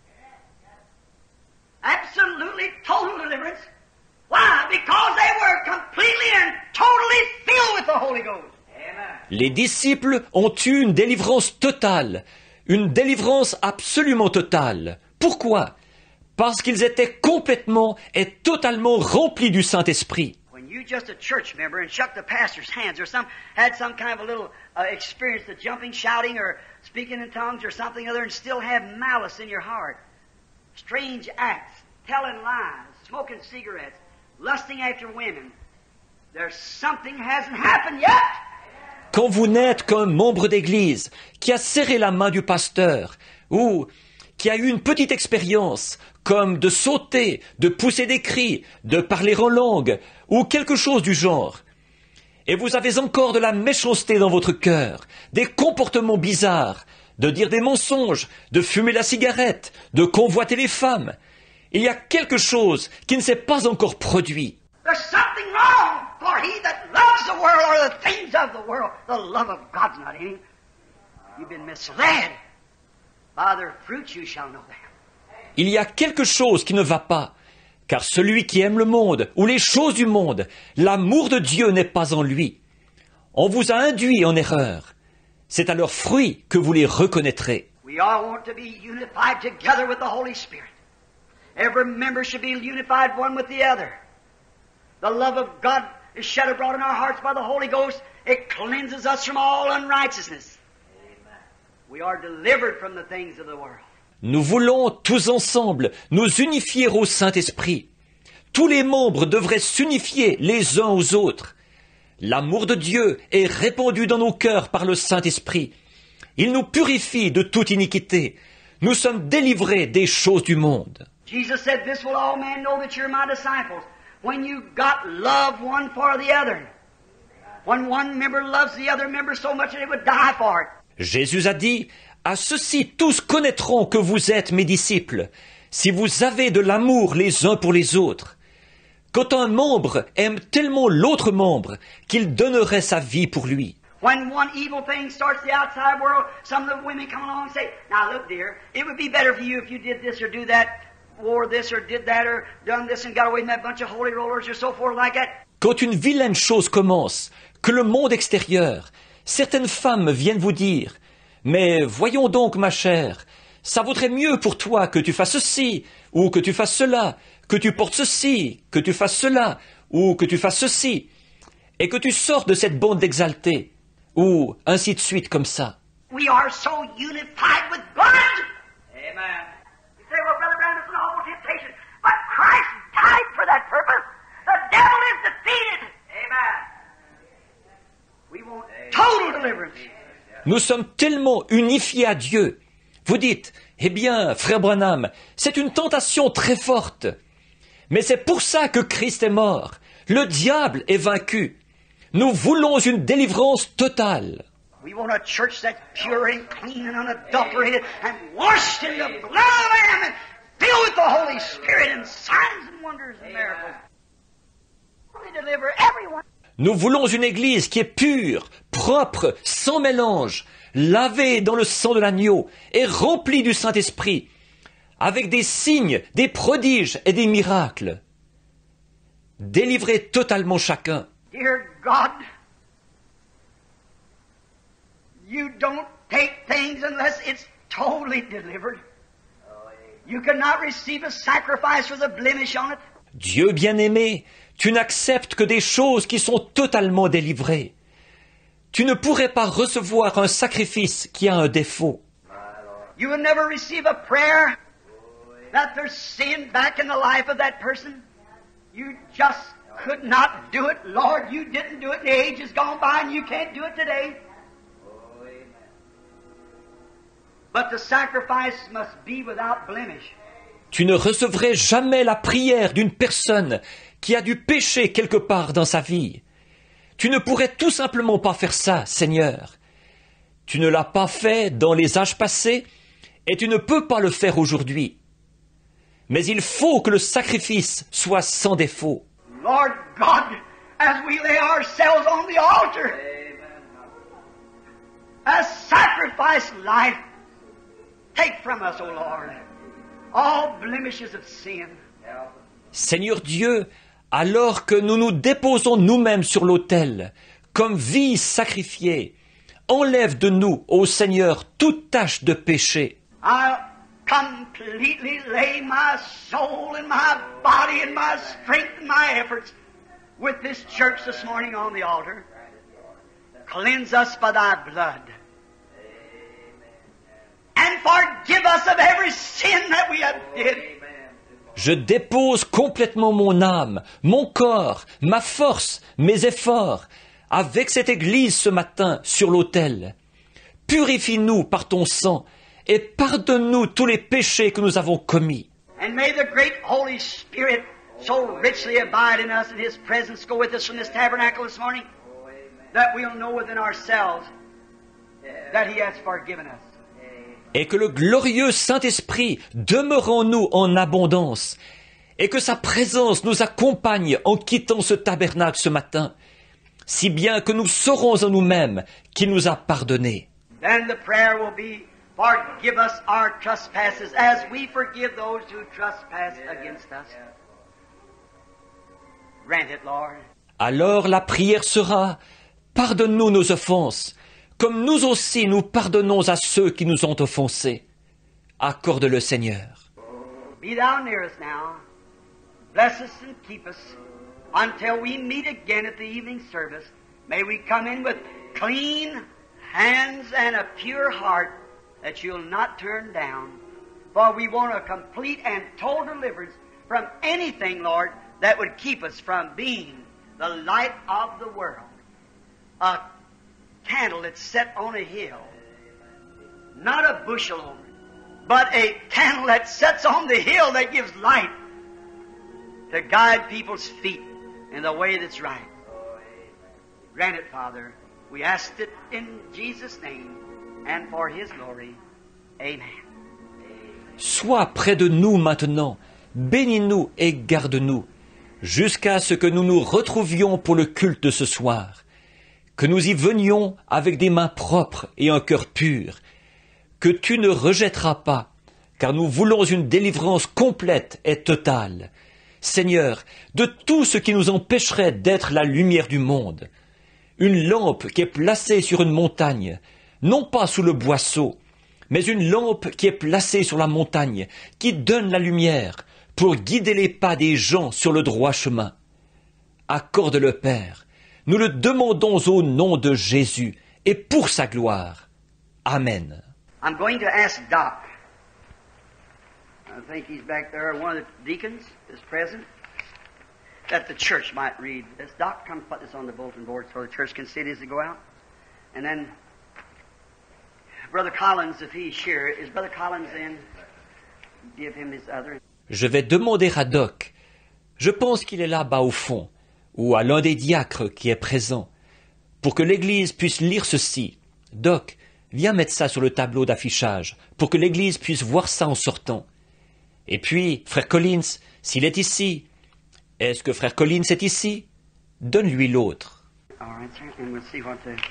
Absolutely total deliverance. Why? Because they were completely and totally filled with the Holy Ghost. Amen.
Les disciples ont eu une délivrance totale, une délivrance absolument totale. Pourquoi? Parce qu'ils étaient complètement et totalement remplis du Saint-Esprit.
When you just a church member and shook the pastor's hands or some had some kind of a little uh, experience of jumping, shouting, or speaking in tongues or something other, and still have malice in your heart, strange acts, telling lies, smoking cigarettes, lusting after women, there's something hasn't happened yet.
Quand vous n'êtes qu'un membre d'église qui a serré la main du pasteur ou qui a eu une petite expérience comme de sauter, de pousser des cris, de parler en langue ou quelque chose du genre, et vous avez encore de la méchanceté dans votre cœur, des comportements bizarres, de dire des mensonges, de fumer la cigarette, de convoiter les femmes, il y a quelque chose qui ne s'est pas encore produit.
There's something wrong, for he that loves the world or the things of the world, the love of God's not in him. You've been misled. By their fruits you shall know them.
Il y a quelque chose qui ne va pas, car celui qui aime le monde ou les choses du monde, l'amour de Dieu n'est pas en lui. On vous a induit en erreur. C'est à leurs fruits que vous les reconnaîtrez.
We all want to be unified together with the Holy Spirit. Every member should be unified one with the other. The love of God is shed abroad in our hearts by the Holy Ghost. It cleanses us from all unrighteousness. Amen. We are delivered from the things of the world.
Nous voulons tous ensemble nous unifier au Saint-Esprit. Tous les membres devraient s'unifier les uns aux autres. L'amour de Dieu est répandu dans nos cœurs par le Saint-Esprit. Il nous purifie de toute iniquité. Nous sommes délivrés des choses du monde.
Jesus said, "This will all men know that you're my disciples, when you got love one for the other. When one member loves the other member so much that they would die for it."
Jésus a dit, « À ceux-ci tous connaîtront que vous êtes mes disciples, si vous avez de l'amour les uns pour les autres. » Quand un membre aime tellement l'autre membre qu'il donnerait sa vie pour lui.
When one evil thing starts the outside world, some of the women come along and say, "Now look, dear, it would be better for you if you did this or do that, wore this or did that or done this and got away from that bunch of holy rollers or so forth like that."
Quand une vilaine chose commence, que le monde extérieur, certaines femmes viennent vous dire, « Mais voyons donc, ma chère, ça vaudrait mieux pour toi que tu fasses ceci, ou que tu fasses cela, que tu portes ceci, que tu fasses cela, ou que tu fasses ceci, et que tu sortes de cette bande d'exaltés, ou ainsi de suite comme ça. »
We are so unified with God. Amen. You say, "Well, Brother Branham, it's an awful temptation," but Christ died for that purpose. The devil is defeated. Amen. We want total deliverance.
Nous sommes tellement unifiés à Dieu. Vous dites, eh bien, frère Branham, c'est une tentation très forte. Mais c'est pour ça que Christ est mort. Le diable est vaincu. Nous voulons une délivrance totale.
We want a church that's pure and clean and unadulterated and washed in the blood of the Lamb and filled with the Holy Spirit and signs and wonders and miracles. We deliver everyone.
Nous voulons une église qui est pure, propre, sans mélange, lavée dans le sang de l'agneau et remplie du Saint-Esprit, avec des signes, des prodiges et des miracles. Délivrer totalement chacun.
Dear God, you don't take things unless it's totally delivered. You cannot receive a sacrifice with a blemish on it.
Dieu bien-aimé, tu n'acceptes que des choses qui sont totalement délivrées. Tu ne pourrais pas recevoir un sacrifice qui a un défaut.
You will never receive a prayer that there's sin back in the life of that person. You just could not do it. Lord, you didn't do it. The age has gone by and you can't do it today. But the sacrifice must be without blemish.
Tu ne recevrais jamais la prière d'une personne qui a du péché quelque part dans sa vie. Tu ne pourrais tout simplement pas faire ça, Seigneur. Tu ne l'as pas fait dans les âges passés et tu ne peux pas le faire aujourd'hui. Mais il faut que le sacrifice soit sans défaut.
Lord God, as we lay ourselves on the altar, as sacrifice life, take from us, O Lord, all blemishes of sin.
Seigneur Dieu, alors que nous nous déposons nous-mêmes sur l'autel, comme vie sacrifiée, enlève de nous, ô Seigneur, toute tache de péché.
I'll completely lay my soul and my body and my strength and my efforts with this church this morning on the altar. Cleanse us by thy blood. And forgive us of every sin that we have did.
Je dépose complètement mon âme, mon corps, ma force, mes efforts, avec cette Église ce matin sur l'autel. Purifie-nous par ton sang et pardonne-nous tous les péchés que nous avons commis.
And may the great Holy Spirit so richly abide in us and His presence go with us from this tabernacle this morning that we'll know within ourselves that He has forgiven us.
Et que le glorieux Saint-Esprit demeure en nous en abondance, et que sa présence nous accompagne en quittant ce tabernacle ce matin, si bien que nous saurons en nous-mêmes qu'il nous a pardonnés.
Then the prayer will be, forgive us our trespasses as we forgive those who trespass against us. Grant it, Lord.
Alors la prière sera, pardonne-nous nos offenses, comme nous aussi nous pardonnons à ceux qui nous ont offensés. Accorde-le, Seigneur.
Be thou near us now. Bless us and keep us until we meet again at the evening service. May we come in with clean hands and a pure heart that you'll not turn down. For we want a complete and total deliverance from anything, Lord, that would keep us from being the light of the world. A candle that's set on a hill, not a bushel over it, but a candle that sets on the hill that gives light to guide people's feet in the way that's right. Grant it, Father. We ask it in Jesus' name and for His glory. Amen.
Sois près de nous maintenant, bénis-nous et garde-nous, jusqu'à ce que nous nous retrouvions pour le culte de ce soir. Que nous y venions avec des mains propres et un cœur pur, que tu ne rejetteras pas, car nous voulons une délivrance complète et totale. Seigneur, de tout ce qui nous empêcherait d'être la lumière du monde, une lampe qui est placée sur une montagne, non pas sous le boisseau, mais une lampe qui est placée sur la montagne, qui donne la lumière pour guider les pas des gens sur le droit chemin. Accorde-le, Père. Nous le demandons au nom de Jésus et pour sa gloire. Amen.
I'm going to ask Doc. I think he's back there. One of the deacons is present. That the church might read this. Doc, come put this on the bulletin board so the church can see it as they go out. And then Brother Collins, if he's here, is Brother Collins in? Give him his other.
Je vais demander à Doc. Je pense qu'il est là-bas au fond, ou à l'un des diacres qui est présent, pour que l'Église puisse lire ceci. Doc, viens mettre ça sur le tableau d'affichage, pour que l'Église puisse voir ça en sortant. Et puis, frère Collins, s'il est ici, est-ce que frère Collins est ici? Donne-lui l'autre.
All right, sir, and we'll see what the...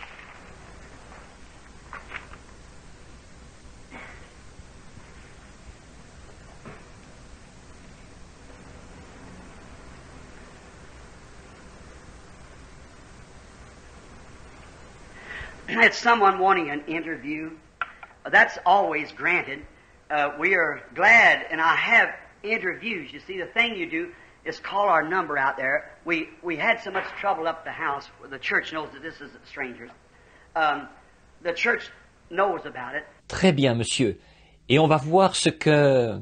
It's someone wanting an interview. That's always granted. Uh, we are glad, and I have interviews. You see, the thing you do is call our number out there. We we had so much trouble up the house. The church knows that this is strangers. Um, the church knows about it.
Très bien, monsieur. et on va voir ce que...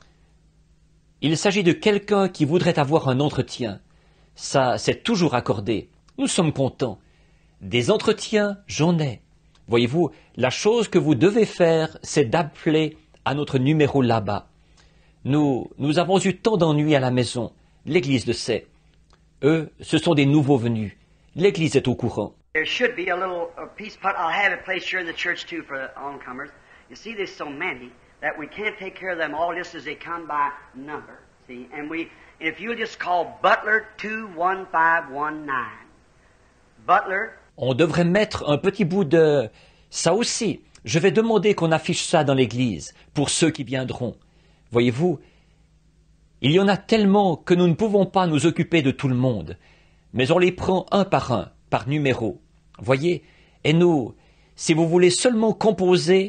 Il s'agit de quelqu'un qui voudrait avoir un entretien. Ça, c'est toujours accordé. Nous sommes contents. Des entretiens, j'en ai. Voyez-vous, la chose que vous devez faire, c'est d'appeler à notre numéro là-bas. Nous, nous avons eu tant d'ennuis à la maison. L'Église le sait. Eux, ce sont des nouveaux venus. L'Église est au courant.
There should be a little a piece put. I'll have it placed here in the church too for the oncomers. You see, there's so many that we can't take care of them all just as they come by number. See, and we, if you'll just call Butler two one five one nine, Butler.
On devrait mettre un petit bout de ça aussi. Je vais demander qu'on affiche ça dans l'église pour ceux qui viendront. Voyez-vous, il y en a tellement que nous ne pouvons pas nous occuper de tout le monde, mais on les prend un par un, par numéro. Voyez, et nous, si vous voulez seulement composer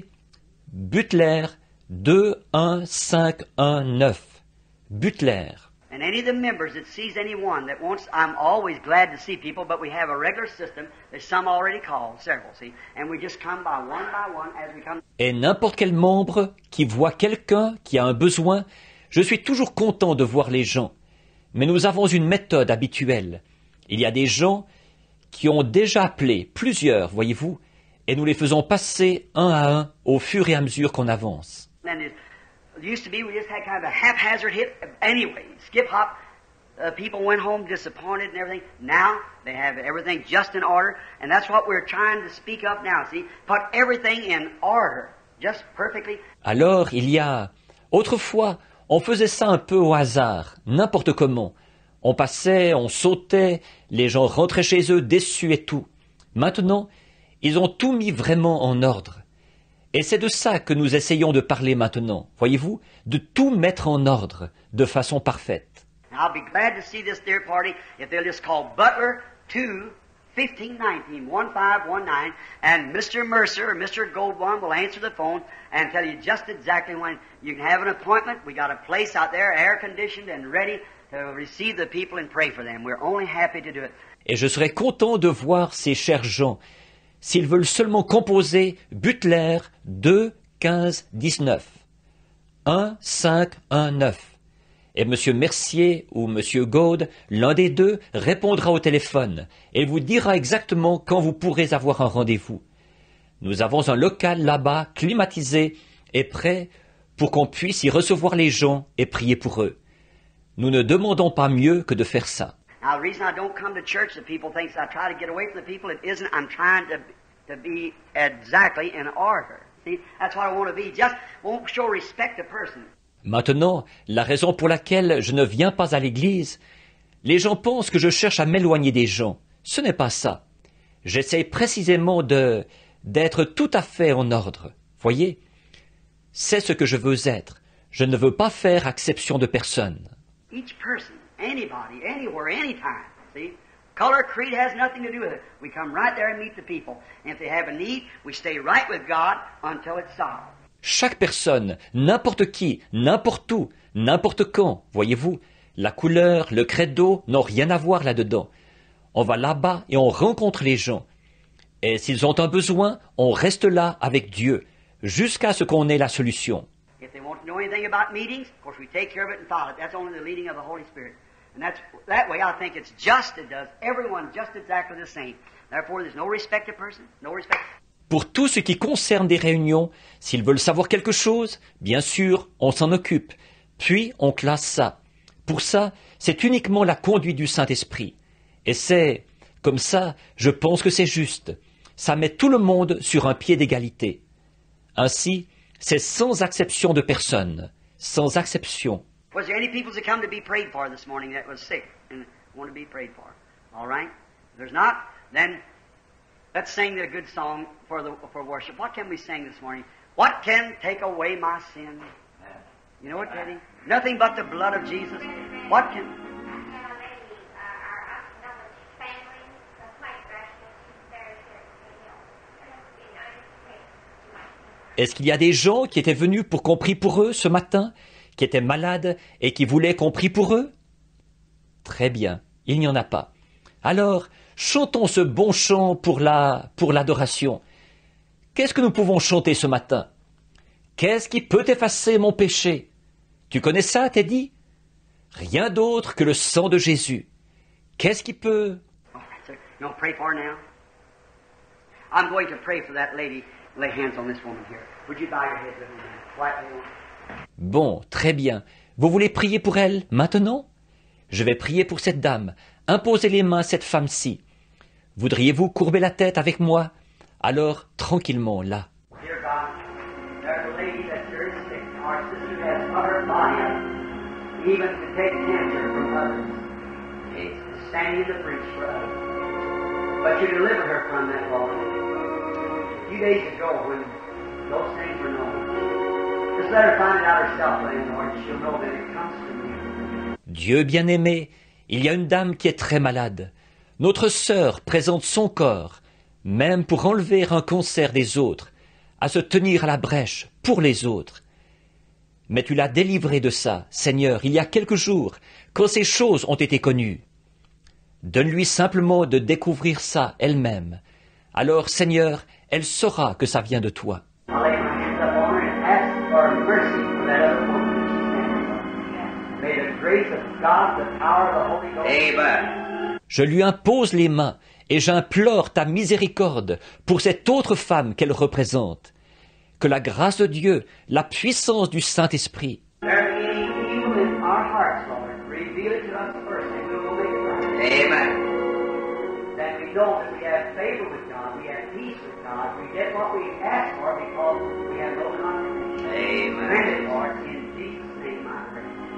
Butler deux un cinq un neuf, Butler.
And any of the members that sees anyone that wants, I'm always glad to see people, but we have a regular system. There's some already called, several, see, and we just come by one by one as we come.
Et n'importe quel membre qui voit quelqu'un qui a un besoin, je suis toujours content de voir les gens. Mais nous avons une méthode habituelle. Il y a des gens qui ont déjà appelé, plusieurs, voyez-vous, et nous les faisons passer un à un au fur et à mesure qu'on avance.
And it used to be we just had kind of a haphazard hit anyway, skip hop. Uh, people went home disappointed and everything. Now they have everything just in order, and that's what we're trying to speak up now. See, put everything in order, just perfectly.
Alors il y a autrefois, on faisait ça un peu au hasard, n'importe comment. On passait, on sautait, les gens rentraient chez eux déçus et tout. Maintenant, ils ont tout mis vraiment en ordre. Et c'est de ça que nous essayons de parler maintenant, voyez-vous, de tout mettre en ordre, de façon parfaite.
I'll be glad to see this dear party if they'll just call Butler two fifteen nineteen one five one nine, and Mister Mercer or Mister Goldbaum will answer the phone and tell you just exactly when you can have an appointment. We got a place out there, air conditioned and ready to receive the people and pray for them. We're only happy to do it.
Et je serais content de voir ces chers gens, s'ils veulent seulement composer Butler deux quinze dix-neuf, un cinq un neuf. Et M. Mercier ou M. Gaude, l'un des deux, répondra au téléphone et vous dira exactement quand vous pourrez avoir un rendez-vous. Nous avons un local là-bas, climatisé et prêt pour qu'on puisse y recevoir les gens et prier pour eux. Nous ne demandons pas mieux que de faire ça.
Now, the reason I don't come to church that people think I try to get away from the people, it isn't. I'm trying to to be exactly in order. See, that's what I want to be. Just won't show respect to person.
Maintenant, la raison pour laquelle je ne viens pas à l'église, les gens pensent que je cherche à m'éloigner des gens. Ce n'est pas ça. J'essaie précisément de d'être tout à fait en ordre. Voyez, c'est ce que je veux être. Je ne veux pas faire exception de personne.
Each person, anybody, anywhere, anytime. See, color, creed has nothing to do with it. We come right there and meet the people. And if they have a need, we stay right with God until it's solved.
Chaque personne, n'importe qui, n'importe où, n'importe quand, voyez-vous, la couleur, le credo n'ont rien à voir là-dedans. On va là-bas et on rencontre les gens. Et s'ils ont un besoin, on reste là avec Dieu, jusqu'à ce qu'on ait la solution.
If they want to know anything about meetings, of course we take care of it and follow it. That's only the leading of the Holy Spirit. And that's, that way I think it's just, it does everyone just exactly the same. Therefore there's no respect to person, no respect.
Pour tout ce qui concerne des réunions, s'ils veulent savoir quelque chose, bien sûr, on s'en occupe. Puis, on classe ça. Pour ça, c'est uniquement la conduite du Saint-Esprit. Et c'est, comme ça, je pense que c'est juste. Ça met tout le monde sur un pied d'égalité. Ainsi, c'est sans exception de personne. Sans exception.
Was there any people that come to be prayed for this morning that was sick and want to be prayed for? All right? If there's not, then let's sing a good song for the for worship. What can we sing this morning? What can take away my sin? You know what, Teddy? Nothing but the blood of Jesus. What can...
Est-ce qu'il y a des gens qui étaient venus pour qu'on prie pour eux ce matin, qui étaient malades et qui voulaient qu'on prie pour eux? Très bien, il n'y en a pas. Alors, chantons ce bon chant pour la, pour l'adoration. Qu'est-ce que nous pouvons chanter ce matin? Qu'est-ce qui peut effacer mon péché? Tu connais ça, Teddy? Rien d'autre que le sang de Jésus. Qu'est-ce qui peut...
Oh, that's it. You want to pray for her now? I'm going to pray for that lady. Lay hands on this woman here. Would you bow your head with me now? Quietly.
Bon, très bien. Vous voulez prier pour elle maintenant? Je vais prier pour cette dame. Imposez les mains à cette femme-ci. Voudriez-vous courber la tête avec moi? Alors, tranquillement, là.
Dear God, there's a lady that's very sick. Our sister has uttered body up, even to take cancer from others. It's standing in the breach for others. But you delivered her from that, Lord. A few days ago, when those things were known, just let her find it out herself, Lord. She'll know that it comes from you.
Dieu bien-aimé, il y a une dame qui est très malade. Notre sœur présente son corps, même pour enlever un cancer des autres, à se tenir à la brèche pour les autres. Mais tu l'as délivrée de ça, Seigneur, il y a quelques jours, quand ces choses ont été connues. Donne-lui simplement de découvrir ça elle-même. Alors, Seigneur, elle saura que ça vient de toi.
I'll lay my hands up on her and ask for mercy for that other woman that she's standing for. May the grace of God, the power of the Holy Ghost. Amen.
Je lui impose les mains et j'implore ta miséricorde pour cette autre femme qu'elle représente. Que la grâce de Dieu, la puissance du Saint-Esprit,
There be any evil in our hearts, Lord. Reveal it to us first, and we will make it right. Amen. That we know that we have favor with God, we have peace with God, we get what we ask for because we have no condemnation. Amen. Grant it, Lord, in Jesus' name I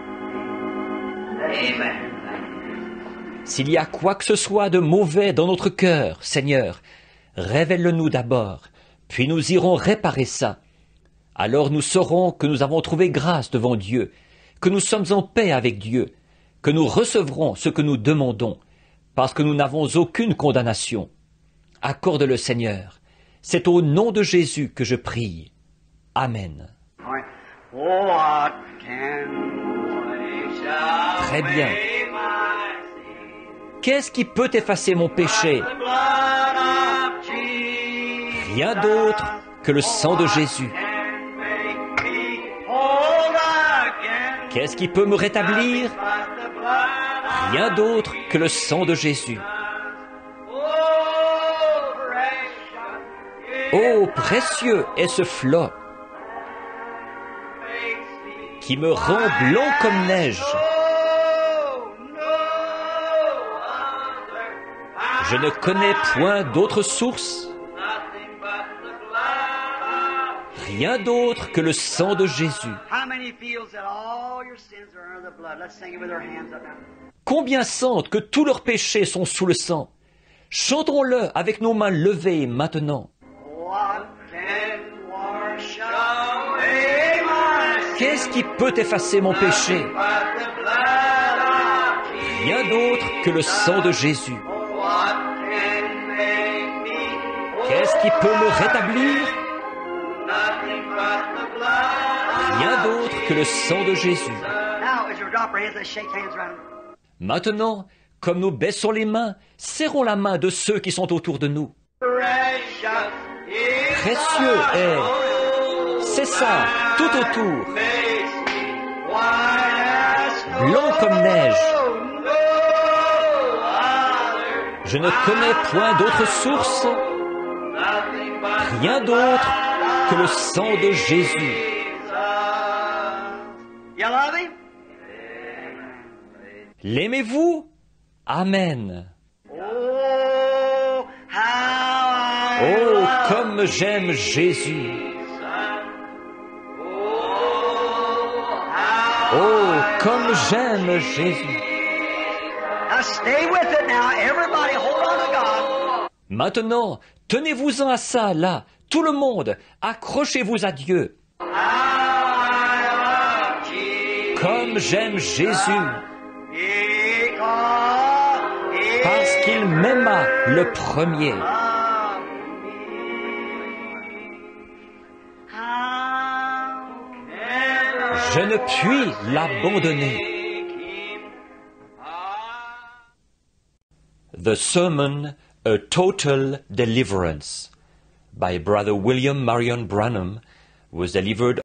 pray. Amen. Amen.
s'il y a quoi que ce soit de mauvais dans notre cœur, Seigneur, révèle-le-nous d'abord, puis nous irons réparer ça. Alors nous saurons que nous avons trouvé grâce devant Dieu, que nous sommes en paix avec Dieu, que nous recevrons ce que nous demandons, parce que nous n'avons aucune condamnation. Accorde-le, Seigneur. C'est au nom de Jésus que je prie. Amen. Très bien. Qu'est-ce qui peut effacer mon péché? Rien d'autre que le sang de Jésus. Qu'est-ce qui peut me rétablir? Rien d'autre que le sang de Jésus. Oh, précieux est ce flot qui me rend blanc comme neige. Je ne connais point d'autre source, rien d'autre que le sang de Jésus. Combien sentent que tous leurs péchés sont sous le sang? Chantons-le avec nos mains levées maintenant. Qu'est-ce qui peut effacer mon péché? Rien d'autre que le sang de Jésus. Qu'est-ce qui peut me rétablir? Rien d'autre que le sang de Jésus. Maintenant, comme nous baissons les mains, serrons la main de ceux qui sont autour de nous. Précieux est, c'est ça, tout autour, blanc comme neige. Je ne connais point d'autre source, rien d'autre que le sang de Jésus. L'aimez-vous? Amen. Oh, comme j'aime Jésus. Oh, comme j'aime Jésus. Maintenant, tenez-vous-en à ça, là. Tout le monde, accrochez-vous à Dieu. Comme j'aime Jésus. Parce qu'il m'aima le premier. Je ne puis l'abandonner. The Sermon, A Total Deliverance, by Brother William Marion Branham, was delivered